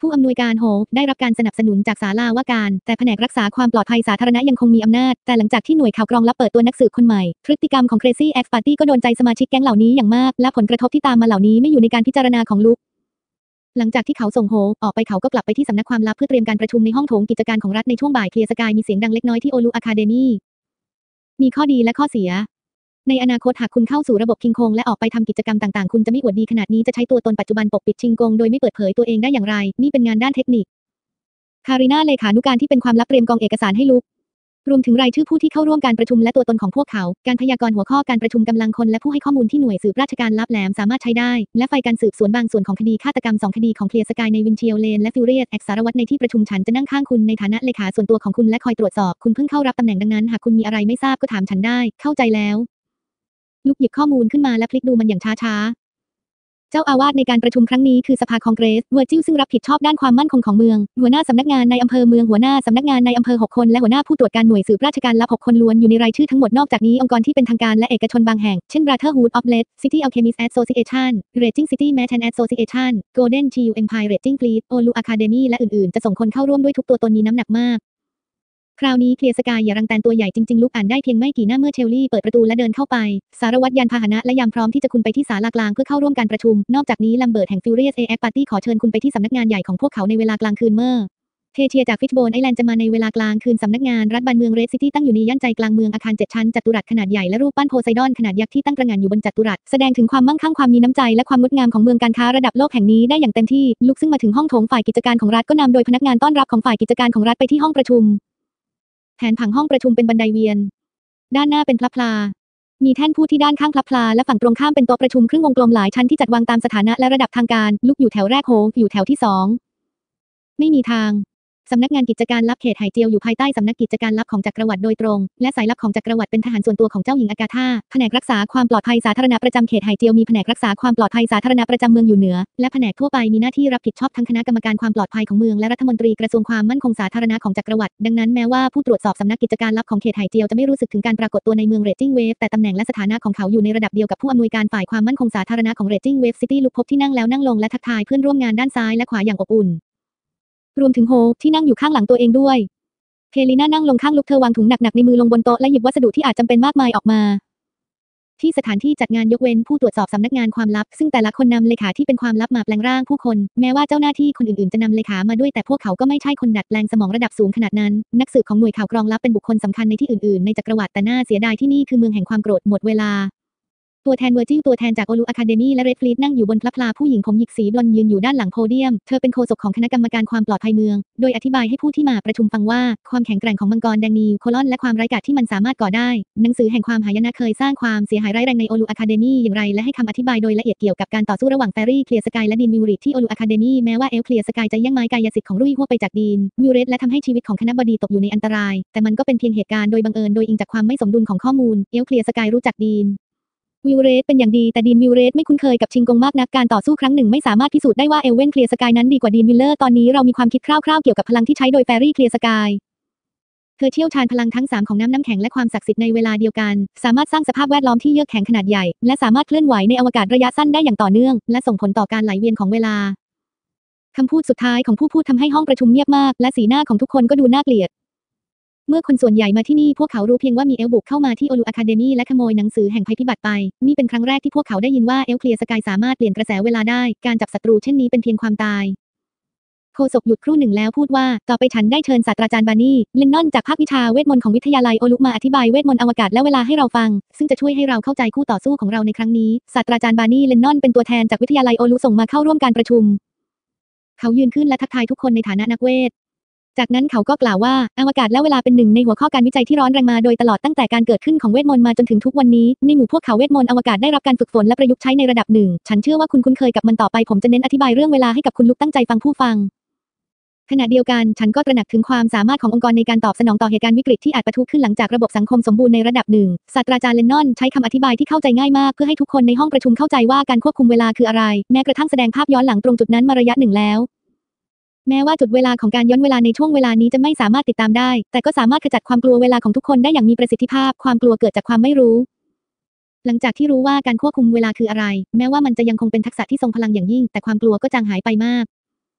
ผู้อำนวยการโฮได้รับการสนับสนุนจากศาลาว่าการแต่แผนกรักษาความปลอดภัยสาธารณะยังคงมีอำนาจแต่หลังจากที่หน่วยข่าวกรองลับเปิดตัวนักสืบคนใหม่พฤติกรรมของ Crazy Ex Party ก็โดนใจสมาชิกแก๊งเหล่านี้อย่างมากและผลกระทบที่ตามมาเหล่านี้ไม่อยู่ในการพิจารณาของลุกหลังจากที่เขาส่งโฮออกไปเขาก็กลับไปที่สำนักความลับเพื่อเตรียมการประชุมในห้องโถงกิจการของรัฐในช่วงบ่ายเคลียร์สกายมีเสียงดังเล็กน้อยที่โอลูอะคาเดมีมีข้อดีและข้อเสียในอนาคตหากคุณเข้าสู่ระบบคิงคงและออกไปทำกิจกรรมต่างๆคุณจะไม่อวดดีขนาดนี้จะใช้ตัวตนปัจจุบันปกปิดชิงกงโดยไม่เปิดเผยตัวเองได้อย่างไรนี่เป็นงานด้านเทคนิคคาริน่าเลขานุการที่เป็นความลับเตรียมกองเอกสารให้ลุกรวมถึงรายชื่อผู้ที่เข้าร่วมการประชุมและตัวตนของพวกเขาการพยากรณ์หัวข้อการประชุมกำลังคนและผู้ให้ข้อมูลที่หน่วยสืบราชการลับแหลมสามารถใช้ได้และไฟการสืบสวนบางส่วนของคดีฆาตกรรม2 คดีของเคลียร์สกายในวินเชียลเลนและฟิวเรียสแอกสารวัตรในที่ประชุมฉันจะนั่งข้างคุณในฐานะเลขาส่วนตัวของคุณและคอยตรวจสอบคุณเพิ่งเข้ารับตำแหน่งดังนั้นหากคุณมีอะไรไม่ทราบก็ถามฉันได้เข้าใจแล้วลุกหยิบข้อมูลขึ้นมาและพลิกดูมันอย่างช้าๆเจ้าอาวาสในการประชุมครั้งนี้คือสภาคองเกรสเวอร์จิลซึ่งรับผิดชอบด้านความมั่นคงของเมืองหัวหน้าสำนักงานในอำเภอเมืองหัวหน้าสำนักงานในอำเภอ6 คนและหัวหน้าผู้ตรวจการหน่วยสืบราชการลับ6 คนล้วนอยู่ในรายชื่อทั้งหมดนอกจากนี้องค์กรที่เป็นทางการและเอกชนบางแห่งเช่น Brotherhood of Lead City Alchemist Association Raging City Merchant Association Golden Shield Empire Raging Fleet Olu Academy และอื่นๆจะส่งคนเข้าร่วมด้วยทุกตัวตนมีน้ำหนักมากคราวนี้เคลียร์สกายอย่ารังแตนตัวใหญ่จริงๆลุกอ่านได้เพียงไม่กี่หน้าเมื่อเชลลี่เปิดประตูและเดินเข้าไปสารวัตรยานพาหนะและยามพร้อมที่จะคุณไปที่ศาลากลางเพื่อเข้าร่วมการประชุมนอกจากนี้ลัมเบิร์ตแห่งฟิวเรียสเอ็กปาร์ตี้ขอเชิญคุณไปที่สำนักงานใหญ่ของพวกเขาในเวลากลางคืนเมื่อเทเชียจากฟิชโบนไอแลนด์จะมาในเวลากลางคืนสำนักงานรัฐบาลเมืองเรดซิตี้ตั้งอยู่ในย่านใจกลางเมืองอาคาร7 ชั้นจัตุรัสขนาดใหญ่และรูปปั้นโพไซดอนขนาดยักษ์ที่ตั้งตระหง่านอยู่บนจัตุรัสแสดงถึงความมั่งคั่งความมีน้ำใจและความงดงามของเมืองการค้าระดับโลกแห่งนี้ได้อย่างเต็มที่ลุกซึ่งมาถึงห้องโถงฝ่ายกิจการของรัฐก็นำโดยพนักงานต้อนรับของฝ่ายกิจการของรัฐไปที่ห้องประชุมแผนผังห้องประชุมเป็นบันไดเวียนด้านหน้าเป็นพลับพลามีแท่นผู้ที่ด้านข้างพลับพลาและฝั่งตรงข้ามเป็นโต๊ะประชุมครึ่งวงกลมหลายชั้นที่จัดวางตามสถานะและระดับทางการลุกอยู่แถวแรกโฮอยู่แถวที่2ไม่มีทางสำนักงานกิจการลับเขตไหเจียวอยู่ภายใต้สำนักกิจการลับของจักรวรรดิโดยตรงและสายลับของจักรวรรดิเป็นทหารส่วนตัวของเจ้าหญิงอากาธาแผนกรักษาความปลอดภัยสาธารณะประจำเขตไหเจียวมีแผนกรักษาความปลอดภัยสาธารณะประจำเมืองอยู่เหนือและแผนกทั่วไปมีหน้าที่รับผิดชอบทั้งคณะกรรมการความปลอดภัยของเมืองและรัฐมนตรีกระทรวงความมั่นคงสาธารณะของจักรวรรดิดังนั้นแม้ว่าผู้ตรวจสอบสำนักกิจการลับของเขตไหเจียวจะไม่รู้สึกถึงการปรากฏตัวในเมืองเรดจิ้งเวฟแต่ตำแหน่งและสถานะของเขาอยู่ในระดับเดียวกับผู้อำนวยการฝ่ายความมั่นคงสาธารณะของเรดจิ้งเวฟซิตี้ลุกพบที่นั่งแล้วนั่งลงและทักทายเพื่อนร่วมงานด้านซ้ายและขวาอย่างอบอุ่นรวมถึงโฮที่นั่งอยู่ข้างหลังตัวเองด้วยเคลีน่านั่งลงข้างลุกเธอวางถุงหนักๆในมือลงบนโต๊ะและหยิบวัสดุที่อาจจำเป็นมากมายออกมาที่สถานที่จัดงานยกเว้นผู้ตรวจสอบสำนักงานความลับซึ่งแต่ละคนนำเลขาที่เป็นความลับมาแปลงร่างผู้คนแม้ว่าเจ้าหน้าที่คนอื่นๆจะนำเลขามาด้วยแต่พวกเขาก็ไม่ใช่คนดัดแปลงสมองระดับสูงขนาดนั้นนักสืบของหน่วยข่าวกรองลับเป็นบุคคลสำคัญในที่อื่นๆในจักรวรรดิแต่น่าเสียดายที่นี่คือเมืองแห่งความโกรธหมดเวลาตัวแทนเวอร์จิลตัวแทนจากโอลูอะคาเดมีและเรดฟลีตนั่งอยู่บนพลับพลาผู้หญิงผมหยิกสีบลอนด์ยืนอยู่ด้านหลังโพเดียมเธอเป็นโฆษกของคณะกรรมการความปลอดภัยเมืองโดยอธิบายให้ผู้ที่มาประชุมฟังว่าความแข็งแกร่งของมังกรแดงนีวโคลอนและความไร้กาจที่มันสามารถก่อได้หนังสือแห่งความหายนะเคยสร้างความเสียหายร้ายแรงในโอลูอะคาเดมีอย่างไรและให้คำอธิบายโดยละเอียดเกี่ยวกับการต่อสู้ระหว่างแฟรี่เคลียร์สกายและดีนวิวริดที่โอลูอะคาเดมีแม้ว่าเอลเคลียร์สกายจะแย่งไม้กายสิทธิ์ของรุ่ยหัวไปจากดีนวิวริดและทำให้ชีวิตของคณบดีตกอยู่ในอันตรายแต่มันก็เป็นเพียงเหตุการณ์โดยบังเอิญโดยอิงจากความไม่สมดุลของข้อมูลเอลเคลียร์สกายรู้จักดีนวิลเรสเป็นอย่างดีแต่ดีนวิลเรสไม่คุ้นเคยกับชิงกงมากนักการต่อสู้ครั้งหนึ่งไม่สามารถพิสูจน์ได้ว่าเอลเวนเคลียร์สกายนั้นดีกว่าดีนวิลเลอร์ตอนนี้เรามีความคิดคร่าวๆเกี่ยวกับพลังที่ใช้โดยแฟรี่เคลียร์สกายเธอเชี่ยวชาญพลังทั้ง3ของน้ำแข็งและความศักดิ์สิทธิ์ในเวลาเดียวกันสามารถสร้างสภาพแวดล้อมที่เยือกแข็งขนาดใหญ่และสามารถเคลื่อนไหวในอวกาศระยะสั้นได้อย่างต่อเนื่องและส่งผลต่อการไหลเวียนของเวลาคำพูดสุดท้ายของผู้พูดทำให้ห้องประชุมเงียบมากและสีหน้าของทุกคนก็ดูน่าเกลียดเมื่อคนส่วนใหญ่มาที่นี่พวกเขารู้เพียงว่ามีเอลบุกเข้ามาที่โอลูอะคาเดมีและขโมยหนังสือแห่งภัยพิบัติไปนี่เป็นครั้งแรกที่พวกเขาได้ยินว่าเอลเคลียร์สกายสามารถเปลี่ยนกระแสเวลาได้การจับศัตรูเช่นนี้เป็นเพียงความตายโฆษกหยุดครู่หนึ่งแล้วพูดว่าต่อไปฉันได้เชิญศาสตราจารย์บานี่เลนนอนจากภาควิชาเวทมนต์ของวิทยาลัยโอลุมาอธิบายเวทมนต์อวกาศและเวลาให้เราฟังซึ่งจะช่วยให้เราเข้าใจคู่ต่อสู้ของเราในครั้งนี้ศาสตราจารย์บานี่เลนนอนเป็นตัวแทนจากวิทยาลัยโอลุส่งมาเข้าร่วมการประชุมเขายืนขึ้นและทักทายทุกคนในฐานะนักเวทจากนั้นเขาก็กล่าวว่าอวกาศและเวลาเป็นหนึ่งในหัวข้อการวิจัยที่ร้อนแรงมาโดยตลอดตั้งแต่การเกิดขึ้นของเวทมนต์มาจนถึงทุกวันนี้ในหมู่พวกเขาเวทมนต์อวกาศได้รับการฝึกฝนและประยุกต์ใช้ในระดับหนึ่งฉันเชื่อว่าคุณคุ้นเคยกับมันต่อไปผมจะเน้นอธิบายเรื่องเวลาให้กับคุณลุกตั้งใจฟังผู้ฟังขณะเดียวกันฉันก็ตระหนักถึงความสามารถขององค์กรในการตอบสนองต่อเหตุการณ์วิกฤตที่อาจปะทุขึ้นหลังจากระบบสังคมสมบูรณ์ในระดับหนึ่งศาสตราจารย์เลนนอนใช้คำอธิบายที่เข้าใจง่ายมากเพื่อให้ทุกคนในห้องประชุมเข้าใจว่าการควบคุมเวลาคืออะไรแม้กระทั่งแสดงภาพย้อนหลังตรงจุดนั้นมาระยะหนึ่งแล้วแม้ว่าจุดเวลาของการย้อนเวลาในช่วงเวลานี้จะไม่สามารถติดตามได้แต่ก็สามารถขจัดความกลัวเวลาของทุกคนได้อย่างมีประสิทธิภาพความกลัวเกิดจากความไม่รู้หลังจากที่รู้ว่าการควบคุมเวลาคืออะไรแม้ว่ามันจะยังคงเป็นทักษะที่ทรงพลังอย่างยิ่งแต่ความกลัวก็จางหายไปมาก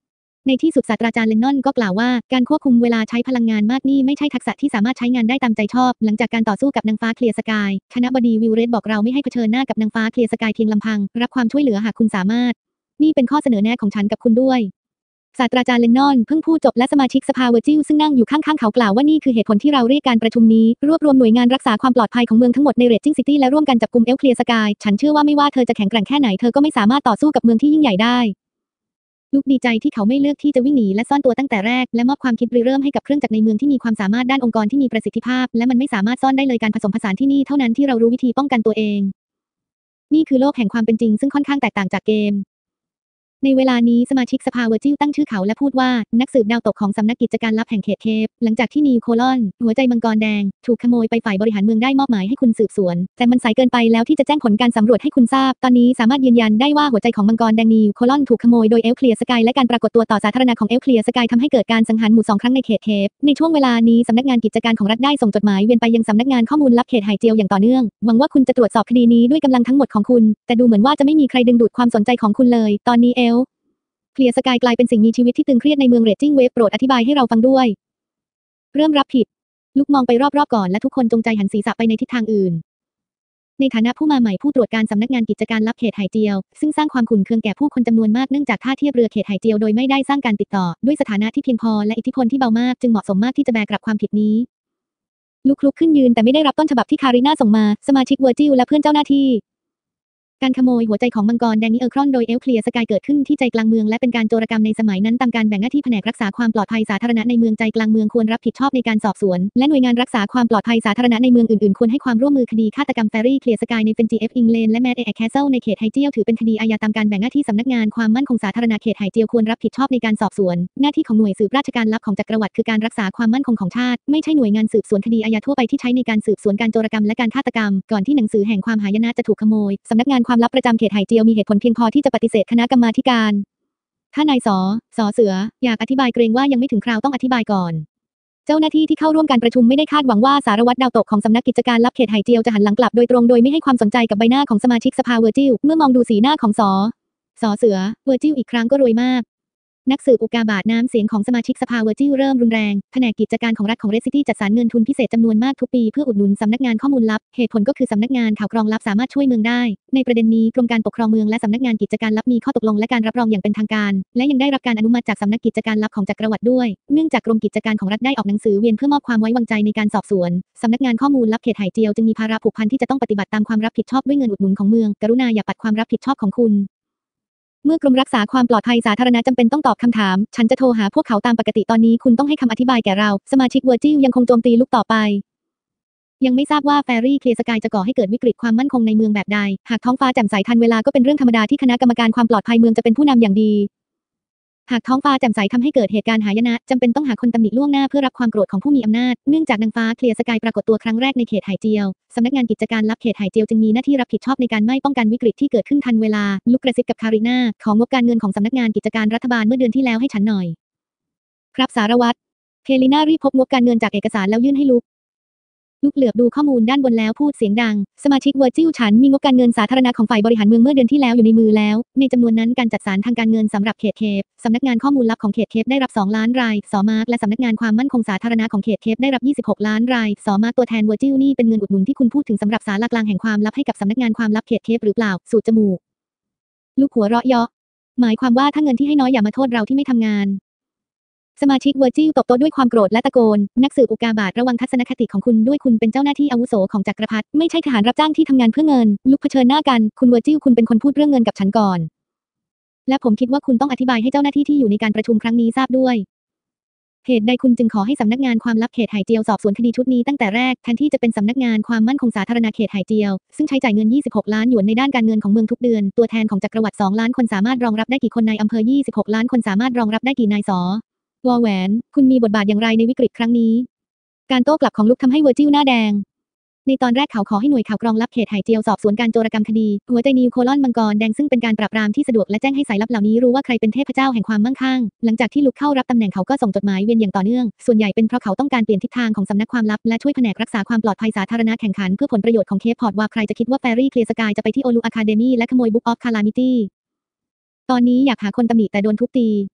ในที่สุดศาสตราจารย์เลนนอนก็กล่าวว่าการควบคุมเวลาใช้พลังงานมากนี่ไม่ใช่ทักษะที่สามารถใช้งานได้ตามใจชอบหลังจากการต่อสู้กับนางฟ้าเคลียร์สกายคณบดีวิลเรดบอกเราไม่ให้เผชิญหน้ากับนางฟ้าเคลียร์สกายเพียงลำพังรับความช่วยเหลือหากคุณสามารถนี่เป็นข้อเสนอแนะของฉันกับคุณด้วยศาสตราจารย์เลนนอนเพิ่งพูดจบและสมาชิกสภาเวอร์จิลซึ่งนั่งอยู่ข้างๆเขากล่าวว่านี่คือเหตุผลที่เราเรียกการประชุมนี้รวบรวมหน่วยงานรักษาความปลอดภัยของเมืองทั้งหมดในเรดจิ้งซิตี้และร่วมกันจับกุมเคลียร์สกายฉันเชื่อว่าไม่ว่าเธอจะแข็งแกร่งแค่ไหนเธอก็ไม่สามารถต่อสู้กับเมืองที่ยิ่งใหญ่ได้ลูกดีใจที่เขาไม่เลือกที่จะวิ่งหนีและซ่อนตัวตั้งแต่แรกและมอบความคิดริเริ่มให้กับเครื่องจักรในเมืองที่มีความสามารถด้านองค์กรที่มีประสิทธิภาพและมันไม่สามารถซ่อนได้เลยการผสมผสานที่นี่เท่านั้นที่เรารู้วิธีป้องกันตัวเองนี่คือโลกแห่งความเป็นจริงซึ่งค่อนข้างแตกต่างจากเกมในเวลานี้สมาชิกสภาเวอร์จิลตั้งชื่อเขาและพูดว่านักสืบดาวตกของสำนักกิจการลับแห่งเขตเคปหลังจากที่นิวโคลอนหัวใจมังกรแดงถูกขโมยไปฝ่ายบริหารเมืองได้มอบหมายให้คุณสืบสวนแต่มันสายเกินไปแล้วที่จะแจ้งผลการสำรวจให้คุณทราบตอนนี้สามารถยืนยันได้ว่าหัวใจของมังกรแดงนิวโคลอนถูกขโมยโดยเคลียร์สกายและการปรากฏตัวต่อสาธารณะของเคลียร์สกายทำให้เกิดการสังหารหมู่2 ครั้งในเขตเคปในช่วงเวลานี้สำนักงานกิจการของรัฐได้ส่งจดหมายเวียนไปยังสำนักงานข้อมูลลับเขตไฮเจียวอย่างต่อเนื่องหวังว่าคุณจะตรวจสอบคดีนี้ด้วยกำลังทั้งหมดของคุณแต่ดูเหมือนว่าจะไม่มีใครดึงดูดความสนใจของคุณเลยตอนนี้เคลียร์สกายกลายเป็นสิ่งมีชีวิตที่ตึงเครียดในเมืองเรดจิ้งเวฟโปรดอธิบายให้เราฟังด้วยเริ่มรับผิดลุกมองไปรอบๆก่อนและทุกคนจงใจหันศีรษะไปในทิศทางอื่นในฐานะผู้มาใหม่ผู้ตรวจการสำนักงานกิจการลับเขตไฮเจียวซึ่งสร้างความขุ่นเคืองแก่ผู้คนจำนวนมากเนื่องจากท่าเทียบเรือเขตไฮเจียวโดยไม่ได้สร้างการติดต่อด้วยสถานะที่เพียงพอและอิทธิพลที่เบามากจึงเหมาะสมมากที่จะแบกรับความผิดนี้ลุกขึ้นยืนแต่ไม่ได้รับต้นฉบับที่คาริน่าส่งมาสมาชิกเวอร์จิลและเพื่อนเจ้าหน้าที่การขโมยหัวใจของมังกรแดงนี้ครอนโดยเคลียร์สกายเกิดขึ้นที่ใจกลางเมืองและเป็นการโจรกรรมในสมัยนั้นตามการแบ่งหน้าที่แผนกรักษาความปลอดภัยสาธารณะในเมืองใจกลางเมืองควรรับผิดชอบในการสอบสวนและหน่วยงานรักษาความปลอดภัยสาธารณะในเมืองอื่นๆควรให้ความร่วมมือคดีฆาตกรรมแฟรี่เคลียร์สกายในเฟนจีอิงเลนและแมดแคสเซิลในเขตไฮเจียวถือเป็นคดีอาญาตามการแบ่งหน้าที่สำนักงานความมั่นคงสาธารณะเขตไฮเจียวควรรับผิดชอบในการสอบสวนหน้าที่ของหน่วยสืบราชการลับของจักรวรรดิคือการรักษาความมั่นคงของชาติไม่ใช่หน่วยงานสืบสวนคดีอาญาทั่วไปที่ใช้ในการสืบสวนการโจรกรรมและการฆาตกรรมก่อนที่หนังสือแห่งความหายนะจะถูกขโมยสำนักงานความลับประจำเขตไฮเจียวมีเหตุผลเพียงพอที่จะปฏิเสธคณะกรรมาธิการถ้านายสเสืออยากอธิบายเกรงว่ายังไม่ถึงคราวต้องอธิบายก่อนเจ้าหน้าที่ที่เข้าร่วมการประชุมไม่ได้คาดหวังว่าสารวัตรดาวตกของสำนักกิจการลับเขตไฮเจียวจะหันหลังกลับโดยตรงโดยไม่ให้ความสนใจกับใบหน้าของสมาชิกสภาเวอร์จิลเมื่อมองดูสีหน้าของเสือเวอร์จิลอีกครั้งก็รวยมากนักสืบอุกาบาตน้ำเสียงของสมาชิกสภาเวอร์จิลเริ่มรุนแรงแผนกกิจการของรัฐของเรดซิตี้จัดสรรเงินทุนพิเศษจำนวนมากทุกปีเพื่ออุดหนุนสำนักงานข้อมูลลับเหตุผลก็คือสำนักงานข่าวกรองลับสามารถช่วยเมืองได้ในประเด็นนี้กรมการปกครองเมืองและสำนักงานกิจการลับมีข้อตกลงและการรับรองอย่างเป็นทางการและยังได้รับการอนุมัติจากสำนักกิจการลับของจักรวรรดิด้วยเนื่องจากกรมกิจการของรัฐได้ออกหนังสือเวียนเพื่อมอบความไว้วางใจในการสอบสวนสำนักงานข้อมูลลับเขตไห่เจียวจึงมีภาระผูกพันที่จะต้องปฏิบัติตามความรับผิดชอบด้วยเงินอุดหนุนของเมืองกรุณาอย่าปัดความรับผิดชอบของคุณเมื่อกรมรักษาความปลอดภัยสาธารณะจำเป็นต้องตอบคำถามฉันจะโทรหาพวกเขาตามปกติตอนนี้คุณต้องให้คำอธิบายแก่เราสมาชิกเวอร์จิลยังคงโจมตีลุกต่อไปยังไม่ทราบว่าแฟรี่เคลียร์สกายจะก่อให้เกิดวิกฤตความมั่นคงในเมืองแบบใดหากท้องฟ้าแจ่มใสทันเวลาก็เป็นเรื่องธรรมดาที่คณะกรรมการความปลอดภัยเมืองจะเป็นผู้นำอย่างดีหากท้องฟ้าแจ่มใสทำให้เกิดเหตุการณ์หายนะจำเป็นต้องหาคนตำหนิล่วงหน้าเพื่อรับความโกรธของผู้มีอำนาจเนื่องจากนางฟ้าเคลียร์สกายปรากฏตัวครั้งแรกในเขตไห่เจียวสำนักงานกิจการลับเขตไห่เจียวจึงมีหน้าที่รับผิดชอบในการไม่ป้องกันวิกฤตที่เกิดขึ้นทันเวลาลุกกระซิบกับคาริน่าของงบการเงินของสำนักงานกิจการรัฐบาลเมื่อเดือนที่แล้วให้ฉันหน่อยครับสารวัตรเคลิน่ารีบพบงบการเงินจากเอกสารแล้วยื่นให้ลุกเหลือบดูข้อมูลด้านบนแล้วพูดเสียงดังสมาชิกเวอร์จิลฉันมีงบการเงินสาธารณะของฝ่ายบริหารเมืองเมื่อเดือนที่แล้วอยู่ในมือแล้วในจำนวนนั้นการจัดสรรทางการเงินสำหรับเขตเคปสำนักงานข้อมูลลับของเขตเคปได้รับ2 ล้านรายสมาร์กและสำนักงานความมั่นคงสาธารณะของเขตเคปได้รับ26 ล้านรายสมาร์กตัวแทนเวอร์จิลนี่เป็นเงินอุดหนุนที่คุณพูดถึงสำหรับศาลากลางแห่งความลับให้กับสำนักงานความลับเขตเคปหรือเปล่าสูดจมูกลูกหัวเราะเยาะหมายความว่าถ้าเงินที่ให้น้อยอย่ามาโทษเราที่ไม่ทำงานสมาชิกเวอร์จิลตบโต๊ะด้วยความโกรธและตะโกนนักสืบอุกาบาตระวังทัศนคติของคุณด้วยคุณเป็นเจ้าหน้าที่อาวุโสของจักรพรรดิไม่ใช่ทหารรับจ้างที่ทำงานเพื่อเงินลุกเผชิญหน้ากันคุณเวอร์จิลคุณเป็นคนพูดเรื่องเงินกับฉันก่อนและผมคิดว่าคุณต้องอธิบายให้เจ้าหน้าที่ที่อยู่ในการประชุมครั้งนี้ทราบด้วยเหตุใดคุณจึงขอให้สำนักงานความลับเขตไห่เจียวสอบสวนคดีชุดนี้ตั้งแต่แรกแทนที่จะเป็นสำนักงานความมั่นคงสาธารณะเขตไห่เจียวซึ่งใช้จ่ายเงิน26 ล้านหยวนในด้านการเงินของเมืองทุกเดือนตัวแทนของจักรวรรดิ2 ล้านคนสามารถรองรับได้กี่คนในอำเภอ26 ล้านคนสามารถรองรับได้กี่นายสวอแหวนคุณมีบทบาทอย่างไรในวิกฤตครั้งนี้การโต้กลับของลุกทำให้เวอร์จิลหน้าแดงในตอนแรกเขาขอให้หน่วยข่าวกรองลับเขตไห่เจียวสอบสวนการโจรกรรมคดีหัวใจนิวโคลอนมังกรแดงซึ่งเป็นการปราบปรามที่สะดวกและแจ้งให้สายลับเหล่านี้รู้ว่าใครเป็นเทพเจ้าแห่งความมั่งคั่งหลังจากที่ลุกเข้ารับตำแหน่งเขาก็ส่งจดหมายเวียนอย่างต่อเนื่องส่วนใหญ่เป็นเพราะเขาต้องการเปลี่ยนทิศทางของสำนักความลับและช่วยแผนกรักษาความปลอดภัยสาธารณะแข่งขันเพื่อผลประโยชน์ของเคปพอร์ตว่าใครจะคิดว่าแฟรี่เคลียร์สกายจะไปที่โอลูอะคาเดมี่และขโมยบุ๊กออฟคาลามิตี้ตอนนี้อยากหาคนตำหนิแต่โดนทุบตี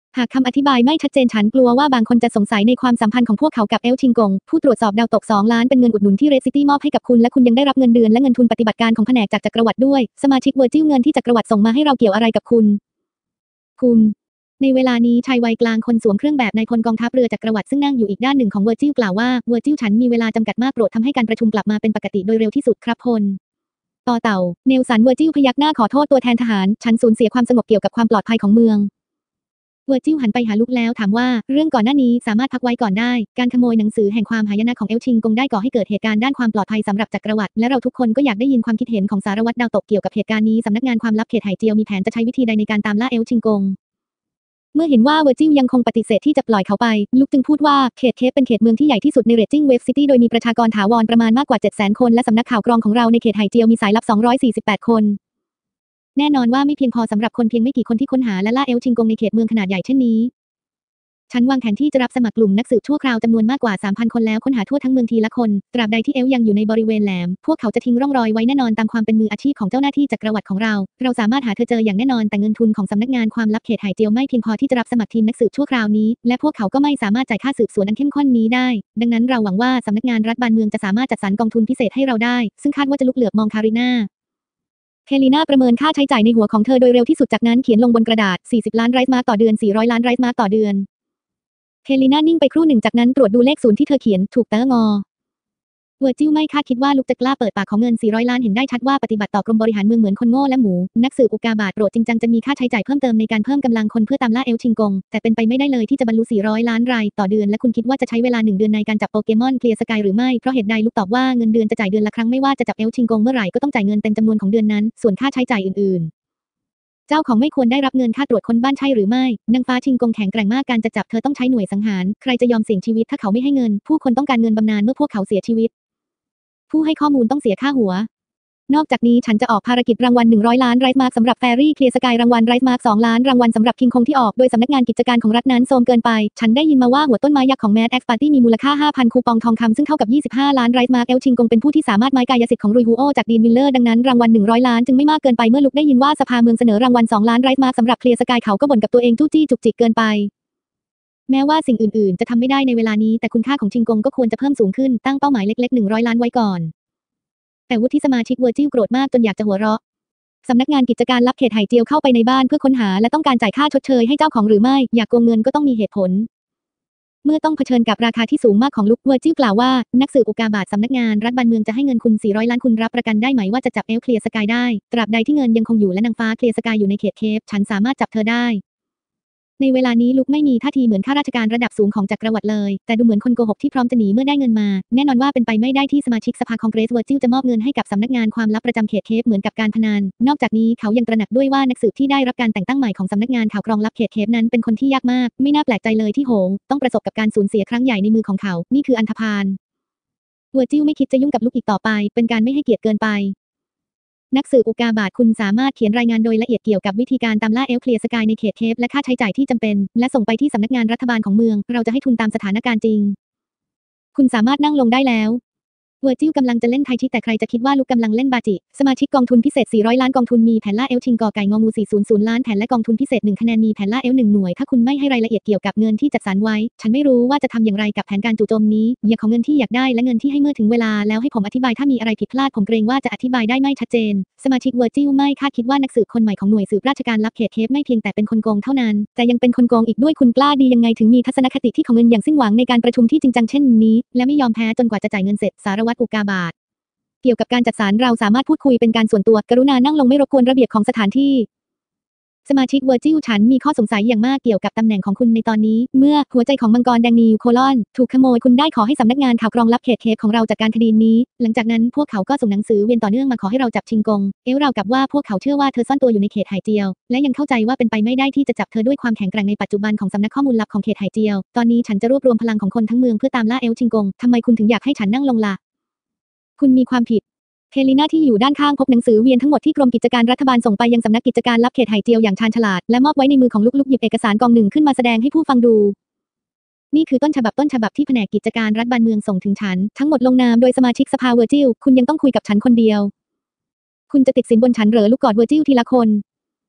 หากคำอธิบายไม่ชัดเจนฉันกลัวว่าบางคนจะสงสัยในความสัมพันธ์ของพวกเขากับเอลชิงกงผู้ตรวจสอบดาวตก2 ล้านเป็นเงินอุดหนุนที่เรดซิตี้มอบให้กับคุณและคุณยังได้รับเงินเดือนและเงินทุนปฏิบัติการของแผนกจากจักรวรรดิด้วยสมาชิกเวอร์จิลเงินที่จักรวรรดิส่งมาให้เราเกี่ยวอะไรกับคุณในเวลานี้ชายวัยกลางคนสวมเครื่องแบบนายพลกองทัพเรือจักรวรรดิซึ่งนั่งอยู่อีกด้านหนึ่งของเวอร์จิลกล่าวว่าเวอร์จิลฉันมีเวลาจำกัดมากโปรดทำให้การประชุมกลับมาเป็นปกติโดยเร็วที่สุดครับพลต่อเต่าเนลสันเวอร์จิลพยักหน้าขอโทษตัวแทนทหารฉันสูญเสียความสงบเกี่ยวกับความปลอดภัยของเมืองเวอร์จิลหันไปหาลุกแล้วถามว่าเรื่องก่อนหน้านี้สามารถพักไว้ก่อนได้การขโมยหนังสือแห่งความหายนะของเอลชิงกงได้ก่อให้เกิดเหตุการณ์ด้านความปลอดภัยสำหรับจักรวรรดิและเราทุกคนก็อยากได้ยินความคิดเห็นของสารวัตรดาวตกเกี่ยวกับเหตุการณ์นี้สำนักงานความลับเขตไหเจียวมีแผนจะใช้วิธีใดในการตามล่าเอลชิงกงเมื่อเห็นว่าเวอร์จิลยังคงปฏิเสธที่จะปล่อยเขาไปลุกจึงพูดว่าเขตเคปเป็นเขตเมืองที่ใหญ่ที่สุดในเรดจิ้งเวฟซิตี้โดยมีประชากรถาวรประมาณมากกว่า 700,000 คนและสำนักข่าวกรองของเราในเขตไหเจียวมีสายลับ248 คนแน่นอนว่าไม่เพียงพอสำหรับคนเพียงไม่กี่คนที่ค้นหาและล่าเอลชิงกงในเขตเมืองขนาดใหญ่เช่นนี้ฉันวางแผนที่จะรับสมัครกลุ่มนักสืบชั่วคราวจำนวนมากกว่า 3,000 คนแล้วค้นหาทั่วทั้งเมืองทีละคนตราบใดที่เอลยังอยู่ในบริเวณแหลมพวกเขาจะทิ้งร่องรอยไว้แน่นอนตามความเป็นมืออาชีพของเจ้าหน้าที่จักรวรรดิของเราสามารถหาเธอเจออย่างแน่นอนแต่เงินทุนของสำนักงานความลับเขตไหเจียวไม่เพียงพอที่จะรับสมัครทีมนักสืบชั่วคราวนี้และพวกเขาก็ไม่สามารถจ่ายค่าสืบสวนอันเข้มข้นนี้ได้ดังนั้นเราหวังว่าสำนักงานรัฐบาลเมืองจะสามารถจัดสรรกองทุนพิเศษให้เราได้ซึ่งคาดว่าจะลุกเหลือบมองคาริน่าเคลีน่าประเมินค่าใช้จ่ายในหัวของเธอโดยเร็วที่สุดจากนั้นเขียนลงบนกระดาษ40 ล้านไรซ์มาร์กต่อเดือน400 ล้านไรซ์มาร์กต่อเดือนเคลีน่านิ่งไปครู่หนึ่งจากนั้นตรวจดูเลขศูนย์ที่เธอเขียนถูกแต่งอเวอร์จิลไม่คาดคิดว่าลุกจะกล้าเปิดปากของเงิน400 ล้านเห็นได้ชัดว่าปฏิบัติต่อกรมบริหารเมืองเหมือนคนโง่และหมูนักสืบอุกาบาตโปรดจริงจังจะมีค่าใช้จ่ายเพิ่มเติมในการเพิ่มกำลังคนเพื่อตามล่าเอลชิงกงแต่เป็นไปไม่ได้เลยที่จะบรรลุ400 ล้านรายต่อเดือนและคุณคิดว่าจะใช้เวลา1 เดือนในการจับโปเกมอนเคลียร์สกายหรือไม่เพราะเหตุใดลุกตอบว่าเงินเดือนจะจ่ายเดือนละครั้งไม่ว่าจะจับเอลชิงกงเมื่อไหร่ก็ต้องจ่ายเงินเต็มจำนวนของเดือนนั้นส่วนค่าใช้จ่ายอื่นๆเจ้าของไม่ควรได้รับเงินค่าตรวจคนบ้านใช่หรือไม่นางฟ้าชิงกงแข็งแกร่งมากการจะจับเธอต้องใช้หน่วยสังหารใครจะยอมเสี่ยงชีวิตถ้าเขาไม่ให้เงินผู้คนต้องการเงินบำนาญเมื่อพวกเขาเสียชีวิตผู้ให้ข้อมูลต้องเสียค่าหัวนอกจากนี้ฉันจะออกภารกิจรางวัล100 ล้านไรซ์มาร์กสำหรับแฟรี่เคลียร์สกายรางวัลไรซ์มาร์ก2 ล้านรางวัลสำหรับคิงคงที่ออกโดยสำนักงานกิจการของรัฐนั้นโทรมเกินไปฉันได้ยินมาว่าหัวต้นไม้ยักษ์ของแมดแอ็กซ์ปาร์ตี้มีมูลค่า 5,000 คูปองทองคำซึ่งเท่ากับ25 ล้านไรซ์มาร์กเอลชิงกงเป็นผู้ที่สามารถไม้กายสิทธิ์ของรุยฮูโอจากดีนวิลเลอร์ดังนั้นรางวัล100 ล้านจึงไม่มากเกินไปเมื่อลุกได้ยินว่าสภาเมืองเสนอรางวัล2 ล้านไรซ์มาร์กสำหรับเคลียร์สกายเขาก็บ่นกับตัวเองจู้จี้จุกจิกเกินไปแม้ว่าสิ่งอื่นๆจะทำไม่ได้ในเวลานี้แต่คุณค่าของชิงกงก็ควรจะเพิ่มสูงขึ้นตั้งเป้าหมายเล็กๆ100 ล้านไว้ก่อนแต่วุฒิสมาชิกเวอร์จิลโกรธมากจนอยากจะหัวเราะสำนักงานกิจการลับเขตไหเจียวเข้าไปในบ้านเพื่อค้นหาและต้องการจ่ายค่าชดเชยให้เจ้าของหรือไม่อยากโกงเงินก็ต้องมีเหตุผลเมื่อต้องเผชิญกับราคาที่สูงมากของลุกเวอร์จิลกล่าวว่านักสืบอุกาบาตสำนักงานรัฐบาลเมืองจะให้เงินคุณ400 ล้านคุณรับประกันได้ไหมว่าจะจับเอลเคลียร์สกายได้ตราบใดที่เงินยังคงอยู่และนางฟ้าเคลียร์สกายอยู่ในเขตเคปฉันสามารถจับเธอได้ในเวลานี้ลุกไม่มีท่าทีเหมือนข้าราชการระดับสูงของจักรวรรดิเลยแต่ดูเหมือนคนโกหกที่พร้อมจะหนีเมื่อได้เงินมาแน่นอนว่าเป็นไปไม่ได้ที่สมาชิกสภาคองเกรสเวอร์จิลจะมอบเงินให้กับสำนักงานความลับประจำเขตเคปเหมือนกับการพนันนอกจากนี้เขายังตระหนักด้วยว่านักสืบที่ได้รับการแต่งตั้งใหม่ของสำนักงานข่าวกรองลับเขตเคปนั้นเป็นคนที่ยากมากไม่น่าแปลกใจเลยที่โหงต้องประสบกับการสูญเสียครั้งใหญ่ในมือของเขานี่คืออันธพาลเวอร์จิลไม่คิดจะยุ่งกับลุกอีกต่อไปเป็นการไม่ให้เกียรติเกินไปนักสืบอุกาบาตคุณสามารถเขียนรายงานโดยละเอียดเกี่ยวกับวิธีการตามล่าเอลเคลียร์สกายในเขตเคปและค่าใช้จ่ายที่จำเป็นและส่งไปที่สำนักงานรัฐบาลของเมืองเราจะให้ทุนตามสถานการณ์จริงคุณสามารถนั่งลงได้แล้วเวอร์จิลกำลังจะเล่นไทชิแต่ใครจะคิดว่าลุกกำลังเล่นบาจิสมาชิกกองทุนพิเศษ400 ล้านกองทุนมีแผนล่าเอลชิงกอไก่งองู400 ล้านแผนและกองทุนพิเศษ1 คะแนนมีแผนล่าเอล1 หน่วยถ้าคุณไม่ให้รายละเอียดเกี่ยวกับเงินที่จัดสรรไว้ฉันไม่รู้ว่าจะทำอย่างไรกับแผนการจู่โจมนี้อย่าของเงินที่อยากได้และเงินที่ให้เมื่อถึงเวลาแล้วให้ผมอธิบายถ้ามีอะไรผิดพลาดผมเกรงว่าจะอธิบายได้ไม่ชัดเจนสมาชิกเวอร์จิลไม่คาดคิดว่านักสืบคนใหม่ของหน่วยสืบราชการลับเขตเคปไม่เพียงแต่เป็นคนโกงเท่านั้นแต่ยังเป็นคนโกงอีกด้วยคุณกล้าดียังไงถึงมีทัศนคติที่ของเงินอย่างสิ้นหวังในการประชุมที่จริงจังเช่นนี้และไม่ยอมแพ้จนกว่าจะจ่ายเงินเสร็จสารวัตรอุกาบาตเกี่ยวกับการจัดสรรเราสามารถพูดคุยเป็นการส่วนตัวกรุณานั่งลงไม่รบกวนระเบียบของสถานที่สมาชิกเวอร์จิลฉันมีข้อสงสัยอย่างมากเกี่ยวกับตำแหน่งของคุณในตอนนี้เมื่อหัวใจของมังกรแดงนิวโคลอนถูกขโมยคุณได้ขอให้สำนักงานข่าวกรองลับเขตเคปของเราจัดการคดีนี้หลังจากนั้นพวกเขาก็ส่งหนังสือเวียนต่อเนื่องมาขอให้เราจับชิงกงเรากับว่าพวกเขาเชื่อว่าเธอซ่อนตัวอยู่ในเขตไหเจียวและยังเข้าใจว่าเป็นไปไม่ได้ที่จะจับเธอด้วยความแข็งแกร่งในปัจจุบันของสำนักข้อมูลลับของเขตไหเจียวตอนนี้ฉันจะรวบรวมพลังของคนทั้งเมืองเพื่อตามล่าชิงกงทำไมคุณถึงอยากให้ฉันนั่งลงล่ะคุณมีความผิดเคลีน่าที่อยู่ด้านข้างพบหนังสือเวียนทั้งหมดที่กรมกิจการรัฐบาลส่งไปยังสำนักกิจการลับเขตไหเจียวอย่างชาญฉลาดและมอบไว้ในมือของลุกหยิบเอกสารกองหนึ่งขึ้นมาแสดงให้ผู้ฟังดูนี่คือต้นฉบับที่แผนกกิจการรัฐบาลเมืองส่งถึงฉันทั้งหมดลงนามโดยสมาชิกสภาเวอร์จิลคุณยังต้องคุยกับฉันคนเดียวคุณจะติดสินบนฉันเหรอลูกกอดเวอร์จิลทีละคน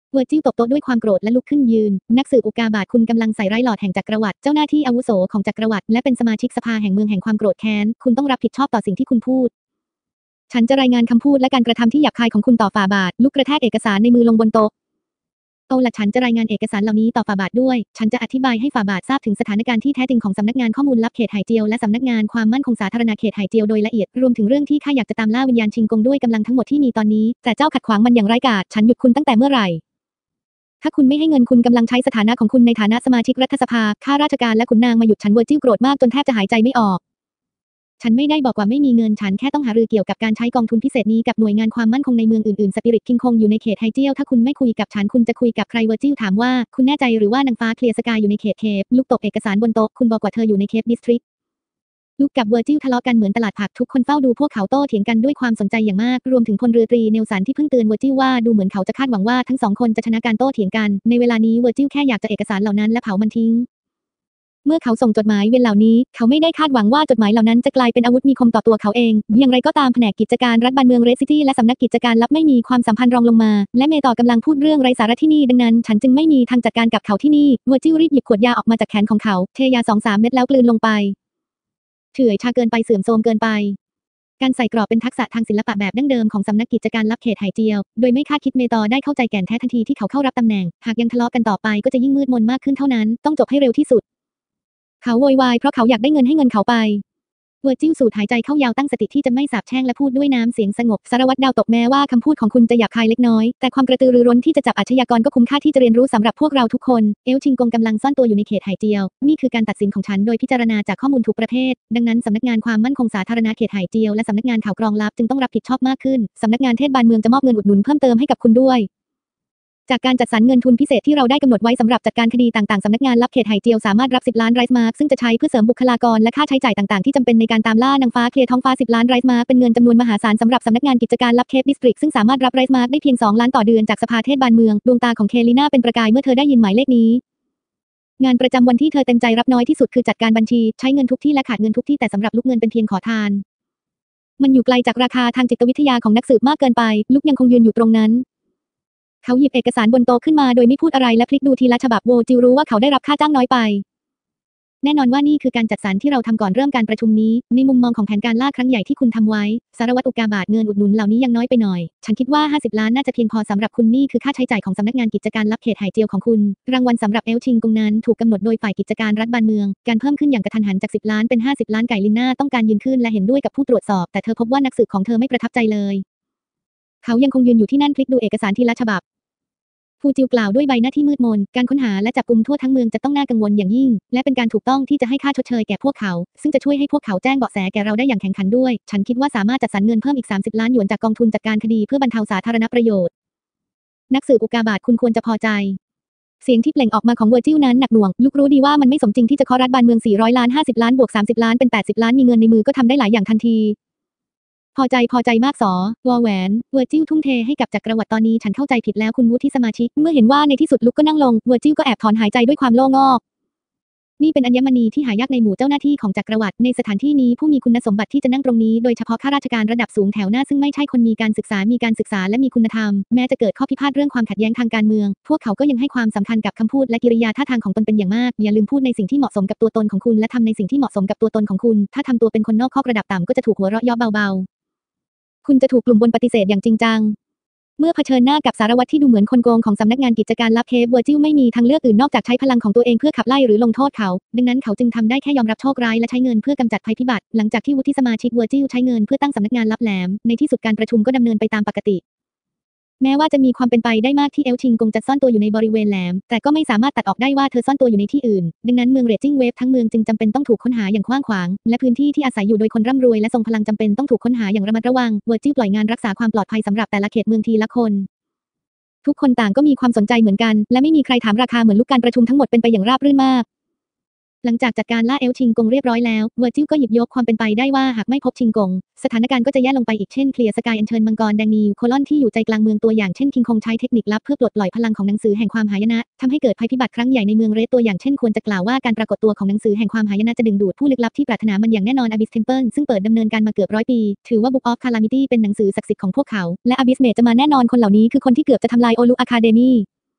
เวอร์จิลตบโต๊ะด้วยความโกรธและลุกขึ้นยืนนักสืบอุกาบาตคุณกำลังใส่ร้ายหลอร์ดแห่งจักรวรรดิเจ้าหน้าที่อาวุโสของจักรวรรดิและเป็นสมาชิกสภาแห่งเมืองแห่งความโกรธแค้นคุณต้องรับผิดชอบต่อสิ่งที่คุณพูดฉันจะรายงานคำพูดและการกระทำที่หยาบคายของคุณต่อฝ่าบาทลุกกระแทกเอกสารในมือลงบนโต๊ะฉันจะรายงานเอกสารเหล่านี้ต่อฝ่าบาทด้วยฉันจะอธิบายให้ฝ่าบาททราบถึงสถานการณ์ที่แท้จริงของสำนักงานข้อมูลลับเขตไหเจียวและสำนักงานความมั่นคงสาธารณะเขตไหเจียวโดยละเอียดรวมถึงเรื่องที่ข้าอยากจะตามล่าวิญญาณชิงกงด้วยกำลังทั้งหมดที่มีตอนนี้แต่เจ้าขัดขวางมันอย่างร้ายกาจฉันหยุดคุณตั้งแต่เมื่อไหร่ถ้าคุณไม่ให้เงินคุณกำลังใช้สถานะของคุณในฐานะสมาชิกรัฐสภาข้าราชการและขุนนางมาหยุดฉันเวอร์จิลโกรธมากจนแทบจะหายใจไม่ออกฉันไม่ได้บอกว่าไม่มีเงินฉันแค่ต้องหารือเกี่ยวกับการใช้กองทุนพิเศษนี้กับหน่วยงานความมั่นคงในเมืองอื่นๆสปิริตคิงคงอยู่ในเขตไฮเจียวถ้าคุณไม่คุยกับฉันคุณจะคุยกับใครเวอร์จิลถามว่าคุณแน่ใจหรือว่านางฟ้าเคลียร์สกายอยู่ในเขตเคปลูกตบเอกสารบนโต๊ะคุณบอกว่าเธออยู่ในเคปดิสทริกลูกกับเวอร์จิลทะเลาะกันเหมือนตลาดผักทุกคนเฝ้าดูพวกเขาโต้เถียงกันด้วยความสนใจอย่างมากรวมถึงพลเรือตรีเนลสันที่เพิ่งเตือนเวอร์จิลว่าดูเหมือนเขาจะคาดหวังว่าทั้งสองคนจะชนะการโต้เถียงกันในเวลานี้เวอร์จิลแค่อยากจะเอกสารเหล่านั้นและเผามันทิ้งเมื่อเขาส่งจดหมายเวียนเหล่านี้เขาไม่ได้คาดหวังว่าจดหมายเหล่านั้นจะกลายเป็นอาวุธมีคมต่อตัวเขาเองอย่างไรก็ตามแผนกกิจการรัฐบ้านเมืองเรดซิตี้และสำนักกิจการลับไม่มีความสัมพันธ์รองลงมาและเมต่อกำลังพูดเรื่องไร้สาระที่นี่ดังนั้นฉันจึงไม่มีทางจัดการกับเขาที่นี่เวอร์จิลรีบหยิบขวดยาออกมาจากแขนของเขาเทยา 2-3 เม็ดแล้วกลืนลงไปเฉื่อยชาเกินไปเสื่อมโทรมเกินไปการใส่กรอบเป็นทักษะทางศิลปะแบบดั้งเดิมของสำนักกิจการลับเขตไหเจียวโดยไม่คาดคิดเมตอได้เข้าใจแก่นแท้ทันทีที่เขาเข้ารับตำแหน่งหากยังทะเลาะกันต่อไปก็จะยิ่งมืดมนมากขึ้นเท่านั้นต้องจบให้เร็วที่สุดเขาโวยวายเพราะเขาอยากได้เงินให้เงินเขาไปเวอร์จิลสูดหายใจเข้ายาวตั้งสติที่จะไม่สาปแช่งและพูดด้วยน้ำเสียงสงบสารวัตรดาวตกแม้ว่าคำพูดของคุณจะหยาบคายเล็กน้อยแต่ความกระตือรือร้นที่จะจับอาชญากรก็คุ้มค่าที่จะเรียนรู้สำหรับพวกเราทุกคนเอลชิงกงกำลังซ่อนตัวอยู่ในเขตไหเจียวนี่คือการตัดสินของฉันโดยพิจารณาจากข้อมูลทุกประเภทดังนั้นสำนักงานความมั่นคงสาธารณะเขตไหเจียวและสำนักงานข่าวกรองลับจึงต้องรับผิดชอบมากขึ้นสำนักงานเทศบาลเมืองจะมอบเงินอุดหนุนเพิ่มเติมให้กับคุณด้วยจากการจัดสรรเงินทุนพิเศษที่เราได้กำหนดไว้สำหรับจัดการคดีต่างๆสำนักงานลับเขตไหเจียวสามารถรับ10 ล้านไรซ์มาร์กซึ่งจะใช้เพื่อเสริมบุคลากรและค่าใช้จ่ายต่างๆที่จำเป็นในการตามล่านางฟ้าเคลียร์ท้องฟ้า10 ล้านไรซ์มาร์กเป็นเงินจำนวนมหาศาลสำหรับสำนักงานกิจการลับเคปดิสตริกซึ่งสามารถรับไรซ์มาร์กได้เพียง2 ล้านต่อเดือนจากสภาเทศบาลเมืองดวงตาของเคลีน่าเป็นประกายเมื่อเธอได้ยินหมายเลขนี้งานประจำวันที่เธอเต็มใจรับน้อยที่สุดคือจัดการบัญชีใช้เงินทุกที่และขาดเงินทุกที่แต่สำหรับลูกเงินเป็นเพียงขอทานมันอยู่ไกลจากราคาทางจิตวิทยาของนักสืบมากเกินไปลูกยังคงยืนอยู่ตรงนั้นเขาหยิบเอกสารบนโต๊ะขึ้นมาโดยไม่พูดอะไรและพลิกดูทีละฉบับโวจิลรู้ว่าเขาได้รับค่าจ้างน้อยไปแน่นอนว่านี่คือการจัดสรรที่เราทำก่อนเริ่มการประชุมนี้ในมุมมองของแผนการล่าครั้งใหญ่ที่คุณทำไว้สารวัตรอุกาบาตเงินอุดหนุนเหล่านี้ยังน้อยไปหน่อยฉันคิดว่า50 ล้านน่าจะเพียงพอสำหรับคุณนี่คือค่าใช้จ่ายของสำนักงานกิจการลับเขตไหเจียวของคุณรางวัลสำหรับเอลชิงกงนั้นถูกกำหนดโดยฝ่ายกิจการรัฐบ้านเมืองการเพิ่มขึ้นอย่างกระทันหันจาก10 ล้านเป็น50 ล้านไก่ลินน่าต้องการยืนขึ้นและเห็นด้วยกับผู้ตรวจสอบแต่เธอพบว่านักสืบของเธอไม่ประทับใจเลยเขายังคงยืนอยู่ที่นั่นพลิกดูเอกสารทีละฉบับฟูจิวกล่าวด้วยใบหน้าที่มืดมนการค้นหาและจับกุมทั่วทั้งเมืองจะต้องน่ากังวลอย่างยิ่งและเป็นการถูกต้องที่จะให้ค่าชดเชยแก่พวกเขาซึ่งจะช่วยให้พวกเขาแจ้งเบาะแสแก่เราได้อย่างแข่งขันด้วยฉันคิดว่าสามารถจัดสรรเงินเพิ่มอีก30 ล้านหยวนจากกองทุนจัดการคดีเพื่อบรรเทาสาธารณประโยชน์นักสืบอุกาบาตคุณควรจะพอใจเสียงที่เปล่งออกมาของเวอร์จิลนั้นหนักหน่วงลูกรู้ดีว่ามันไม่สมจริงที่จะเคาะรัฐบ้านเมือง400 ล้าน50 ล้านบวก30 ล้านเป็น80 ล้านมีเงินในมือก็ทำได้หลายอย่างทันทีพอใจมากสอวอแหวนเวอร์จิลทุ่มเทให้กับจักรวรรดิตอนนี้ฉันเข้าใจผิดแล้วคุณวุฒิสมาชิกเมื่อเห็นว่าในที่สุดลุกก็นั่งลงเวอร์จิลก็แอบถอนหายใจด้วยความโล่งอกนี่เป็นอัญมณีที่หายากในหมู่เจ้าหน้าที่ของจักรวรรดิในสถานที่นี้ผู้มีคุณสมบัติที่จะนั่งตรงนี้โดยเฉพาะข้าราชการระดับสูงแถวหน้าซึ่งไม่ใช่คนมีการศึกษาและมีคุณธรรมแม้จะเกิดข้อพิพาทเรื่องความขัดแย้งทางการเมืองพวกเขาก็ยังให้ความสำคัญกับคำพูดและกิริยาท่าทางของตนเป็นอย่างมากอย่าลืมพูดในสิ่งที่เหมาะสมกับตัวตนของคุณและทำในสิ่งที่เหมาะสมกับตัวตนของคุณถ้าทำตัวเป็นคนนอกข้อระดับต่ำก็จะถูกหัวเราะเยาะเบาๆคุณจะถูกกลุ่มบนปฏิเสธอย่างจริงจังเมื่อเผชิญหน้ากับสารวัตรที่ดูเหมือนคนโกงของสำนักงานกิจการลับเคปเวอร์จิลไม่มีทางเลือกอื่นนอกจากใช้พลังของตัวเองเพื่อขับไล่หรือลงโทษเขาดังนั้นเขาจึงทำได้แค่ยอมรับโชคร้ายและใช้เงินเพื่อกำจัดภัยพิบัติหลังจากที่วุฒิสมาชิกเวอร์จิลใช้เงินเพื่อตั้งสำนักงานลับแหลมในที่สุดการประชุมก็ดำเนินไปตามปกติแม้ว่าจะมีความเป็นไปได้มากที่เอลชิงกงจะซ่อนตัวอยู่ในบริเวณแหลมแต่ก็ไม่สามารถตัดออกได้ว่าเธอซ่อนตัวอยู่ในที่อื่นดังนั้นเมืองเรดจิ้งเวฟทั้งเมืองจึงจำเป็นต้องถูกค้นหาอย่างกว้างขวางและพื้นที่ที่อาศัยอยู่โดยคนร่ำรวยและทรงพลังจำเป็นต้องถูกค้นหาอย่างระมัดระวังเวอร์จิลปล่อยงานรักษาความปลอดภัยสำหรับแต่ละเขตเมืองทีละคนทุกคนต่างก็มีความสนใจเหมือนกันและไม่มีใครถามราคาเหมือนลูกการประชุมทั้งหมดเป็นไปอย่างราบรื่นมากหลังจากจัดการล่าเอลชิงกงเรียบร้อยแล้วเวอร์จิลก็หยิบยกความเป็นไปได้ว่าหากไม่พบชิงกงสถานการณ์ก็จะแย่ลงไปอีกเช่นเคลียร์สกายอัญเชิญมังกรแดงนิวโคลอนที่อยู่ใจกลางเมืองตัวอย่างเช่นคิงคงใช้เทคนิคลับเพื่อปลดปล่อยพลังของหนังสือแห่งความหายนะทำให้เกิดภัยพิบัติครั้งใหญ่ในเมืองเรดตัวอย่างเช่นควรจะกล่าวว่าการปรากฏตัวของหนังสือแห่งความหายนะจะดึงดูดผู้ลึกลับที่ปรารถนามันอย่างแน่นอน Abyss Temple ซึ่งเปิดดำเนินการมาเกือบ100 ปีถือว่า Book of Calamity เป็นหนังสือศักดิ์สิทธิ์ของพวกเขาและ Abyss Mage จะมาแน่นอนคนเหล่านี้คือคนที่เกือบจะทำลายโอลุ Academy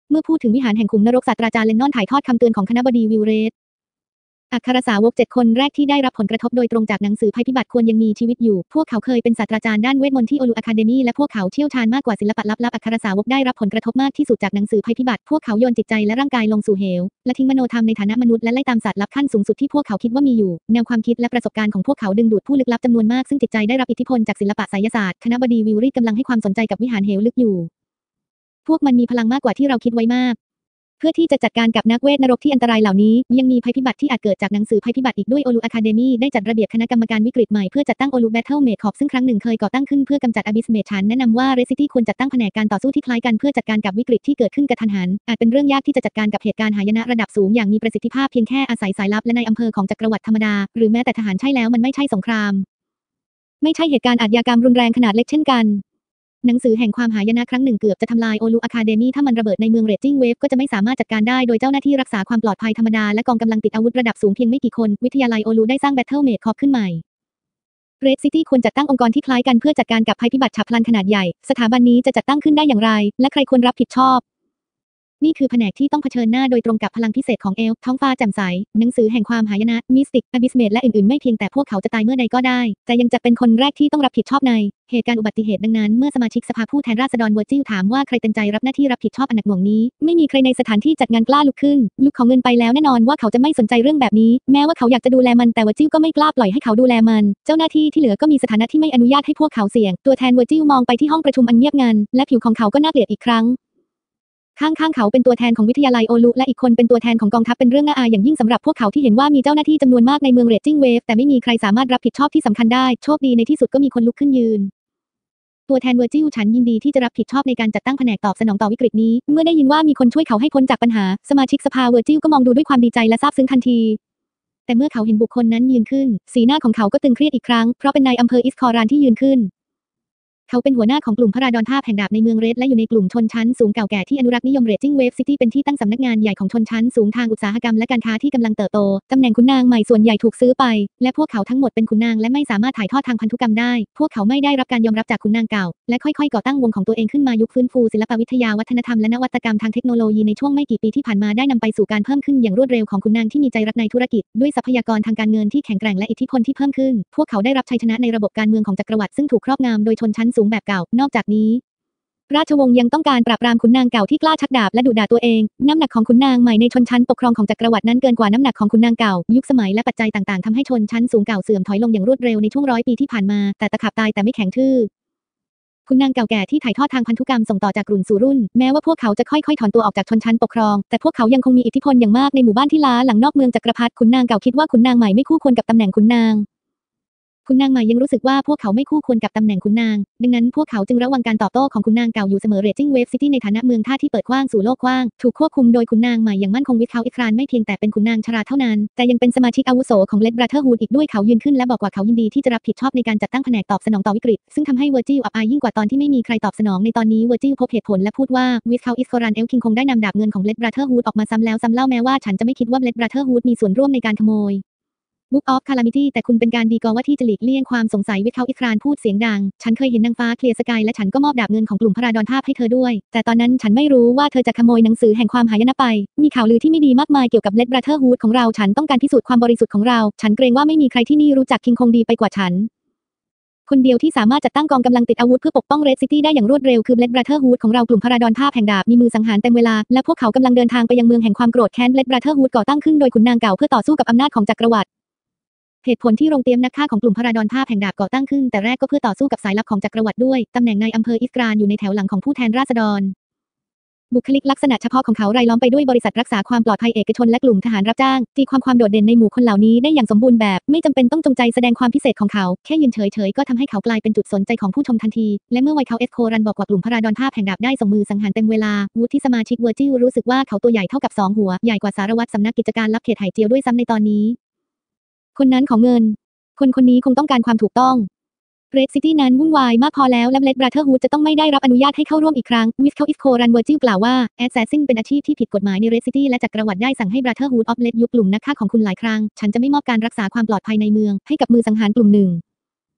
เมื่อพูดถึงวิหารแห่งขุมนรกศาสตราจารย์เลนนอนถ่ายทอดคำเตือนของคณบดีวิลเรดอัครสาวก7 คนแรกที่ได้รับผลกระทบโดยตรงจากหนังสือภัยพิบัติควรยังมีชีวิตอยู่พวกเขาเคยเป็นศาสตราจารย์ด้านเวทมนต์ที่โอลูอะคาเดมีและพวกเขาเชี่ยวชาญมากกว่าศิลปะลับๆอัครสาวกได้รับผลกระทบมากที่สุดจากหนังสือภัยพิบัติพวกเขาโยนจิตใจและร่างกายลงสู่เหวและทิ้งมโนธรรมในฐานะมนุษย์และไล่ตามศาสตร์ลับขั้นสูงสุดที่พวกเขาคิดว่ามีอยู่แนวความคิดและประสบการณ์ของพวกเขาดึงดูดผู้ลึกลับจำนวนมากซึ่งจิตใจได้รับอิทธิพลจากศิลปะไสยศาสตร์คณบดีวิลรีดกำลังให้ความสนใจกับวิหารเหวลึกอยู่พวกมันมีพลังมากกว่าที่เราคิดไว้มากเพื่อที่จะจัดการกับนักเวทนรกที่อันตรายเหล่านี้ยังมีภัยพิบัติที่อาจเกิดจากหนังสือภัยพิบัติอีกด้วยโอลูอะคาเดมีได้จัดระเบียบคณะกรรมการวิกฤตใหม่เพื่อจัดตั้งโอลูแบทเทิลเมดคอร์ปซึ่งครั้งหนึ่งเคยก่อตั้งขึ้นเพื่อกำจัดอบิสเมดฉันแนะนำว่าเรซิตี้ควรจัดตั้งแผนกการต่อสู้ที่คล้ายกันเพื่อจัดการกับวิกฤตที่เกิดขึ้นกระทันหันอาจเป็นเรื่องยากที่จะจัดการกับเหตุการณ์หายนะระดับสูงอย่างมีประสิทธิภาพเพียงแค่อาศัยสายลับและในอำเภอของจักรวรรดิธรรมดาหรือแม้แต่ทหารใช่แล้วมันไม่ใช่สงครามไม่ใช่เหตุการณ์อาชญากรรมรุนแรงขนาดเล็กเช่นกันหนังสือแห่งความหายนะครั้งหนึ่งเกือบจะทำลายโอลูอะคาเดมีถ้ามันระเบิดในเมืองเรดจิ้งเวฟก็จะไม่สามารถจัดการได้โดยเจ้าหน้าที่รักษาความปลอดภัยธรรมดาและกองกำลังติดอาวุธระดับสูงเพียงไม่กี่คนวิทยาลัยโอลูได้สร้างแบทเทิลเมดคอร์ปขึ้นใหม่เรดซิตี้ควรจัดตั้งองค์กรที่คล้ายกันเพื่อจัดการกับภัยพิบัติฉับพลันขนาดใหญ่สถาบันนี้จะจัดตั้งขึ้นได้อย่างไรและใครควรรับผิดชอบนี่คือแผนกที่ต้องเผชิญหน้าโดยตรงกับพลังพิเศษของเอลฟ์ท้องฟ้าแจ่มใสหนังสือแห่งความหายนะมิสติกอบิสเมดและอื่นๆไม่เพียงแต่พวกเขาจะตายเมื่อใดก็ได้แต่ยังจะเป็นคนแรกที่ต้องรับผิดชอบในเหตุการณ์อุบัติเหตุดังนั้นเมื่อสมาชิกสภาผู้แทนราษฎรเวอร์จิลถามว่าใครเต็มใจรับหน้าที่รับผิดชอบอันหนักหน่วงนี้ไม่มีใครในสถานที่จัดงานกล้าลุกขึ้นลุกของเงินไปแล้วแน่นอนว่าเขาจะไม่สนใจเรื่องแบบนี้แม้ว่าเขาอยากจะดูแลมันแต่เวอร์จิลก็ไม่กล้าปล่อยให้เขาดูแลมันเจ้าหน้าที่ที่เหลือก็มีสถานะที่ไม่อนุญาตให้พวกเขาเสี่ยงตัวแทนเวอร์จิลมองไปที่ห้องประชุมอันเงียบงันและผิวของเขาก็น่าเกลียดอีกครั้งข้างๆเขาเป็นตัวแทนของวิทยาลัยโอลุและอีกคนเป็นตัวแทนของกองทัพเป็นเรื่องน่าอายอย่างยิ่งสำหรับพวกเขาที่เห็นว่ามีเจ้าหน้าที่จำนวนมากในเมืองเรดจิ้งเวฟแต่ไม่มีใครสามารถรับผิดชอบที่สำคัญได้โชคดีในที่สุดก็มีคนลุกขึ้นยืนตัวแทนเวอร์จิลฉันยินดีที่จะรับผิดชอบในการจัดตั้งแผนกตอบสนองต่อวิกฤตนี้เมื่อได้ยินว่ามีคนช่วยเขาให้พ้นจากปัญหาสมาชิกสภาเวอร์จิลก็มองดูด้วยความดีใจและซาบซึ้งทันทีแต่เมื่อเขาเห็นบุคคลนั้นยืนขึ้นสีหน้าของเขาก็ตึงเครียดอีกครั้งเพราะเป็นนายอำเภออิสคอรานที่ยืนขึ้นเขาเป็นหัวหน้าของกลุ่มพระราดอนทาบแห่งดาบในเมืองเรดและอยู่ในกลุ่มชนชั้นสูงเก่าแก่ที่อนุรักษ์นิยมเรดจิ้งเวฟซิตี้เป็นที่ตั้งสำนักงานใหญ่ของชนชั้นสูงทางอุตสาหกรรมและการค้าที่กำลังเติบโตตำแหน่งขุนนางใหม่ส่วนใหญ่ถูกซื้อไปและพวกเขาทั้งหมดเป็นขุนนางและไม่สามารถถ่ายทอดทางพันธุกรรมได้พวกเขาไม่ได้รับการยอมรับจากขุนนางเก่าและค่อยๆก่อตั้งวงของตัวเองขึ้นมายุคฟื้นฟูศิลปวิทยาวัฒนธรรมและนวัตกรรมทางเทคโนโลยีในช่วงไม่กี่ปีที่ผ่านมาได้นำไปสู่การเพิ่มขึ้นอย่างรวดเร็วของขุนนางที่มีใจรักในธุรกิจด้วยทรัพยากรทางการเงินที่แข็งแกร่งและอิทธิพลที่เพิ่มขึ้นพวกเขาได้รับชัยชนะในระบบการเมืองของจักรวรรดิซึ่งถูกครอบงำโดยชนชั้นสูงแบบเก่านอกจากนี้ราชวงศ์ยังต้องการปราบปรามขุนนางเก่าที่กล้าชักดาบและดุด่าตัวเองน้ำหนักของขุนนางใหม่ในชนชั้นปกครองของจักรวรรดินั้นเกินกว่าน้ำหนักของขุนนางเก่ายุคสมัยและปัจจัยต่างๆทำให้ชนชั้นสูงเก่าเสื่อมถอยลงอย่างรวดเร็วในช่วง100 ปีที่ผ่านมาแต่ตะขาบตายแต่ไม่แข็งทื่อขุนนางเก่าแก่ที่ถ่ายทอดทางพันธุกรรมส่งต่อจากรุ่นสู่รุ่นแม้ว่าพวกเขาจะค่อยๆถอนตัวออกจากชนชั้นปกครองแต่พวกเขายังคงมีอิทธิพลอย่างมากในหมู่บ้านที่ล้าหลังนอกเมืองจักรพรรดิขุนนางเก่าคิดว่าขุนนางใหม่ไม่คู่ควรกับตำแหน่งขุนนางใหม่ยังรู้สึกว่าพวกเขาไม่คู่ควรกับตำแหน่งขุนนางดังนั้นพวกเขาจึงระวังการตอบโต้ของขุนนางเก่าอยู่เสมอเรดจิ้งเวฟซิตี้ในฐานะเมืองท่าที่เปิดกว้างสู่โลกกว้างถูกควบคุมโดยขุนนางใหม่อย่างมั่นคงวิทเขาอิครานไม่เพียงแต่เป็นขุนนางชราเท่านั้นแต่ยังเป็นสมาชิกอาวุโสของเลดบราเธอร์ฮูดอีกด้วยเขายืนขึ้นและบอกว่าเขายินดีที่จะรับผิดชอบในการจัดตั้งแผนกตอบสนองต่อวิกฤตซึ่งทำให้เวอร์จิลอับอายยิ่งกว่าตอนที่ไม่มีใครตอบสนองในตอนนี้เวอร์จิลพบเหตุผลและพูดว่าวิทเขาอิสคอรันเอลคิงคงได้นำดาบเงินของเลดบราเธอร์ฮูดออกมาซ้ำแล้วซ้ำเล่าแม้ว่าฉันจะไม่คิดว่าเลดบราเธอร์ฮูดมีส่วนร่วมในการขโมยBook of Calamity แต่คุณเป็นการดีกว่าที่จะหลีกเลี่ยงความสงสัยวิทเขาอิครานพูดเสียงดังฉันเคยเห็นนางฟ้าเคลียร์สกายและฉันก็มอบดาบเงินของกลุ่มพระราดอนทาบให้เธอด้วยแต่ตอนนั้นฉันไม่รู้ว่าเธอจะขโมยหนังสือแห่งความหายนะไปมีข่าวลือที่ไม่ดีมากมายเกี่ยวกับเลดบราเธอร์ฮูดของเราฉันต้องการพิสูจน์ความบริสุทธิ์ของเราฉันเกรงว่าไม่มีใครที่นี่รู้จักคิงคงดีไปกว่าฉันคนเดียวที่สามารถจัดตั้งกองกำลังติดอาวุธเพื่อปกป้องเรดซิตี้ได้อย่างรวดเร็วคือเลดบราเธอร์ฮูดของเรากลุ่มพระราดอนทาบแห่งดาบมีมือสังหารเต็มเวลาและพวกเขากำลังเดินทางไปยังเมืองแห่งความโกรธแค้นเลดบราเธอร์ฮูดก่อตั้งขึ้นโดยขุนนางเก่าเพื่อต่อสู้กับอำนาจของจักรวรรดิเหตุผลที่โรงเตรียมนักฆ่าของกลุ่มพระราดอนทาบแห่งดาบก่อตั้งขึ้นแต่แรกก็เพื่อต่อสู้กับสายลับของจักรวรรดิด้วยตำแหน่งนายอำเภออิสกรานอยู่ในแถวหลังของผู้แทนราษฎรบุคลิกลักษณะเฉพาะของเขารายล้อมไปด้วยบริษัทรักษาความปลอดภัยเอกชนและกลุ่มทหารรับจ้างตีความโดดเด่นในหมู่คนเหล่านี้ได้อย่างสมบูรณ์แบบไม่จำเป็นต้องจงใจแสดงความพิเศษของเขาแค่ยืนเฉยๆก็ทำให้เขากลายเป็นจุดสนใจของผู้ชมทันทีและเมื่อไวเขาเอสโครันบอกว่ากลุ่มพระราดอนทาบแห่งดาบได้ส่งมือสังหารเต็มเวลาวูดที่สมาชิกเวอร์จิลรู้สึกว่าเขาตัวใหญ่เท่ากับ2 หัวใหญ่กว่าสารวัตรสำนักกิจการลับเขตไหเจียวด้วยซ้ำในตอนนี้คนนั้นของเงินคนนี้คงต้องการความถูกต้องเรดซิตี้นั้นวุ่นวายมากพอแล้วและเลดบราเธอร์ฮูดจะต้องไม่ได้รับอนุญาตให้เข้าร่วมอีกครั้งวิสเขาอิสโครันเวอร์จิลกล่าวว่าแอสแซสซินเป็นอาชีพที่ผิดกฎหมายในเรดซิตี้และจักรวรรดิได้สั่งให้บราเธอร์ฮูดออฟเลดยุบกลุ่มนักฆ่าของคุณหลายครั้งฉันจะไม่มอบการรักษาความปลอดภัยในเมืองให้กับมือสังหารกลุ่มหนึ่ง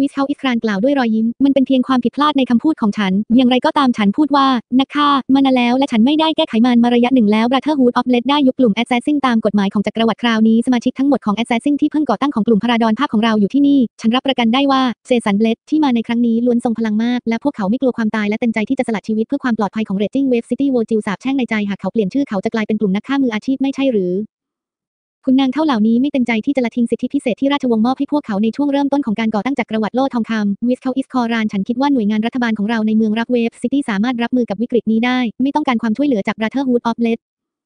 วิสเขาอิสครานกล่าวด้วยรอยยิ้มมันเป็นเพียงความผิดพลาดในคำพูดของฉันอย่างไรก็ตามฉันพูดว่านะคะมานานแล้วและฉันไม่ได้แก้ไขมันมาระยะหนึ่งแล้ว Brotherhood of Lead ได้ยุบกลุ่ม Assassin ตามกฎหมายของจักรวรรดิคราวนี้สมาชิกทั้งหมดของ Assassin ที่เพิ่งก่อตั้งของกลุ่มพาราดอนภาพของเราอยู่ที่นี่ฉันรับประกันได้ว่าเจสัน เบลดที่มาในครั้งนี้ล้วนทรงพลังมากและพวกเขาไม่กลัวความตายและเต็มใจที่จะสละชีวิตเพื่อความปลอดภัยของ Raging Wave City โวจิลสาปแช่งในใจหากเขาเปลี่ยนชื่อเขาจะกลายเป็นกลุ่มนักฆ่ามืออาชีพไม่ใช่หรือคุณนางเท่าเหล่านี้ไม่เต็มใจที่จะละทิ้งสิทธิพิเศษที่ราชวงศ์มอบให้พวกเขาในช่วงเริ่มต้นของการก่อตั้งจักรวรรดิโล่ทองคำวิสเขาอิสคอรานฉันคิดว่าหน่วยงานรัฐบาลของเราในเมืองรักเวฟซิตี้สามารถรับมือกับวิกฤตนี้ได้ไม่ต้องการความช่วยเหลือจาก Brotherhood of Lead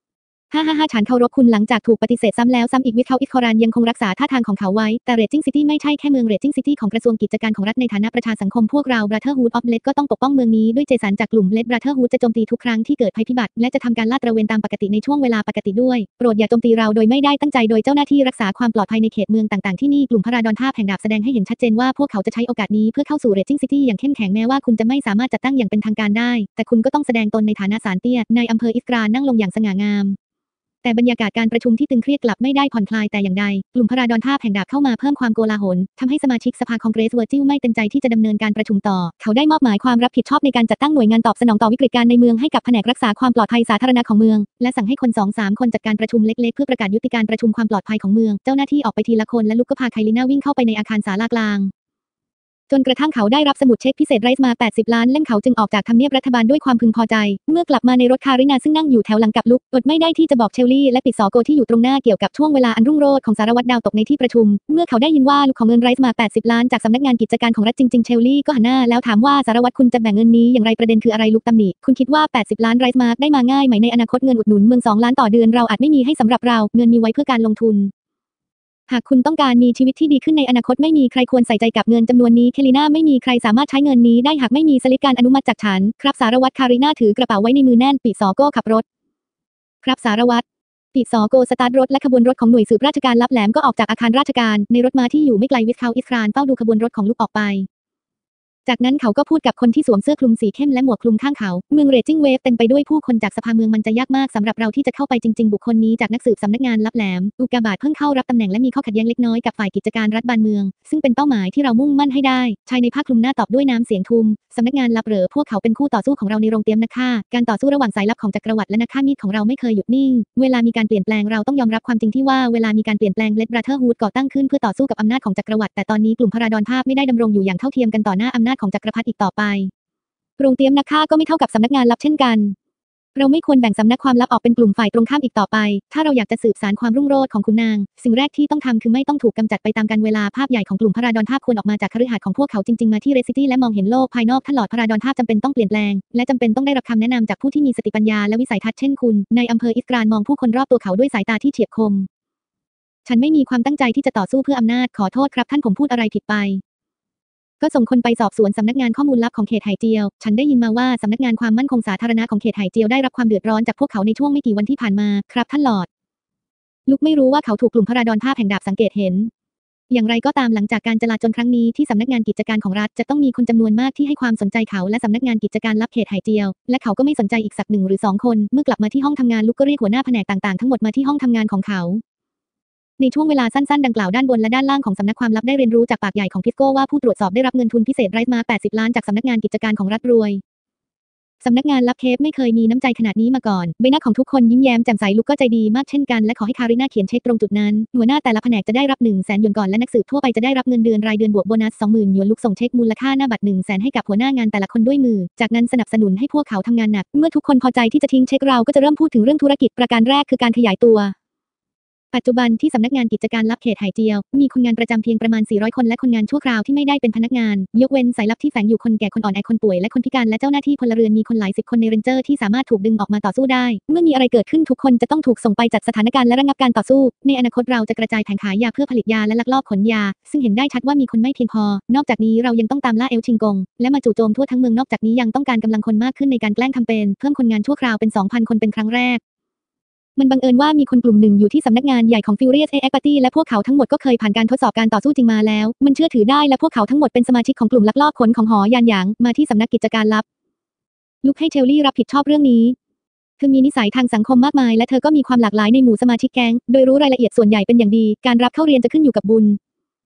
555ฉันเคารพคุณหลังจากถูกปฏิเสธซ้ำแล้วซ้ำอีกวิสเขาอิสคอรานยังคงรักษาท่าทางของเขาไว้แต่ Raging City ไม่ใช่แค่เมือง Raging City ของกระทรวงกิจการของรัฐในฐานะประชาสังคมพวกเรา Brotherhood of Lead ก็ต้องปกป้องเมืองนี้ด้วยเจสันจากกลุ่ม Lead Brotherhood จะโจมตีทุกครั้งที่เกิดภัยพิบัติและจะทำการลาดตระเวนตามปกติในช่วงเวลาปกติด้วยโปรดอย่าโจมตีเราโดยไม่ได้ตั้งใจโดยเจ้าหน้าที่รักษาความปลอดภัยในเขตเมืองต่างๆที่นี่กลุ่มพาราดอนทาบแห่งดาบแสดงให้เห็นชัดเจนว่าพวกเขาจะใช้โอกาสนี้เพื่อเข้าสู่ Raging City อย่างเข้มแข็งแม้ว่าคุณจะไม่สามารถจัดตั้งอย่างเป็นทางการได้แต่คุณก็ต้องแสดงตนในฐานะศาลเตี้ยนายอำเภออิสกรานั่งลงอย่างสง่างามแต่บรรยากาศการประชุมที่ตึงเครียดกลับไม่ได้ผ่อนคลายแต่อย่างใดกลุ่มพาราดอนทาบแห่งดาบเข้ามาเพิ่มความโกลาหลทำให้สมาชิกสภาคองเกรสเวอร์จิลไม่เต็มใจที่จะดำเนินการประชุมต่อเขาได้มอบหมายความรับผิดชอบในการจัดตั้งหน่วยงานตอบสนองต่อวิกฤตการณ์ในเมืองให้กับแผนกรักษาความปลอดภัยสาธารณะของเมืองและสั่งให้คน 2-3 คนจัดการประชุมเล็กๆเพื่อประกาศยุติการประชุมความปลอดภัยของเมืองเจ้าหน้าที่ออกไปทีละคนและลุกก็พาไคลิน่าวิ่งเข้าไปในอาคารศาลากลางจนกระทั่งเขาได้รับสมุดเช็คพิเศษไรซ์มา80ล้านเล่มเขาจึงออกจากทำเนียบรัฐบาลด้วยความพึงพอใจเมื่อกลับมาในรถคารินาซึ่งนั่งอยู่แถวหลังกับลุกอดไม่ได้ที่จะบอกเชลลี่และปิดสอโกที่อยู่ตรงหน้าเกี่ยวกับช่วงเวลาอันรุ่งโรจน์ของสารวัตรดาวตกในที่ประชุมเมื่อเขาได้ยินว่าลุกของเงินไรซ์มา80ล้านจากสำนักงานกิจการของรัฐจริงๆเชลลี่ก็หันหน้าแล้วถามว่าสารวัตรคุณจะแบ่งเงินนี้อย่างไรประเด็นคืออะไรลุกตำหนิคุณคิดว่า80ล้านไรซ์มาได้มาง่ายไหมในอนาคตเงินอุดหนุนเมือง2ล้านต่อเดือนเราอาจไม่มีให้สำหรับเราเงินมีไว้เพื่อการลงทุนหากคุณต้องการมีชีวิตที่ดีขึ้นในอนาคตไม่มีใครควรใส่ใจกับเงินจำนวนนี้เคลิน่าไม่มีใครสามารถใช้เงินนี้ได้หากไม่มีสลิปการอนุมัติจากฉันครับสารวัตรคาริน่าถือกระเป๋าไว้ในมือแน่นปีซอโก้ขับรถครับสารวัตรปีซอโก้สตาร์ทรถและขบวนรถของหน่วยสืบราชการลับแหลมก็ออกจากอาคารราชการในรถม้าที่อยู่ไม่ไกลวิสเขาอิสครานเฝ้าดูขบวนรถของลูกออกไปจากนั้นเขาก็พูดกับคนที่สวมเสื้อคลุมสีเข้มและหมวกคลุมข้างเขาเมืองเรจิ้งเวฟเต็มไปด้วยผู้คนจากสภาเมืองมันจะยากมากสำหรับเราที่จะเข้าไปจริงๆบุคคลนี้จากนักสืบสำนักงานลับแหลมอุกาบาตเพิ่งเข้ารับตำแหน่งและมีข้อขัดแย้งเล็กน้อยกับฝ่ายกิจการรัฐบาลเมืองซึ่งเป็นเป้าหมายที่เรามุ่งมั่นให้ได้ชายในผ้าคลุมหน้าตอบด้วยน้ำเสียงทุ้มสำนักงานลับเหรอพวกเขาเป็นคู่ต่อสู้ของเราในโรงเตรียมนักฆ่าการต่อสู้ระหว่างสายลับของจักรวรรดิและนักฆ่ามีดของเราไม่เคยหยุดนิ่งเวลามีการเปลี่ยนแปลงเราต้องยอมรับความจริงที่ว่าเวลามีการเปลี่ยนแปลง Red Brotherhood ก่อตั้งขึ้นเพื่อต่อสู้กับอำนาจของจักรวรรดิแต่ตอนนี้กลุ่มพาราดอนภาพไม่ได้ดำรงอยู่อย่างเท่าเทียมกันต่อหน้าอำนาจของจักรพรรดิอีกต่อไปโรงเตรียมนักฆ่าก็ไม่เท่ากับสำนักงานลับเช่นกันเราไม่ควรแบ่งสำนักความลับออกเป็นกลุ่มฝ่ายตรงข้ามอีกต่อไปถ้าเราอยากจะสืบสานความรุ่งโรจน์ของคุณนางสิ่งแรกที่ต้องทำคือไม่ต้องถูกกำจัดไปตามกาลเวลาภาพใหญ่ของกลุ่มพาราดอนภาพควรออกมาจากคฤหาสน์ของพวกเขาจริงๆมาที่เรซิตี้และมองเห็นโลกภายนอกท่านหลอดพาราดอนภาพจำเป็นต้องเปลี่ยนแปลงและจำเป็นต้องได้รับคำแนะนำจากผู้ที่มีสติปัญญาและวิสัยทัศน์เช่นคุณนายอำเภออิสกรานมองผู้คนรอบตัวเขาด้วยสายตาที่เฉียบคมฉันไม่มีความตั้งใจที่จะต่อสู้เพื่ออำนาจขอโทษครับท่านผมพูดอะไรผิดไปก็ส่งคนไปสอบสวนสำนักงานข้อมูลลับของเขตไหเจียวฉันได้ยินมาว่าสำนักงานความมั่นคงสาธารณะของเขตไหเจียวได้รับความเดือดร้อนจากพวกเขาในช่วงไม่กี่วันที่ผ่านมาครับท่านหลอดลุกไม่รู้ว่าเขาถูกกลุ่มพาราดอนภาพแห่งดาบสังเกตเห็นอย่างไรก็ตามหลังจากการจลาจลครั้งนี้ที่สำนักงานกิจการของรัฐจะต้องมีคนจำนวนมากที่ให้ความสนใจเขาและสำนักงานกิจการลับเขตไหเจียวและเขาก็ไม่สนใจอีกสัก1 หรือ 2คนเมื่อกลับมาที่ห้องทำงานลุกก็เรียกหัวหน้าแผนกต่างๆทั้งหมดมาที่ห้องทำงานของเขาในช่วงเวลาสั้นๆดังกล่าวด้านบนและด้านล่างของสำนักความลับได้เรียนรู้จากปากใหญ่ของพิสโก้ว่าผู้ตรวจสอบได้รับเงินทุนพิเศษไรซ์มา80ล้านจากสำนักงานกิจการของรัฐรวยสำนักงานลับเคปไม่เคยมีน้ำใจขนาดนี้มาก่อนใบหน้าของทุกคนยิ้มแย้มแจ่มใสลุกก็ใจดีมากเช่นกันและขอให้คาริน่าเขียนเช็คตรงจุดนั้นหัวหน้าแต่ละแผนกจะได้รับ100,000 หยวนก่อนและนักสืบทั่วไปจะได้รับเงินเดือนรายเดือนบวกโบนัส 20,000 หยวนลุกส่งเช็คมูลค่าหน้าบัตร100,000ให้กับหัวหน้างานแต่ละคนด้วยมือจากนั้นสนับสนุนให้พวกเขาทำงานหนักเมื่อทุกคนพอใจที่จะทิ้งเช็คเราก็จะเริ่มพูดถึงเรื่องธุรกิจประการแรกคือการขยายตัวปัจจุบันที่สำนักงานกิจการลับเขตไหเจียวมีคนงานประจำเพียงประมาณ400 คนและคนงานชั่วคราวที่ไม่ได้เป็นพนักงานยกเว้นสายลับที่แฝงอยู่คนแก่คนอ่อนแอคนป่วยและคนพิการและเจ้าหน้าที่พลเรือนมีคนหลาย10 คนในเรนเจอร์ที่สามารถถูกดึงออกมาต่อสู้ได้เมื่อมีอะไรเกิดขึ้นทุกคนจะต้องถูกส่งไปจัดสถานการณ์และระงับการต่อสู้ในอนาคตเราจะกระจายแผงขายยาเพื่อผลิตยาและลักลอบขนยาซึ่งเห็นได้ชัดว่ามีคนไม่เพียงพอนอกจากนี้เรายังต้องตามล่าเอลชิงกงและมาจู่โจมทั่วทั้งเมืองนอกจากนี้ยังต้องการกำลังคนมากขึ้นในการแกล้งทำเป็นเพิ่มคนงานชั่วคราวเป็น 2,000 คนเป็นครั้งแรกมันบังเอิญว่ามีคนกลุ่มหนึ่งอยู่ที่สำนักงานใหญ่ของ Furious A Party และพวกเขาทั้งหมดก็เคยผ่านการทดสอบการต่อสู้จริงมาแล้วมันเชื่อถือได้และพวกเขาทั้งหมดเป็นสมาชิกของกลุ่มลักลอบขนของหอยานหยางมาที่สำนักกิจการลับลุกให้เชลลี่รับผิดชอบเรื่องนี้เธอมีนิสัยทางสังคมมากมายและเธอก็มีความหลากหลายในหมู่สมาชิกแก๊งโดยรู้รายละเอียดส่วนใหญ่เป็นอย่างดีการรับเข้าเรียนจะขึ้นอยู่กับบุญ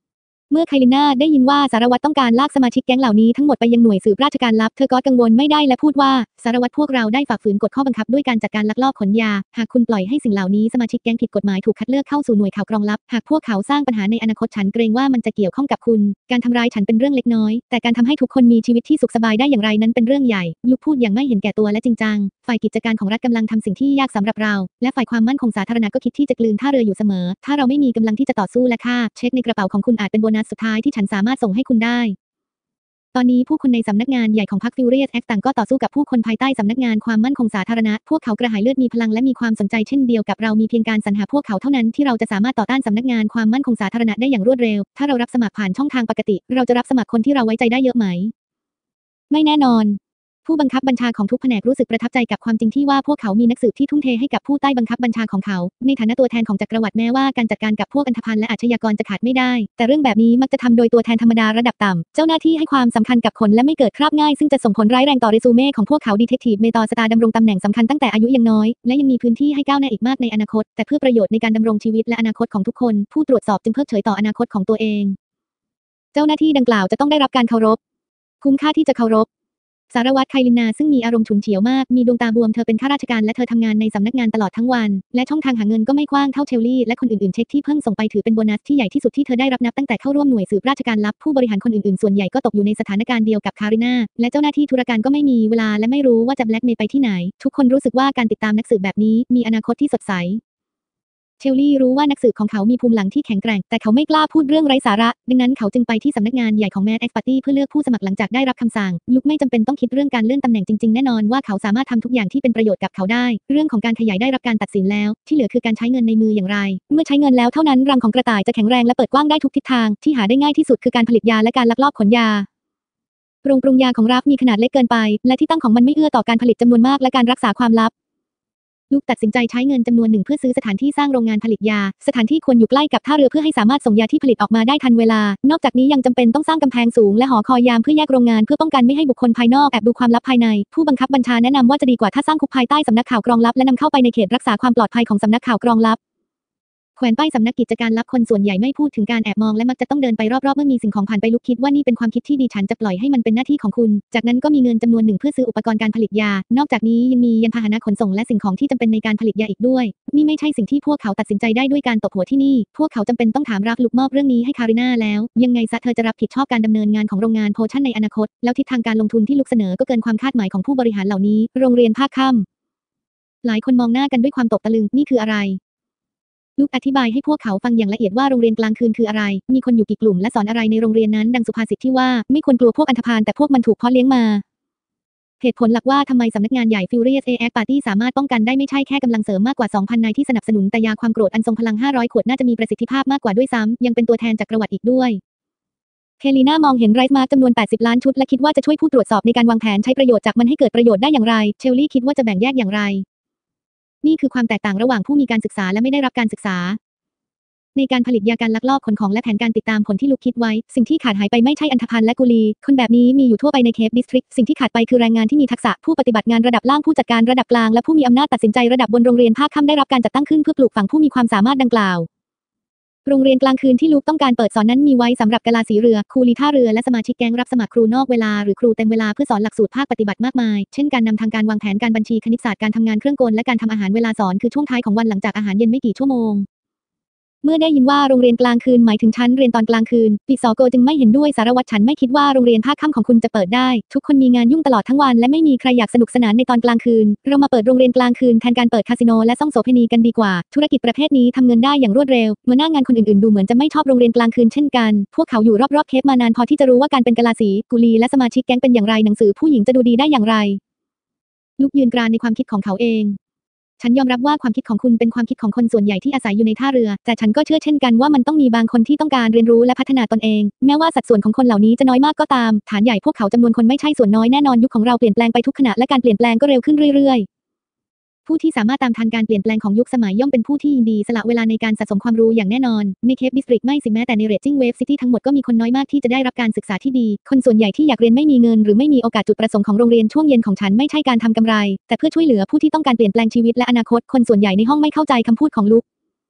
เมื่อไคลิน่าได้ยินว่าสารวัตรต้องการลากสมาชิกแก๊งเหล่านี้ทั้งหมดไปยังหน่วยสืบราชการลับเธอก็กังวลไม่ได้และพูดว่าสารวัตรพวกเราได้ฝ่าฝืนกฎข้อบังคับด้วยการจัดการลักลอบขนยาหากคุณปล่อยให้สิ่งเหล่านี้สมาชิกแก๊งผิดกฎหมายถูกคัดเลือกเข้าสู่หน่วยข่าวกรองลับหากพวกเขาสร้างปัญหาในอนาคตฉันเกรงว่ามันจะเกี่ยวข้องกับคุณการทำร้ายฉันเป็นเรื่องเล็กน้อยแต่การทำให้ทุกคนมีชีวิตที่สุขสบายได้อย่างไรนั้นเป็นเรื่องใหญ่ลูกพูดอย่างไม่เห็นแก่ตัวและจริงจังฝ่ายกิจการของรัฐกำลังทำสิ่งที่ยากสำหรับเราและฝ่ายความมั่นคงสาธารณะก็คิดที่จะกลืนท่าเรืออยู่เสมอถ้าเราไม่มีกำลังที่จะต่อสู้และฆ่าเช็คในกระเป๋าของคุณอาจเป็นโบนัสสุดท้ายที่ฉันสามารถส่งให้คุณได้ตอนนี้ผู้คนในสำนักงานใหญ่ของพรรค Furious X ต่างก็ต่อสู้กับผู้คนภายใต้สำนักงานความมั่นคงสาธารณะพวกเขากระหายเลือดมีพลังและมีความสนใจเช่นเดียวกับเรามีเพียงการสรรหาพวกเขาเท่านั้นที่เราจะสามารถต่อต้านสำนักงานความมั่นคงสาธารณะได้อย่างรวดเร็วถ้าเรารับสมัครผ่านช่องทางปกติเราจะรับสมัครคนที่เราไว้ใจได้เยอะไหมไม่แน่นอนผู้บังคับบัญชาของทุกแผนกรู้สึกประทับใจกับความจริงที่ว่าพวกเขามีนักสืบที่ทุ่มเทให้กับผู้ใต้บังคับบัญชาของเขาในฐานะตัวแทนของจักรวรรดิแม้ว่าการจัดการกับพวกอันธพาลและอาชญากรจะขาดไม่ได้แต่เรื่องแบบนี้มักจะทำโดยตัวแทนธรรมดาระดับต่ำเจ้าหน้าที่ให้ความสำคัญกับคนและไม่เกิดคราบง่ายซึ่งจะส่งผลร้ายแรงต่อเรซูเม่ของพวกเขาดีเทคทีฟเมทอสตาร์ดำรงตำแหน่งสำคัญตั้งแต่อายุยังน้อยและยังมีพื้นที่ให้ก้าวหน้าอีกมากในอนาคตแต่เพื่อประโยชน์ในการดำรงชีวิตและอนาคตของทุกคนผู้ตรวจสอบจึงเพิกเฉยต่ออนาคตของตัวเองเจ้าหน้าที่ดังกล่าวจะต้องได้รับการเคารพคุ้มค่าที่จะเคารพสารวัตรไคลินาซึ่งมีอารมณ์ฉุนเฉียวมากมีดวงตาบวมเธอเป็นข้าราชการและเธอทำงานในสำนักงานตลอดทั้งวันและช่องทางหาเงินก็ไม่กว้างเท่าเชลลี่และคนอื่นๆเช็คที่เพิ่งส่งไปถือเป็นโบนัสที่ใหญ่ที่สุดที่เธอได้รับนับตั้งแต่เข้าร่วมหน่วยสืบราชการลับผู้บริหารคนอื่นๆส่วนใหญ่ก็ตกอยู่ในสถานการณ์เดียวกับคารินาและเจ้าหน้าที่ธุรการก็ไม่มีเวลาและไม่รู้ว่าจะแบล็กเมย์ไปที่ไหนทุกคนรู้สึกว่าการติดตามนักสืบแบบนี้มีอนาคตที่สดใสเชลลี่รู้ว่านักสืบของเขามีภูมิหลังที่แข็งแกร่งแต่เขาไม่กล้าพูดเรื่องไร้สาระดังนั้นเขาจึงไปที่สำนักงานใหญ่ของแมดแอ็กซ์ปาร์ตี้เพื่อเลือกผู้สมัครหลังจากได้รับคำสั่งลุคไม่จำเป็นต้องคิดเรื่องการเลื่อนตำแหน่งจริงๆแน่นอนว่าเขาสามารถทำทุกอย่างที่เป็นประโยชน์กับเขาได้เรื่องของการขยายได้รับการตัดสินแล้วที่เหลือคือการใช้เงินในมืออย่างไรเมื่อใช้เงินแล้วเท่านั้นรังของกระต่ายจะแข็งแรงและเปิดกว้างได้ทุกทิศทางที่หาได้ง่ายที่สุดคือการผลิตยาและการลักลอบขนยาโรงปรุงยาของรัฟมีขนาดเล็กเกินไปและที่ตั้งของมันไม่เอื้อต่อการผลิตจำนวนมากและการรักษาความลับลูกตัดสินใจใช้เงินจำนวนหนึ่งเพื่อซื้อสถานที่สร้างโรงงานผลิตยาสถานที่ควรอยู่ใกล้กับท่าเรือเพื่อให้สามารถส่งยาที่ผลิตออกมาได้ทันเวลานอกจากนี้ยังจำเป็นต้องสร้างกำแพงสูงและหอคอยยามเพื่อแยกโรงงานเพื่อป้องกันไม่ให้บุคคลภายนอกแอบดูความลับภายในผู้บังคับบัญชาแนะนำว่าจะดีกว่าถ้าสร้างคุกภายใต้สำนักข่าวกรองลับและนำเข้าไปในเขตรักษาความปลอดภัยของสำนักข่าวกรองลับแขวนป้ายสำนักกิจการลับคนส่วนใหญ่ไม่พูดถึงการแอบมองและมักจะต้องเดินไปรอบๆเมื่อมีสิ่งของผ่านไปลุกคิดว่านี่เป็นความคิดที่ดีฉันจะปล่อยให้มันเป็นหน้าที่ของคุณจากนั้นก็มีเงินจำนวนหนึ่งเพื่อซื้ออุปกรณ์การผลิตยานอกจากนี้ยังมียานพาหนะขนส่งและสิ่งของที่จำเป็นในการผลิตยาอีกด้วยนี่ไม่ใช่สิ่งที่พวกเขาตัดสินใจได้ด้วยการตบหัวที่นี่พวกเขาจำเป็นต้องถามรับลุกมอบเรื่องนี้ให้คาริน่าแล้วยังไงซะเธอจะรับผิดชอบการดำเนินงานของโรงงานโพชั่นในอนาคตแล้วทิศทางการลงทุนที่ลุกเสนอก็เกินความคาดหมายของผู้บริหารเหล่านี้โรงเรียนภาคค่ำหลายคนมองหน้ากันด้วยความตกตะลึงนี่คืออะไรลูกอธิบายให้พวกเขาฟังอย่างละเอียดว่าโรงเรียนกลางคืนคืออะไรมีคนอยู่กี่กลุ่มและสอนอะไรในโรงเรียนนั้นดังสุภาษิตที่ว่าไม่ควรกลัวพวกอันธพาลแต่พวกมันถูกเพาะเลี้ยงมาเหตุผลหลักว่าทำไมสำนักงานใหญ่ Furious AX Party สามารถป้องกันได้ไม่ใช่แค่กำลังเสริมมากกว่า 2,000 นายที่สนับสนุนแต่ยาความโกรธอันทรงพลัง500 ขวดน่าจะมีประสิทธิภาพมากกว่าด้วยซ้ำยังเป็นตัวแทนจักรวรรดิอีกด้วยเคลีน่ามองเห็นไรซ์มาร์กจำนวน80ล้านชุดและคิดว่าจะช่วยผู้ตรวจสอบในการวางแผนใช้ประโยชน์จากมันให้เกิดประโยชน์ได้อย่างไรเชลลี่คิดว่าจะแบ่งแยกอย่างไรนี่คือความแตกต่างระหว่างผู้มีการศึกษาและไม่ได้รับการศึกษาในการผลิตยาการลักลอบขนของและแผนการติดตามผลที่ลุกคิดไว้สิ่งที่ขาดหายไปไม่ใช่อันธพาลและกุลีคนแบบนี้มีอยู่ทั่วไปในเคปดิสทริกสิ่งที่ขาดไปคือแรงงานที่มีทักษะผู้ปฏิบัติงานระดับล่างผู้จัดการระดับกลางและผู้มีอำนาจตัดสินใจระดับบนโรงเรียนภาคค่ำได้รับการจัดตั้งขึ้นเพื่อปลูกฝังผู้มีความสามารถดังกล่าวโรงเรียนกลางคืนที่ลูกต้องการเปิดสอนนั้นมีไว้สำหรับกะลาสีเรือครูลีท่าเรือและสมาชิกแก๊งรับสมัครครูนอกเวลาหรือครูเต็มเวลาเพื่อสอนหลักสูตรภาคปฏิบัติมากมายเช่นการนำทางการวางแผนการบัญชีคณิตศาสตร์การทำงานเครื่องกลและการทำอาหารเวลาสอนคือช่วงท้ายของวันหลังจากอาหารเย็นไม่กี่ชั่วโมงเมื่อได้ยินว่าโรงเรียนกลางคืนหมายถึงชั้นเรียนตอนกลางคืนปิโซโกจึงไม่เห็นด้วยสารวัตรฉันไม่คิดว่าโรงเรียนภาคค่ำของคุณจะเปิดได้ทุกคนมีงานยุ่งตลอดทั้งวันและไม่มีใครอยากสนุกสนานในตอนกลางคืนเรามาเปิดโรงเรียนกลางคืนแทนการเปิดคาสิโนและซ่องโสเภณีกันดีกว่าธุรกิจประเภทนี้ทำเงินได้อย่างรวดเร็วหัวหน้างานคนอื่นๆดูเหมือนจะไม่ชอบโรงเรียนกลางคืนเช่นกันพวกเขาอยู่รอบๆเคปมานานพอที่จะรู้ว่าการเป็นกะลาสีกุลีและสมาชิกแก๊งเป็นอย่างไรหนังสือผู้หญิงจะดูดีได้อย่างไรลูกยืนกรานในความคิดของเขาเองฉันยอมรับว่าความคิดของคุณเป็นความคิดของคนส่วนใหญ่ที่อาศัยอยู่ในท่าเรือแต่ฉันก็เชื่อเช่นกันว่ามันต้องมีบางคนที่ต้องการเรียนรู้และพัฒนาตนเองแม้ว่าสัดส่วนของคนเหล่านี้จะน้อยมากก็ตามฐานใหญ่พวกเขาจำนวนคนไม่ใช่ส่วนน้อยแน่นอนยุคของเราเปลี่ยนแปลงไปทุกขณะและการเปลี่ยนแปลงก็เร็วขึ้นเรื่อยๆผู้ที่สามารถตามทันการเปลี่ยนแปลงของยุคสมัยย่อมเป็นผู้ที่ยินดีสละเวลาในการสะสมความรู้อย่างแน่นอนในเคปดิสตริกไม่สิแม้แต่ในเรจจิ้งเวฟซิตี้ทั้งหมดก็มีคนน้อยมากที่จะได้รับการศึกษาที่ดีคนส่วนใหญ่ที่อยากเรียนไม่มีเงินหรือไม่มีโอกาสจุดประสงค์ของโรงเรียนช่วงเย็นของฉันไม่ใช่การทำกำไรแต่เพื่อช่วยเหลือผู้ที่ต้องการเปลี่ยนแปลงชีวิตและอนาคตคนส่วนใหญ่ในห้องไม่เข้าใจคำพูดของลุค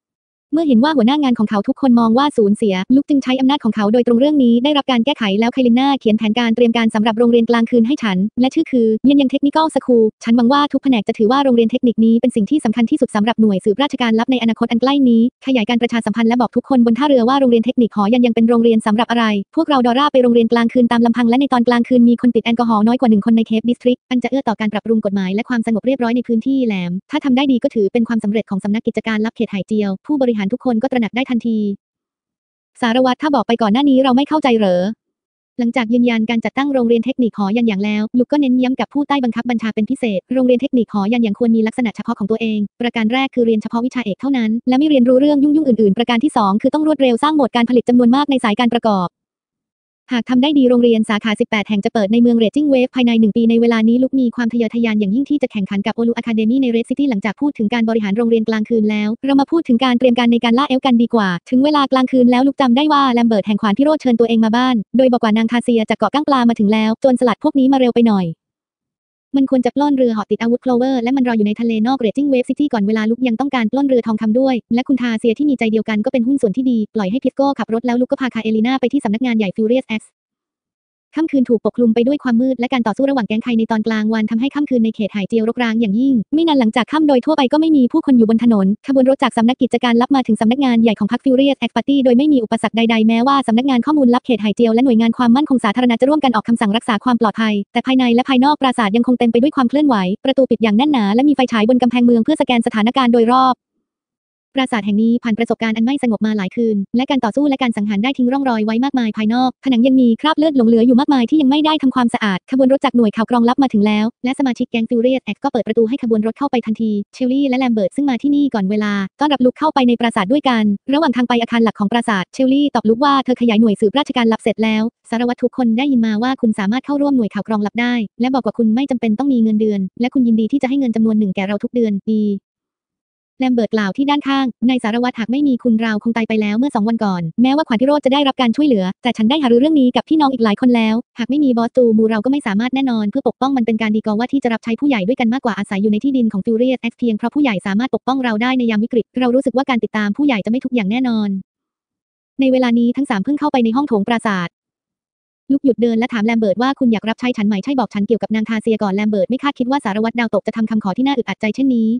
เมื่อเห็นว่าหัวหน้างานของเขาทุกคนมองว่าสูญเสียลุกจึงใช้อำนาจของเขาโดยตรงเรื่องนี้ได้รับการแก้ไขแล้วไคลินนาเขียนแผนการเตรียมการสำหรับโรงเรียนกลางคืนให้ฉันและชื่อคือเยียนยังเทคนิคอลสคูลฉันหวังว่าทุกแผนกจะถือว่าโรงเรียนเทคนิคนี้เป็นสิ่งที่สำคัญที่สุดสำหรับหน่วยสืบราชการลับในอนาคตอันใกล้นี้ขยายการประชาสัมพันธ์และบอกทุกคนบนท่าเรือว่าโรงเรียนเทคนิคหอยันยังเป็นโรงเรียนสำหรับอะไรพวกเราดอร่าไปโรงเรียนกลางคืนตามลำพังและในตอนกลางคืนมีคนติดแอลกอฮอล์น้อยกว่า1 คนในเคปดิสทริกต์อันจะเอื้อต่อการปรับปรุงกฎหมายและความสงบเรียบร้อยในพื้นที่แหลมถ้าทำได้ดีก็ถือเป็นความสำเร็จของสำนักกิจการลับเขตไหเจียวผู้บริหารทุกคนก็ตระหนักได้ทันทีสารวัตรถ้าบอกไปก่อนหน้านี้เราไม่เข้าใจเหรอหลังจากยืนยันการจัดตั้งโรงเรียนเทคนิคหอยันอย่างแล้วลุกก็เน้นย้ำกับผู้ใต้บังคับบัญชาเป็นพิเศษโรงเรียนเทคนิคหอยันอย่างควรมีลักษณะเฉพาะของตัวเองประการแรกคือเรียนเฉพาะวิชาเอกเท่านั้นและไม่เรียนรู้เรื่องยุ่งอื่นๆประการที่2คือต้องรวดเร็วสร้างโหมดการผลิตจำนวนมากในสายการประกอบหากทำได้ดีโรงเรียนสาขา18แห่งจะเปิดในเมืองเรดจิ้งเวฟภายใน1 ปีในเวลานี้ลุกมีความทะเยอทะยานอย่างยิ่งที่จะแข่งขันกับโอลูอะคาเดมี่ในเรดซิตี้หลังจากพูดถึงการบริหารโรงเรียนกลางคืนแล้วเรามาพูดถึงการเตรียมการในการล่าเอลฟ์กันดีกว่าถึงเวลากลางคืนแล้วลุกจำได้ว่าแลมเบิร์ตแห่งขวานพิโรธเชิญตัวเองมาบ้านโดยบอกว่านางทาเซียจากเกาะก้างปลามาถึงแล้วโจรสลัดพวกนี้มาเร็วไปหน่อยมันควรจะปล้นเรือเหาะติดอาวุธโคลเวอร์และมันรออยู่ในทะเลนอกเรดจิ้งเวฟซิตี้ก่อนเวลาลุกยังต้องการปล้นเรือทองคำด้วยและคุณทาเซียที่มีใจเดียวกันก็เป็นหุ้นส่วนที่ดีปล่อยให้พิสโก้ขับรถแล้วลุกก็พาคาเอลิน่าไปที่สำนักงานใหญ่ฟิวเรียสเอ็กซ์ค่ำคืนถูกปกคลุมไปด้วยความมืดและการต่อสู้ระหว่างแก๊งไคในตอนกลางวันทำให้ค่ำคืนในเขตไหเจียวรกร้างอย่างยิ่งไม่นานหลังจากค่ำโดยทั่วไปก็ไม่มีผู้คนอยู่บนถนนขบวนรถจากสำนักกิจการลับมาถึงสำนักงานใหญ่ของพรรคฟิวเรียสเอ็กซ์ปาร์ตี้โดยไม่มีอุปสรรคใดๆแม้ว่าสำนักงานข้อมูลลับเขตไหเจียวและหน่วยงานความมั่นคงสาธารณะจะร่วมกันออกคำสั่งรักษาความปลอดภัยแต่ภายในและภายนอกปราสาทยังคงเต็มไปด้วยความเคลื่อนไหวประตูปิดอย่างแน่นหนาและมีไฟฉายบนกำแพงเมืองเพื่อสแกนสถานการณ์โดยรอบปราสาทแห่งนี้ผ่านประสบการณ์อันไม่สงบมาหลายคืนและการต่อสู้และการสังหารได้ทิ้งร่องรอยไว้มากมายภายนอกผนังยังมีคราบเลือดหลงเหลืออยู่มากมายที่ยังไม่ได้ทำความสะอาดขบวนรถจากหน่วยข่าวกรองลับมาถึงแล้วและสมาชิกแก๊งฟิวเรียสเอ็กซ์ก็เปิดประตูให้ขบวนรถเข้าไปทันทีเชลลี่และแลมเบิร์ตซึ่งมาที่นี่ก่อนเวลาต้อนรับลุกเข้าไปในปราสาทด้วยกันระหว่างทางไปอาคารหลักของปราสาทเชลลี่ตอบลุกว่าเธอขยายหน่วยสืบราชการลับเสร็จแล้วสารวัตรทุกคนได้ยินมาว่าคุณสามารถเข้าร่วมหน่วยข่าวกรองลับได้และบอกว่าคุณไม่จำเป็นต้องมีเงินเดือนและคุณยินดีที่จะให้เงินจำนวนหนึ่งแก่เราทุกเดือนดีแลมเบิร์ตกล่าวที่ด้านข้างนายสารวัตรหากไม่มีคุณเราคงตายไปแล้วเมื่อ2 วันก่อนแม้ว่าขวัญพิโรธจะได้รับการช่วยเหลือแต่ฉันได้หารือเรื่องนี้กับพี่น้องอีกหลายคนแล้วหากไม่มีบอสตูมูเราก็ไม่สามารถแน่นอนเพื่อปกป้องมันเป็นการดีกว่าที่จะรับใช้ผู้ใหญ่ด้วยกันมากกว่าอาศัยอยู่ในที่ดินของฟิวเรียสเอ็กซ์เพียงเพราะผู้ใหญ่สามารถปกป้องเราได้ในยามวิกฤตเรารู้สึกว่าการติดตามผู้ใหญ่จะไม่ทุกอย่างแน่นอนในเวลานี้ทั้ง3เพิ่งเข้าไปในห้องโถงปราสาทลุกหยุดเดินและถามแลมเบิร์ตว่าคุณอยากรับใช้ฉันไหมใช่บอกฉันเกี่ยวกับนางทาเซียก่อนแลมเบิร์ตไม่คาดคิดว่าสารวัตรดาวตกจะทำคำขอที่น่าอึดอัดใจเช่นนี้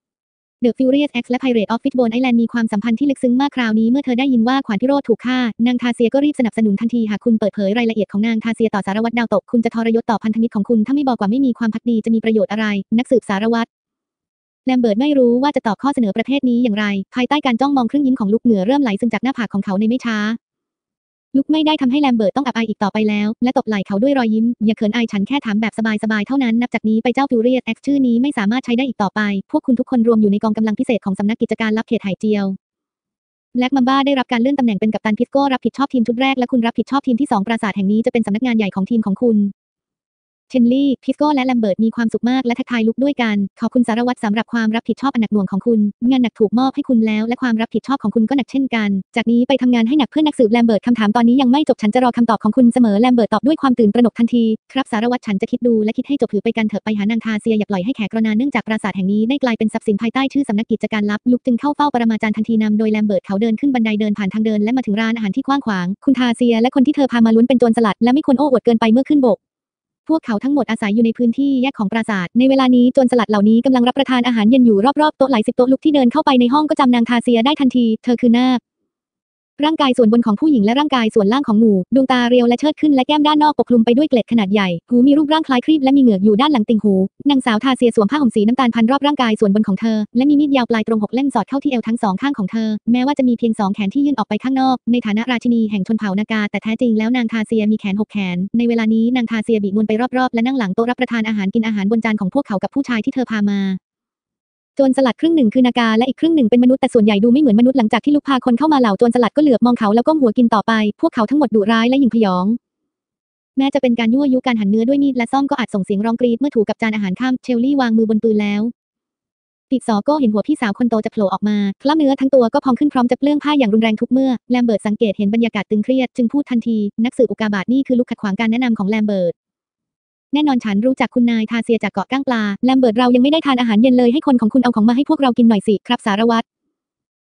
The Furious X และ Pirate of Fishbone Island มีความสัมพันธ์ที่ลึกซึ้งมากคราวนี้เมื่อเธอได้ยินว่าขวัญพิโรธถูกฆ่านางทาเซียก็รีบสนับสนุนทันทีหากคุณเปิดเผยรายละเอียดของนางทาเซียต่อสารวัตรดาวตกคุณจะทรยศต่อพันธมิตรของคุณถ้าไม่บอกว่าไม่มีความภักดีจะมีประโยชน์อะไรนักสืบสารวัตรแลมเบิร์ตไม่รู้ว่าจะตอบข้อเสนอประเภทนี้อย่างไรภายใต้การจ้องมองครึ่งยิ้มของลุกเหงื่อเริ่มไหลซึมจากหน้าผากของเขาในไม่ช้าลุกไม่ได้ทำให้แลมเบิร์ตต้องอับอายอีกต่อไปแล้วและตบไหล่เขาด้วยรอยยิ้มอย่าเขินอายฉันแค่ถามแบบสบายๆเท่านั้นนับจากนี้ไปเจ้าฟิวเรียสเอ็กซ์ชื่อนี้ไม่สามารถใช้ได้อีกต่อไปพวกคุณทุกคนรวมอยู่ในกองกำลังพิเศษของสำนักกิจการลับเขตไหเจียวแบล็กมัมบ้าได้รับการเลื่อนตำแหน่งเป็นกัปตันพิสโก้รับผิดชอบทีมชุดแรกและคุณรับผิดชอบทีมที่2ปราสาทแห่งนี้จะเป็นสำนักงานใหญ่ของทีมของคุณเชนลี่พิสโก้และแลมเบิร์ตมีความสุขมากและทักทายลุกด้วยกันขอบคุณสารวัตรสำหรับความรับผิดชอบอันหนักหน่วงของคุณงานหนักถูกมอบให้คุณแล้วและความรับผิดชอบของคุณก็หนักเช่นกันจากนี้ไปทำงานให้หนักเพื่อนักสืบแลมเบิร์ตคำถามตอนนี้ยังไม่จบฉันจะรอคำตอบของคุณเสมอแลมเบิร์ตตอบด้วยความตื่นตระหนกทันทีครับสารวัตรฉันจะคิดดูและคิดให้จบถือไปกันเถอะไปหานางทาเซียอย่าปล่อยให้แขกรณาเนื่องจากปราสาทแห่งนี้ได้กลายเป็นทรัพย์สินภายใต้ชื่อสำนักกิจการลับลุกจึงเข้าเฝ้าปรมาจารย์ทันทีนำโดยแลมเบิร์ตเขาเดินขึ้นบันไดเดินผ่านทางเดินและมาถึงร้านอาหารที่กว้างขวางคุณทาเซียและคนที่เธอพามาล้วนเป็นโจรสลัดและไม่ควรโอ้อวดเกินไปเมื่อขึ้นบกพวกเขาทั้งหมดอาศัยอยู่ในพื้นที่แยกของปราสาทในเวลานี้โจรสลัดเหล่านี้กำลังรับประทานอาหารเย็นอยู่รอบๆโต๊ะหลาย10 โต๊ะลุกที่เดินเข้าไปในห้องก็จำนางทาเซียได้ทันทีเธอคือนาคร่างกายส่วนบนของผู้หญิงและร่างกายส่วนล่างของหมูดวงตาเรียวและเชิดขึ้นและแก้มด้านนอกปกคลุมไปด้วยเกล็ดขนาดใหญ่หูมีรูปร่างคล้ายครีบและมีเหงือกอยู่ด้านหลังติ่งหูนางสาวทาเซียสวมผ้าห่มสีน้ำตาลพันรอบร่างกายส่วนบนของเธอและมีมีดยาวปลายตรง6 เล่มสอดเข้าที่เอวทั้ง2 ข้างของเธอแม้ว่าจะมีเพียง2 แขนที่ยื่นออกไปข้างนอกในฐานะราชินีแห่งชนเผ่านากาแต่แท้จริงแล้วนางทาเซียมีแขน6 แขนในเวลานี้นางทาเซียบิดมวนไปรอบๆและนั่งหลังโต๊ะรับประทานอาหารกินอาหารบนจานของพวกเขากับผู้ชายที่เธอพามาโจรสลัดครึ่งหนึ่งคือนาคาและอีกครึ่งหนึ่งเป็นมนุษย์แต่ส่วนใหญ่ดูไม่เหมือนมนุษย์หลังจากที่ลุกพาคนเข้ามาเหล่าโจรสลัดก็เหลือบมองเขาแล้วก้มหัวกินต่อไปพวกเขาทั้งหมดดุร้ายและหยิ่งพยองแม้จะเป็นการยั่วยุการหั่นเนื้อด้วยมีดและซ่อมก็อาจส่งเสียงร้องกรีดเมื่อถูกกับจานอาหารข้ามเชลลี่วางมือบนปืนแล้วปีกซอโก้เห็นหัวพี่สาวคนโตจะโผล่ออกมากล้ามเนื้อทั้งตัวก็พองขึ้นพร้อมจะเปลื้องผ้าอย่างรุนแรงทุกเมื่อแลมเบิร์ตสังเกตเห็นบรรยากาศตึงเครียดจึงพูดทันทีนักสืบอุกาบาตนี่คือลุกขัดขวางการแนะนำของแลมเบิร์ตแน่นอนฉันรู้จักคุณนายทาเซียจากเกาะก้างปลาแลมเบิร์ตเรายังไม่ได้ทานอาหารเย็นเลยให้คนของคุณเอาของมาให้พวกเรากินหน่อยสิครับสารวัตร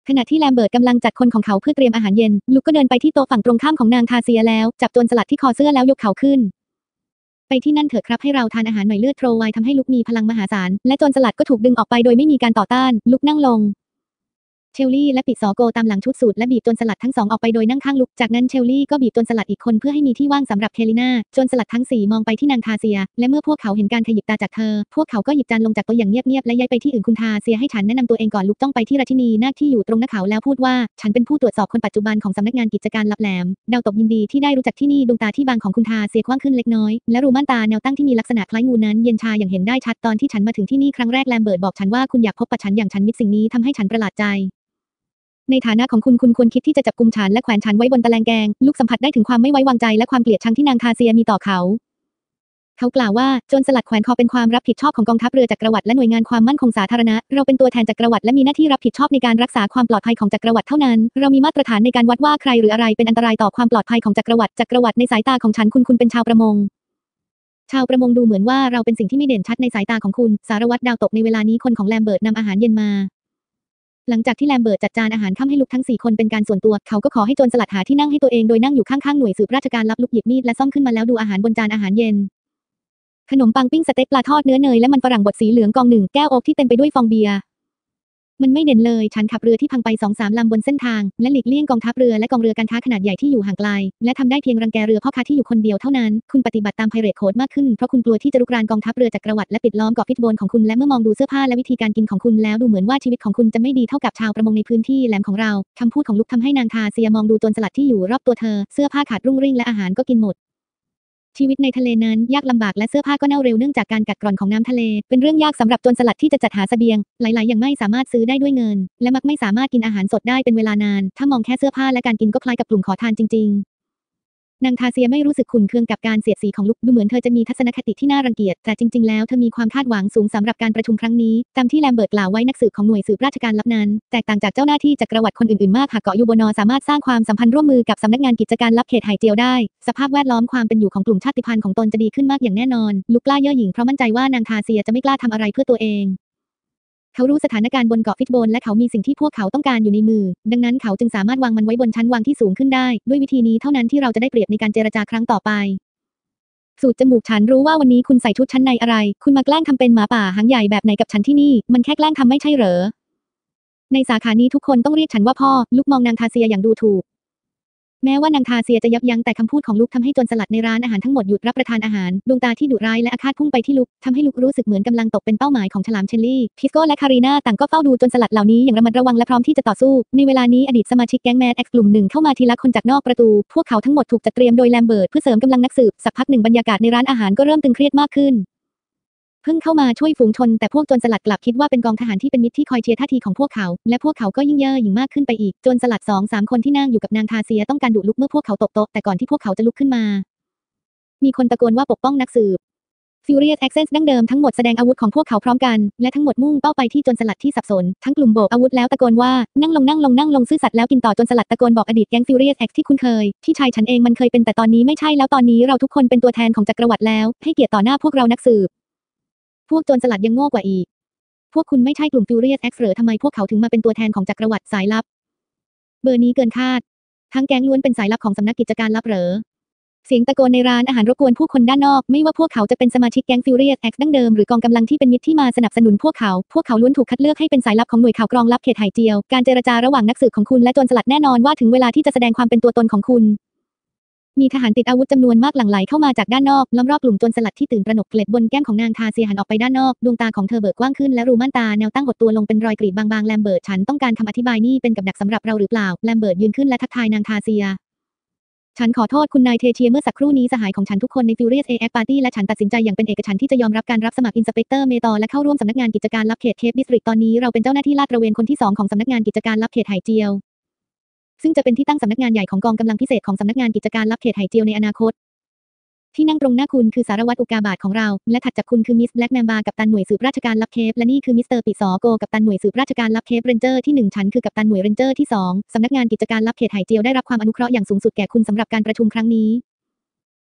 ขณะที่แลมเบิร์ตกำลังจัดคนของเขาเพื่อเตรียมอาหารเย็นลุคก็เดินไปที่โต๊ะฝั่งตรงข้ามของนางทาเซียแล้วจับโจรสลัดที่คอเสื้อแล้วยกเขาขึ้นไปที่นั่นเถอะครับให้เราทานอาหารหน่อยเลือดโทรไวทำให้ลุคมีพลังมหาศาลและโจรสลัดก็ถูกดึงออกไปโดยไม่มีการต่อต้านลุคนั่งลงเชลลี่และปิดซอโกตามหลังชุดสูทและบีบโจรสลัดทั้งสองออกไปโดยนั่งข้างลุกจากนั้นเชลลี่ก็บีบโจรสลัดอีกคนเพื่อให้มีที่ว่างสำหรับเคลิน่าโจรสลัดทั้งสี่มองไปที่นางทาเซียและเมื่อพวกเขาเห็นการขยิบตาจากเธอพวกเขาก็หยิบจานลงจากโต๊ะอย่างเงียบๆและย้ายไปที่อื่นคุณทาเซียให้ฉันแนะนำตัวเองก่อนลุกจ้องไปที่ราชินีนาคที่อยู่ตรงหน้าเขาแล้วพูดว่าฉันเป็นผู้ตรวจสอบคนปัจจุบันของสำนักงานกิจการลับแหลมดาวตกยินดีที่ได้รู้จักที่นี่ดวงตาที่บางของคุณทาเซียกว้างขึ้นเล็กน้อยและรูม่านตาแนวตั้งที่มีลักษณะคล้ายงูนั้นเย็นชาอย่างเห็นได้ชัดตอนที่ฉันมาถึงที่นี่ครั้งแรกแลมเบิร์ตบอกฉันว่าคุณอยากพบปะฉันอย่างฉันมิตรสิ่งนี้ทำให้ฉันประหลาดใจในฐานะของคุณควรคิดที่จะจับกุมฉันและแขวนฉันไว้บนตะแลงแกงลูกสัมผัสได้ถึงความไม่ไว้วางใจและความเกลียดชังที่นางทาเซียมีต่อเขากล่าวว่าโจรสลัดแขวนคอเป็นความรับผิดชอบของกองทัพเรือจักรวรรดิและหน่วยงานความมั่นคงสาธารณะเราเป็นตัวแทนจักรวรรดิและมีหน้าที่รับผิดชอบในการรักษาความปลอดภัยของจักรวรรดิเท่านั้นเรามีมาตรฐานในการวัดว่าใครหรืออะไรเป็นอันตรายต่อความปลอดภัยของจักรวรรดิในสายตาของฉันคุณเป็นชาวประมงดูเหมือนว่าเราเป็นสิ่งที่ไม่เด่นชัดในสายตาของคุณสารวัตรดาวตกในเวลานี้คนของแลมเบิร์ตนำอาหารเย็นมาหลังจากที่แลมเบิร์ตจัดจานอาหารค่ำให้ลุกทั้ง4คนเป็นการส่วนตัวเขาก็ขอให้โจรสลัดหาที่นั่งให้ตัวเองโดยนั่งอยู่ข้างๆหน่วยสืบราชการลับลุกหยิบมีดและซ่อมขึ้นมาแล้วดูอาหารบนจานอาหารเย็นขนมปังปิ้งสเต็กปลาทอดเนื้อเนยและมันฝรั่งบดสีเหลืองกองหนึ่งแก้วโอ๊กที่เต็มไปด้วยฟองเบียร์มันไม่เด่นเลยฉันขับเรือที่พังไป 2-3 ลำบนเส้นทางและหลีกเลี่ยงกองทัพเรือและกองเรือการค้าขนาดใหญ่ที่อยู่ห่างไกลและทำได้เพียงรังแกเรือพ่อค้าที่อยู่คนเดียวเท่านั้นคุณปฏิบัติตามไพเรตโค้ดมากขึ้นเพราะคุณกลัวที่จะรุกรานกองทัพเรือจักรวรรดิและปิดล้อมเกาะพิทโบนของคุณและเมื่อมองดูเสื้อผ้าและวิธีการกินของคุณแล้วดูเหมือนว่าชีวิตของคุณจะไม่ดีเท่ากับชาวประมงในพื้นที่แหลมของเราคำพูดของลุกทำให้นางทาเซียมองดูโจรสลัดที่อยู่รอบตัวเธอเสื้อผ้าขาดรุ่งริ่งและอาหารก็กินหมดชีวิตในทะเลนั้นยากลำบากและเสื้อผ้าก็เน่าเร็วเนื่องจากการกัดกร่อนของน้ำทะเลเป็นเรื่องยากสำหรับโจรสลัดที่จะจัดหาเสบียงหลายๆอย่างไม่สามารถซื้อได้ด้วยเงินและมักไม่สามารถกินอาหารสดได้เป็นเวลานานถ้ามองแค่เสื้อผ้าและการกินก็คล้ายกับกลุ่มขอทานจริงๆนางทาเซียไม่รู้สึกขุ่นเคืองกับการเสียดสีของลุกดูเหมือนเธอจะมีทัศนคติที่น่ารังเกียจแต่จริงๆแล้วเธอมีความคาดหวังสูงสำหรับการประชุมครั้งนี้ตามที่แลมเบิร์ตกล่าวไว้นักสืบของหน่วยสืบราชการลับนั้นแตกต่างจากเจ้าหน้าที่จักรวรรดิคนอื่นๆมากหากเกาะยูโบนอสามารถสร้างความสัมพันธ์ร่วมมือกับสำนักงานกิจการลับเขตไหเจียวได้สภาพแวดล้อมความเป็นอยู่ของกลุ่มชาติพันธุ์ของตนจะดีขึ้นมากอย่างแน่นอนลุกกล้าเย่อหยิ่งเพราะมั่นใจว่านางทาเซียจะไม่กล้าทำอะไรเพื่อตัวเองเขารู้สถานการณ์บนเกาะฟิตโบนและเขามีสิ่งที่พวกเขาต้องการอยู่ในมือดังนั้นเขาจึงสามารถวางมันไว้บนชั้นวางที่สูงขึ้นได้ด้วยวิธีนี้เท่านั้นที่เราจะได้เปรียบในการเจรจาครั้งต่อไปสูดจมูกฉันรู้ว่าวันนี้คุณใส่ชุดชั้นในอะไรคุณมาแกล้งทำเป็นหมาป่าหางใหญ่แบบไหนกับฉันที่นี่มันแค่แกล้งทำไม่ใช่เหรอในสาขานี้ทุกคนต้องเรียกฉันว่าพ่อลุกมองนางทาเซียอย่างดูถูกแม้ว่านางทาเซียจะยับยั้งแต่คำพูดของลุกทำให้โจรสลัดในร้านอาหารทั้งหมดหยุดรับประทานอาหารดวงตาที่ดุร้ายและอาฆาตพุ่งไปที่ลุกทำให้ลุกรู้สึกเหมือนกำลังตกเป็นเป้าหมายของฉลามเชลลี่ทิสโก้และคารีนาต่างก็เฝ้าดูโจรสลัดเหล่านี้อย่างระมัดระวังและพร้อมที่จะต่อสู้ในเวลานี้อดีตสมาชิกแก๊งแมดเอ็กซ์กลุ่มหนึ่งเข้ามาทีละคนจากนอกประตูพวกเขาทั้งหมดถูกจัดเตรียมโดยแลมเบิร์ตเพื่อเสริมกำลังนักสืบสักพักหนึ่งบรรยากาศในร้านอาหารก็เริ่มตึงเครียดมากขึ้นเพิ่งเข้ามาช่วยฝูงชนแต่พวกโจรสลัดกลับคิดว่าเป็นกองทหารที่เป็นมิตรที่คอยเชียร์ท่าทีของพวกเขาและพวกเขาก็ยิ่งเย่อหยิ่งมากขึ้นไปอีกโจรสลัด2-3คนที่นั่งอยู่กับนางทาเซียต้องการดุลุกเมื่อพวกเขาตกโต๊ะแต่ก่อนที่พวกเขาจะลุกขึ้นมามีคนตะโกนว่าปกป้องนักสืบ Furious Access ดั้งเดิมทั้งหมดแสดงอาวุธของพวกเขาพร้อมกันและทั้งหมดมุ่งเป้าไปที่โจรสลัดที่สับสนทั้งกลุ่มโบกอาวุธแล้วตะโกนว่านั่งลงซื่อสัตย์แล้วกินต่อโจรสลัดตะโกนบอกอดีตแก๊ง Furious X ที่คุ้นเคยพี่ชายฉันเองมันเคยเป็นแต่ตอนนี้ไม่ใช่แล้วตอนนี้เราทุกคนเป็นตัวแทนของจักรวรรดิแล้วให้เกียรติต่อหน้าพวกเรานักสืบพวกโจรสลัดยังโง่กว่าอีกพวกคุณไม่ใช่กลุ่ม Furious X หรือทำไมพวกเขาถึงมาเป็นตัวแทนของจักรวรรดิสายลับเบอร์นี้เกินคาดทั้งแก๊งล้วนเป็นสายลับของสำนักกิจการลับเหรอเสียงตะโกนในร้านอาหารรบกวนผู้คนด้านนอกไม่ว่าพวกเขาจะเป็นสมาชิกแก๊ง Furious X ดั้งเดิมหรือกองกำลังที่เป็นมิตรที่มาสนับสนุนพวกเขาล้วนถูกคัดเลือกให้เป็นสายลับของหน่วยข่าวกรองลับเขตไหเจียวการเจรจาระหว่างนักสืบของคุณและโจรสลัดแน่นอนว่าถึงเวลาที่จะแสดงความเป็นตัวตนของคุณมีทหารติดอาวุธจำนวนมากหลั่งไหลเข้ามาจากด้านนอกล้อมรอบกลุ่มโจรสลัดที่ตื่นตระหนกเกล็ดบนแก้มของนางทาเซียหันออกไปด้านนอกดวงตาของเธอเบิกกว้างขึ้นและรูม่านตาแนวตั้งหดตัวลงเป็นรอยกรีดบางๆแลมเบิร์ตฉันต้องการคำอธิบายนี่เป็นกับดักสำหรับเราหรือเปล่าแลมเบิร์ตยืนขึ้นและทักทายนางทาเซียฉันขอโทษคุณนายเทเชียเมื่อสักครู่นี้สหายของฉันทุกคนใน Furious AX Party และฉันตัดสินใจอย่างเป็นเอกฉันท์ที่จะยอมรับการรับสมัครอินสเปกเตอร์เมตอและเข้าร่วมสำนักงานกิจการลับเขตเคปดิสตริกตอนนี้เราเป็นเจ้าหน้าที่ลาดตระเวนคนที่2ของสำนักงานกิจการลับเขตไหเจียวซึ่งจะเป็นที่ตั้งสำนักงานใหญ่ของกองกำลังพิเศษของสำนักงานกิจการลับเขตไหเจียวในอนาคตที่นั่งตรงหน้าคุณคือสารวัตรอุกาบาตของเราและถัดจากคุณคือมิสแบล็กแมมบากัปตันหน่วยสืบราชการลับเคปและนี่คือมิสเตอร์ปิดซอโกกัปตันหน่วยสืบราชการลับเคปเรนเจอร์ที่1ฉันคือกัปตันหน่วยเรนเจอร์ที่2สำนักงานกิจการลับเขตไหเจียวได้รับความอนุเคราะห์อย่างสูงสุดแก่คุณสำหรับการประชุมครั้งนี้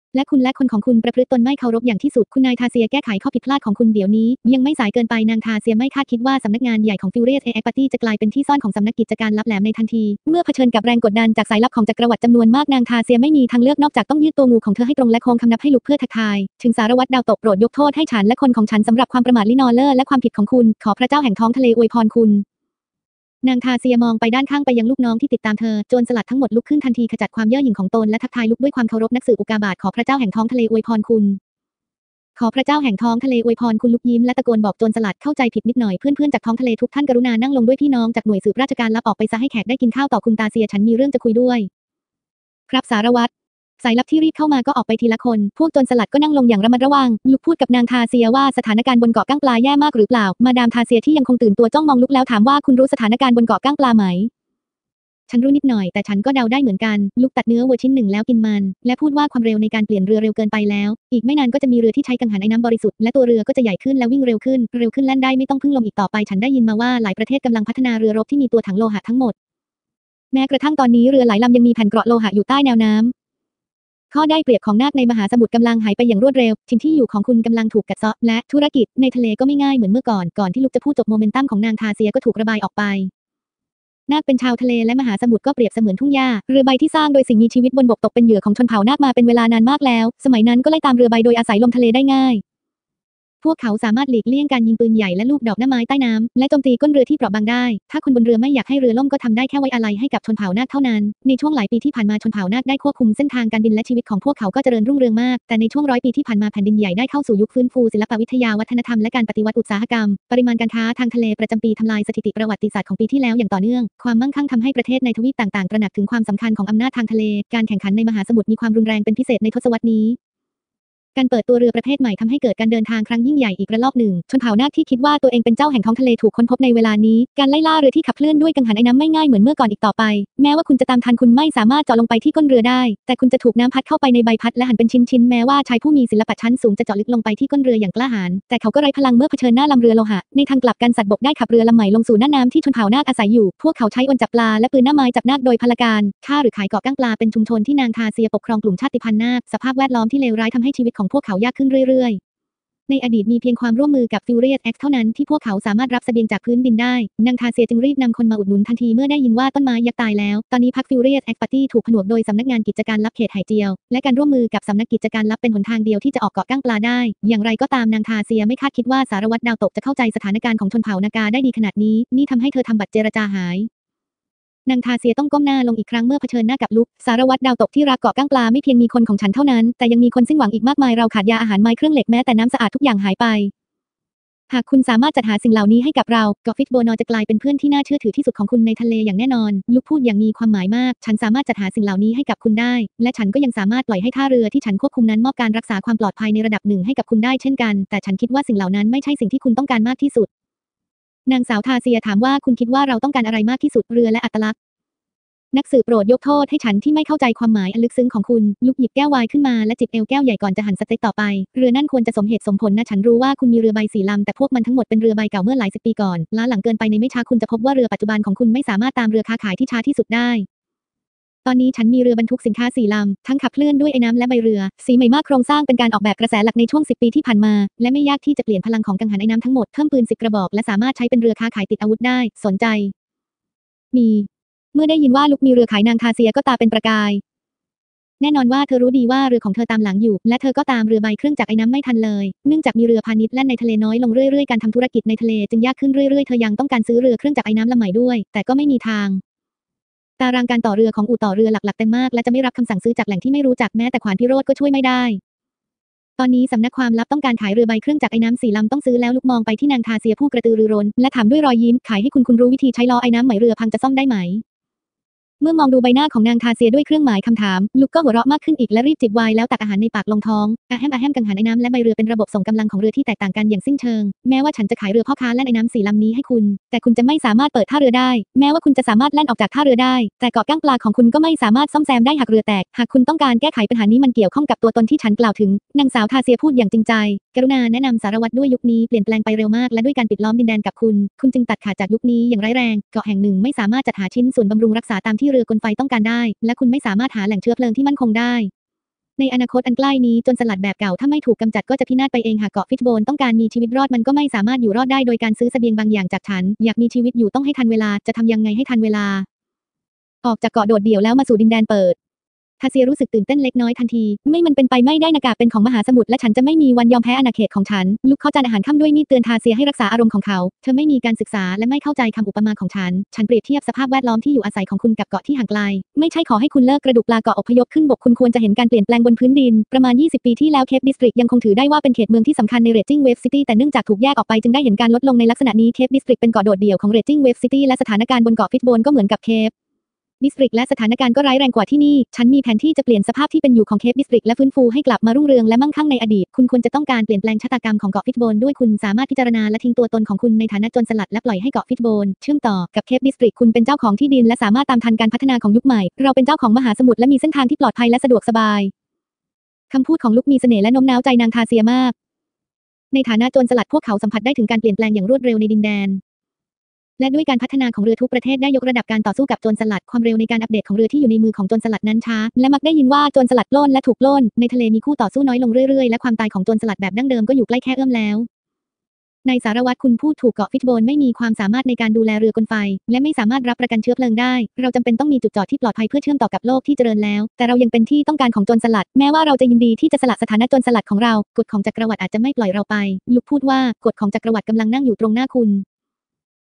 และคุณและคนของคุณประพฤติตนไม่เคารพอย่างที่สุดคุณนายทาเซียแก้ไขข้อผิดพลาดของคุณเดี๋ยวนี้ยังไม่สายเกินไปนางทาเซียไม่คาดคิดว่าสำนักงานใหญ่ของ Furious Experty จะกลายเป็นที่ซ่อนของสำนักกิจการลับแหลมในทันทีเมื่อเผชิญกับแรงกดดันจากสายลับของจักรวรรดิจำนวนมากนางทาเซียไม่มีทางเลือกนอกจากต้องยืดตัวงูของเธอให้ตรงและโค้งคำนับให้ลุกเพื่อทักทายถึงสารวัตรดาวตกโปรดยกโทษให้ฉันและคนของฉันสำหรับความประมาทลินอเลอร์และความผิดของคุณขอพระเจ้าแห่งท้องทะเลอวยพรคุณนางทาเซียมองไปด้านข้างไปยังลูกน้องที่ติดตามเธอโจรสลัดทั้งหมดลุกขึ้นทันทีขจัดความเย่อหยิ่งของตนและทักทายลุกด้วยความเคารพนักสืบอุกาบาตขอพระเจ้าแห่งท้องทะเลอวยพรคุณขอพระเจ้าแห่งท้องทะเลอวยพรคุณลุกยิ้มและตะโกนบอกโจรสลัดเข้าใจผิดนิดหน่อยเพื่อนๆจากท้องทะเลทุกท่านกรุณานั่งลงด้วยพี่น้องจากหน่วยสืบราชการลับออกไปซะให้แขกได้กินข้าวต่อคุณตาเซียฉันมีเรื่องจะคุยด้วยครับสารวัตรสายลับที่รีบเข้ามาก็ออกไปทีละคนพวกโจรสลัดก็นั่งลงอย่างระมัดระวังลุกพูดกับนางทาเซียว่าสถานการณ์บนเกาะก้างปลาแย่มากหรือเปล่ามาดามทาเซียที่ยังคงตื่นตัวจ้องมองลุกแล้วถามว่าคุณรู้สถานการณ์บนเกาะก้างปลาไหมฉันรู้นิดหน่อยแต่ฉันก็เดาได้เหมือนกันลุกตัดเนื้อวัวชิ้นหนึ่งแล้วกินมันและพูดว่าความเร็วในการเปลี่ยนเรือเร็วเกินไปแล้วอีกไม่นานก็จะมีเรือที่ใช้กังหันไอ้น้ำบริสุทธิ์และตัวเรือก็จะใหญ่ขึ้นและวิ่งเร็วขึ้นแล่นได้ไม่ต้องพึ่งลมอีกต่อไปฉันได้ยินมาว่าหลายประเทศกำลังพัฒนาเรือรบที่มีตัวถังโลหะทั้งหมดแม้กระทั่งตอนนี้เรือหลายลำยังมีแผ่นเกราะโลหะอยู่ใต้แนวน้ำข้อได้เปรียบของนาคในมหาสมุทรกำลังหายไปอย่างรวดเร็วถิ่นที่อยู่ของคุณกำลังถูกกัดเซาะและธุรกิจในทะเลก็ไม่ง่ายเหมือนเมื่อก่อนที่ลูกจะพูดจบโมเมนตัมของนางทาเซียก็ถูกระบายออกไปนาคเป็นชาวทะเลและมหาสมุทรก็เปรียบเสมือนทุ่งหญ้าเรือใบที่สร้างโดยสิ่งมีชีวิตบนบกตกเป็นเหยื่อของชนเผ่านาคมาเป็นเวลานานมากแล้วสมัยนั้นก็ไล่ตามเรือใบโดยอาศัยลมทะเลได้ง่ายพวกเขาสามารถหลีกเลี่ยงการยิงปืนใหญ่และลูกดอกหน้าไม้ใต้น้ำและโจมตีก้นเรือที่เปราะบางได้ถ้าคนบนเรือไม่อยากให้เรือล่มก็ทำได้แค่ไว้อาลัยให้กับชนเผ่านาคเท่านั้นในช่วงหลายปีที่ผ่านมาชนเผ่านาคได้ควบคุมเส้นทางการบินและชีวิตของพวกเขาก็เจริญรุ่งเรืองมากแต่ในช่วง100 ปีที่ผ่านมาแผ่นดินใหญ่ได้เข้าสู่ยุคฟื้นฟูศิลปวิทยาวัฒนธรรมและการปฏิวัติอุตสาหกรรมปริมาณการค้าทางทะเลประจำปีทำลายสถิติประวัติศาสตร์ของปีที่แล้วอย่างต่อเนื่องความมั่งคั่งทำให้ประเทศในทวีปต่างๆตระหนักถึงความสำคัญของอำนาจทางทะเลการแข่งขันในมหาสมุทรมีความรุนแรงเป็นพิเศษในทศวรรษนี้การเปิดตัวเรือประเภทใหม่ทำให้เกิดการเดินทางครั้งยิ่งใหญ่อีกระลอกหนึ่งชนเผ่านาคที่คิดว่าตัวเองเป็นเจ้าแห่งท้องทะเลถูกค้นพบในเวลานี้การไล่ล่าเรือที่ขับเคลื่อนด้วยกังหันไอ้น้ำไม่ง่ายเหมือนเมื่อก่อนอีกต่อไปแม้ว่าคุณจะตามทันคุณไม่สามารถเจาะลงไปที่ก้นเรือได้แต่คุณจะถูกน้ำพัดเข้าไปในใบพัดและหั่นเป็นชิ้นๆแม้ว่าชายผู้มีศิลปะชั้นสูงจะเจาะลึกลงไปที่ก้นเรืออย่างกล้าหาญแต่เขาก็ไร้พลังเมื่อเผชิญหน้าลำเรือโลหะในทางกลับกันสัตว์บกได้ขับเรือลำใหม่ลงสู่หน้าน้ำที่ชนเผ่านาคอาศัยอยู่พวกเขาใช้อวนจับปลาและปืนหน้าไม้จับนาคโดยพลการฆ่าหรือขายเกาะก้างปลาเป็นชุมชนที่นางทาเซียปกครองกลุ่มชาติพันธุ์นาคสภาพแวดล้อมที่เลวร้ายทำให้ชีวิตของพวกเขายากขึ้นเรื่อยๆในอดีตมีเพียงความร่วมมือกับ Furious X เท่านั้นที่พวกเขาสามารถรับเสบียงจากพื้นดินได้นางทาเซียจึงรีบนำคนมาอุดหนุนทันทีเมื่อได้ยินว่าต้นไม้ยักษ์ตายแล้วตอนนี้พรรค Furious X Party ถูกผนวกโดยสำนักงานกิจการลับเขตไหเจียวและการร่วมมือกับสำนักกิจการลับเป็นหนทางเดียวที่จะออกเกาะก้างปลาได้อย่างไรก็ตามนางทาเซียไม่คาดคิดว่าสารวัตรดาวตกจะเข้าใจสถานการณ์ของชนเผ่านากาได้ดีขนาดนี้นี่ทำให้เธอทำบัตรเจรจาหายนางทาเซียต้องก้มหน้าลงอีกครั้งเมื่อเผชิญหน้ากับลุกสารวัตรดาวตกที่รักเกาะก้างปลาไม่เพียงมีคนของฉันเท่านั้นแต่ยังมีคนสิ้นหวังอีกมากมายเราขาดยาอาหารไม้เครื่องเหล็กแม้แต่น้ำสะอาดทุกอย่างหายไปหากคุณสามารถจัดหาสิ่งเหล่านี้ให้กับเราเกาะฟิชโบนอจะกลายเป็นเพื่อนที่น่าเชื่อถือที่สุดของคุณในทะเลอย่างแน่นอนลุกพูดอย่างมีความหมายมากฉันสามารถจัดหาสิ่งเหล่านี้ให้กับคุณได้และฉันก็ยังสามารถปล่อยให้ท่าเรือที่ฉันควบคุมนั้นมอบการรักษาความปลอดภัยในระดับหนึ่งให้กับคุณได้เช่นกันแต่ฉันคิดว่าสิ่งเหล่านั้นไม่ใช่สิ่งที่คุณต้องการมากที่สุดนางสาวทาเซียถามว่าคุณคิดว่าเราต้องการอะไรมากที่สุดเรือและอัตลักษณ์นักสืบโปรดยกโทษให้ฉันที่ไม่เข้าใจความหมายอันลึกซึ้งของคุณลุกหยิบแก้วไวน์ขึ้นมาและจิบเอลแก้วใหญ่ก่อนจะหั่นสเต็กต่อไปเรือนั่นควรจะสมเหตุสมผลนะฉันรู้ว่าคุณมีเรือใบ4 ลำแต่พวกมันทั้งหมดเป็นเรือใบเก่าเมื่อหลายสิบปีก่อนล้าหลังเกินไปในไม่ช้าคุณจะพบว่าเรือปัจจุบันของคุณไม่สามารถตามเรือค้าขายที่ช้าที่สุดได้ตอนนี้ฉันมีเรือบรรทุกสินค้า4 ลำทั้งขับเคลื่อนด้วยไอ้น้ำและใบเรือสีใหม่มากโครงสร้างเป็นการออกแบบกระแสหลักในช่วง10 ปีที่ผ่านมาและไม่ยากที่จะเปลี่ยนพลังของกังหันไอ้น้ำทั้งหมดเพิ่มปืน10 กระบอกและสามารถใช้เป็นเรือค้าขายติดอาวุธได้สนใจมีเมื่อได้ยินว่าลุกมีเรือขายนางทาเซียก็ตาเป็นประกายแน่นอนว่าเธอรู้ดีว่าเรือของเธอตามหลังอยู่และเธอก็ตามเรือใบเครื่องจักรไอ้น้ำไม่ทันเลยเนื่องจากมีเรือพาณิชย์แล่นในทะเลน้อยลงเรื่อยๆการทำธุรกิจในทะเลจึงยากขึ้นเรื่อยๆเธอยังต้องการซื้อเรือเครื่องจักรไอ้น้ำลำใหม่ด้วยแต่ก็ไม่มีทางตารางการต่อเรือของอู่ต่อเรือหลักๆเต็มมากและจะไม่รับคำสั่งซื้อจากแหล่งที่ไม่รู้จักแม้แต่ขวานพิโรธก็ช่วยไม่ได้ตอนนี้สำนักความลับต้องการขายเรือใบเครื่องจักรไอ้น้ำ4 ลำต้องซื้อแล้วลุกมองไปที่นางทาเซียผู้กระตือรือร้นและถามด้วยรอยยิ้มขายให้คุณรู้วิธีใช้ล้อไอ้น้ำไหมเรือพังจะซ่อมได้ไหมเมื่อมองดูใบหน้าของนางทาเซียด้วยเครื่องหมายคำถามลุกก็หัวเราะมากขึ้นอีกและรีบจิบไวน์แล้วตักอาหารในปากลงท้องอะแฮมกังหันไอ้น้ำและใบเรือเป็นระบบส่งกำลังของเรือที่แตกต่างกันอย่างสิ้นเชิงแม้ว่าฉันจะขายเรือพ่อค้าแล่นไอ้น้ำ4 ลำนี้ให้คุณแต่คุณจะไม่สามารถเปิดท่าเรือได้แม้ว่าคุณจะสามารถแล่นออกจากท่าเรือได้แต่เกาะก้างปลาของคุณก็ไม่สามารถซ่อมแซมได้หากเรือแตกหากคุณต้องการแก้ไขปัญหานี้มันเกี่ยวข้องกับตัวตนที่ฉันกล่าวถึงนางสาวทาเซียพูดอย่างจริงใจกรุณาแนะนำสารวัตรด้วยยุคนี้เปลี่ยนแปลงไปเร็วมากและด้วยการปิดล้อมดินแดนกับคุณจึงตัดขาดจากยุคนี้อย่างร้ายแรงเกาะแห่งหนึ่งไม่สามารถจัดหาชิ้นส่วนบำรุงรักษาตามที่เรือกลไฟต้องการได้และคุณไม่สามารถหาแหล่งเชื้อเพลิงที่มั่นคงได้ในอนาคตอันใกล้นี้โจรสลัดแบบเก่าถ้าไม่ถูกกำจัดก็จะพินาศไปเองหากเกาะฟิชโบนต้องการมีชีวิตรอดมันก็ไม่สามารถอยู่รอดได้โดยการซื้อเสบียงบางอย่างจากฉันอยากมีชีวิตอยู่ต้องให้ทันเวลาจะทำยังไงให้ทันเวลาออกจากเกาะโดดเดี่ยวแล้วมาสู่ดินแดนเปิดทาเซียรู้สึกตื่นเต้นเล็กน้อยทันทีมันเป็นไปไม่ได้นากาเป็นของมหาสมุทรและฉันจะไม่มีวันยอมแพ้อาณาเขตของฉันลุกเข้าจานอาหารค่ำด้วยมีดเตือนทาเซียให้รักษาอารมณ์ของเขาเธอไม่มีการศึกษาและไม่เข้าใจคำอุปมาของฉันเปรียบเทียบสภาพแวดล้อมที่อยู่อาศัยของคุณกับเกาะที่ห่างไกลไม่ใช่ขอให้คุณเลิกกระดูกปลาเกาะอพยพขึ้นบกคุณควรจะเห็นการเปลี่ยนแปลงบนพื้นดินประมาณ20ปีที่แล้วเคปดิสตริกยังคงถือได้ว่าเป็นเขตเมืองที่สำคัญในเรจจิ้งเวฟซิตี้แต่เนื่องจากถูกแยกออกไปจึงได้เห็นการลดลงในลักษณะนี้เคปดิสตริกเป็นเกาะโดดเดี่ยวของเรจจิ้งเวฟซิตี้และสถานการณ์บนเกาะฟิชโบนก็เหมือนกับเคปดิสตริกและสถานการณ์ก็ร้ายแรงกว่าที่นี่ฉันมีแผนที่จะเปลี่ยนสภาพที่เป็นอยู่ของเคปดิสตริกและฟื้นฟูให้กลับมารุ่งเรืองและมั่งคั่งในอดีตคุณควรจะต้องการเปลี่ยนแปลงชะตากรรมของเกาะฟิชโบนด้วยคุณสามารถพิจารณาและทิ้งตัวตนของคุณในฐานะโจรสลัดและปล่อยให้เกาะฟิชโบนเชื่อมต่อกับเคปดิสตริกคุณเป็นเจ้าของที่ดินและสามารถตามทันการพัฒนาของยุคใหม่เราเป็นเจ้าของมหาสมุทรและมีเส้นทางที่ปลอดภัยและสะดวกสบายคำพูดของลุคมีเสน่ห์และโน้มน้าวใจนางทาเซียมากในฐานะโจรสลัดพวกเขาสัมผัสได้ถึงการเปลี่ยนแปลงอย่างรวดเร็วในดินแดนและด้วยการพัฒนาของเรือทุกประเทศได้ยกระดับการต่อสู้กับโจรสลัดความเร็วในการอัปเดตของเรือที่อยู่ในมือของโจรสลัดนั้นช้าและมักได้ยินว่าโจรสลัดปล้นและถูกปล้นในทะเลมีคู่ต่อสู้น้อยลงเรื่อยๆและความตายของโจรสลัดแบบดั้งเดิมก็อยู่ใกล้แค่เอื้อมแล้วในสารวัตรคุณพูดถูกเกาะฟิชโบนไม่มีความสามารถในการดูแลเรือกลไฟและไม่สามารถรับประกันเชื้อเพลิงได้เราจำเป็นต้องมีจุดจอดที่ปลอดภัยเพื่อเชื่อมต่อกับโลกที่เจริญแล้วแต่เรายังเป็นที่ต้องการของโจรสลัดแม้ว่าเราจะยินดีที่จะสละสถานะโจรสลัดของเรากฎของจักรวรรดิอาจจะไม่ปล่อยเราไปลุกพูดว่ากฎของจักรวรรดิกำลังนั่งอยู่ตรงหน้าคุณ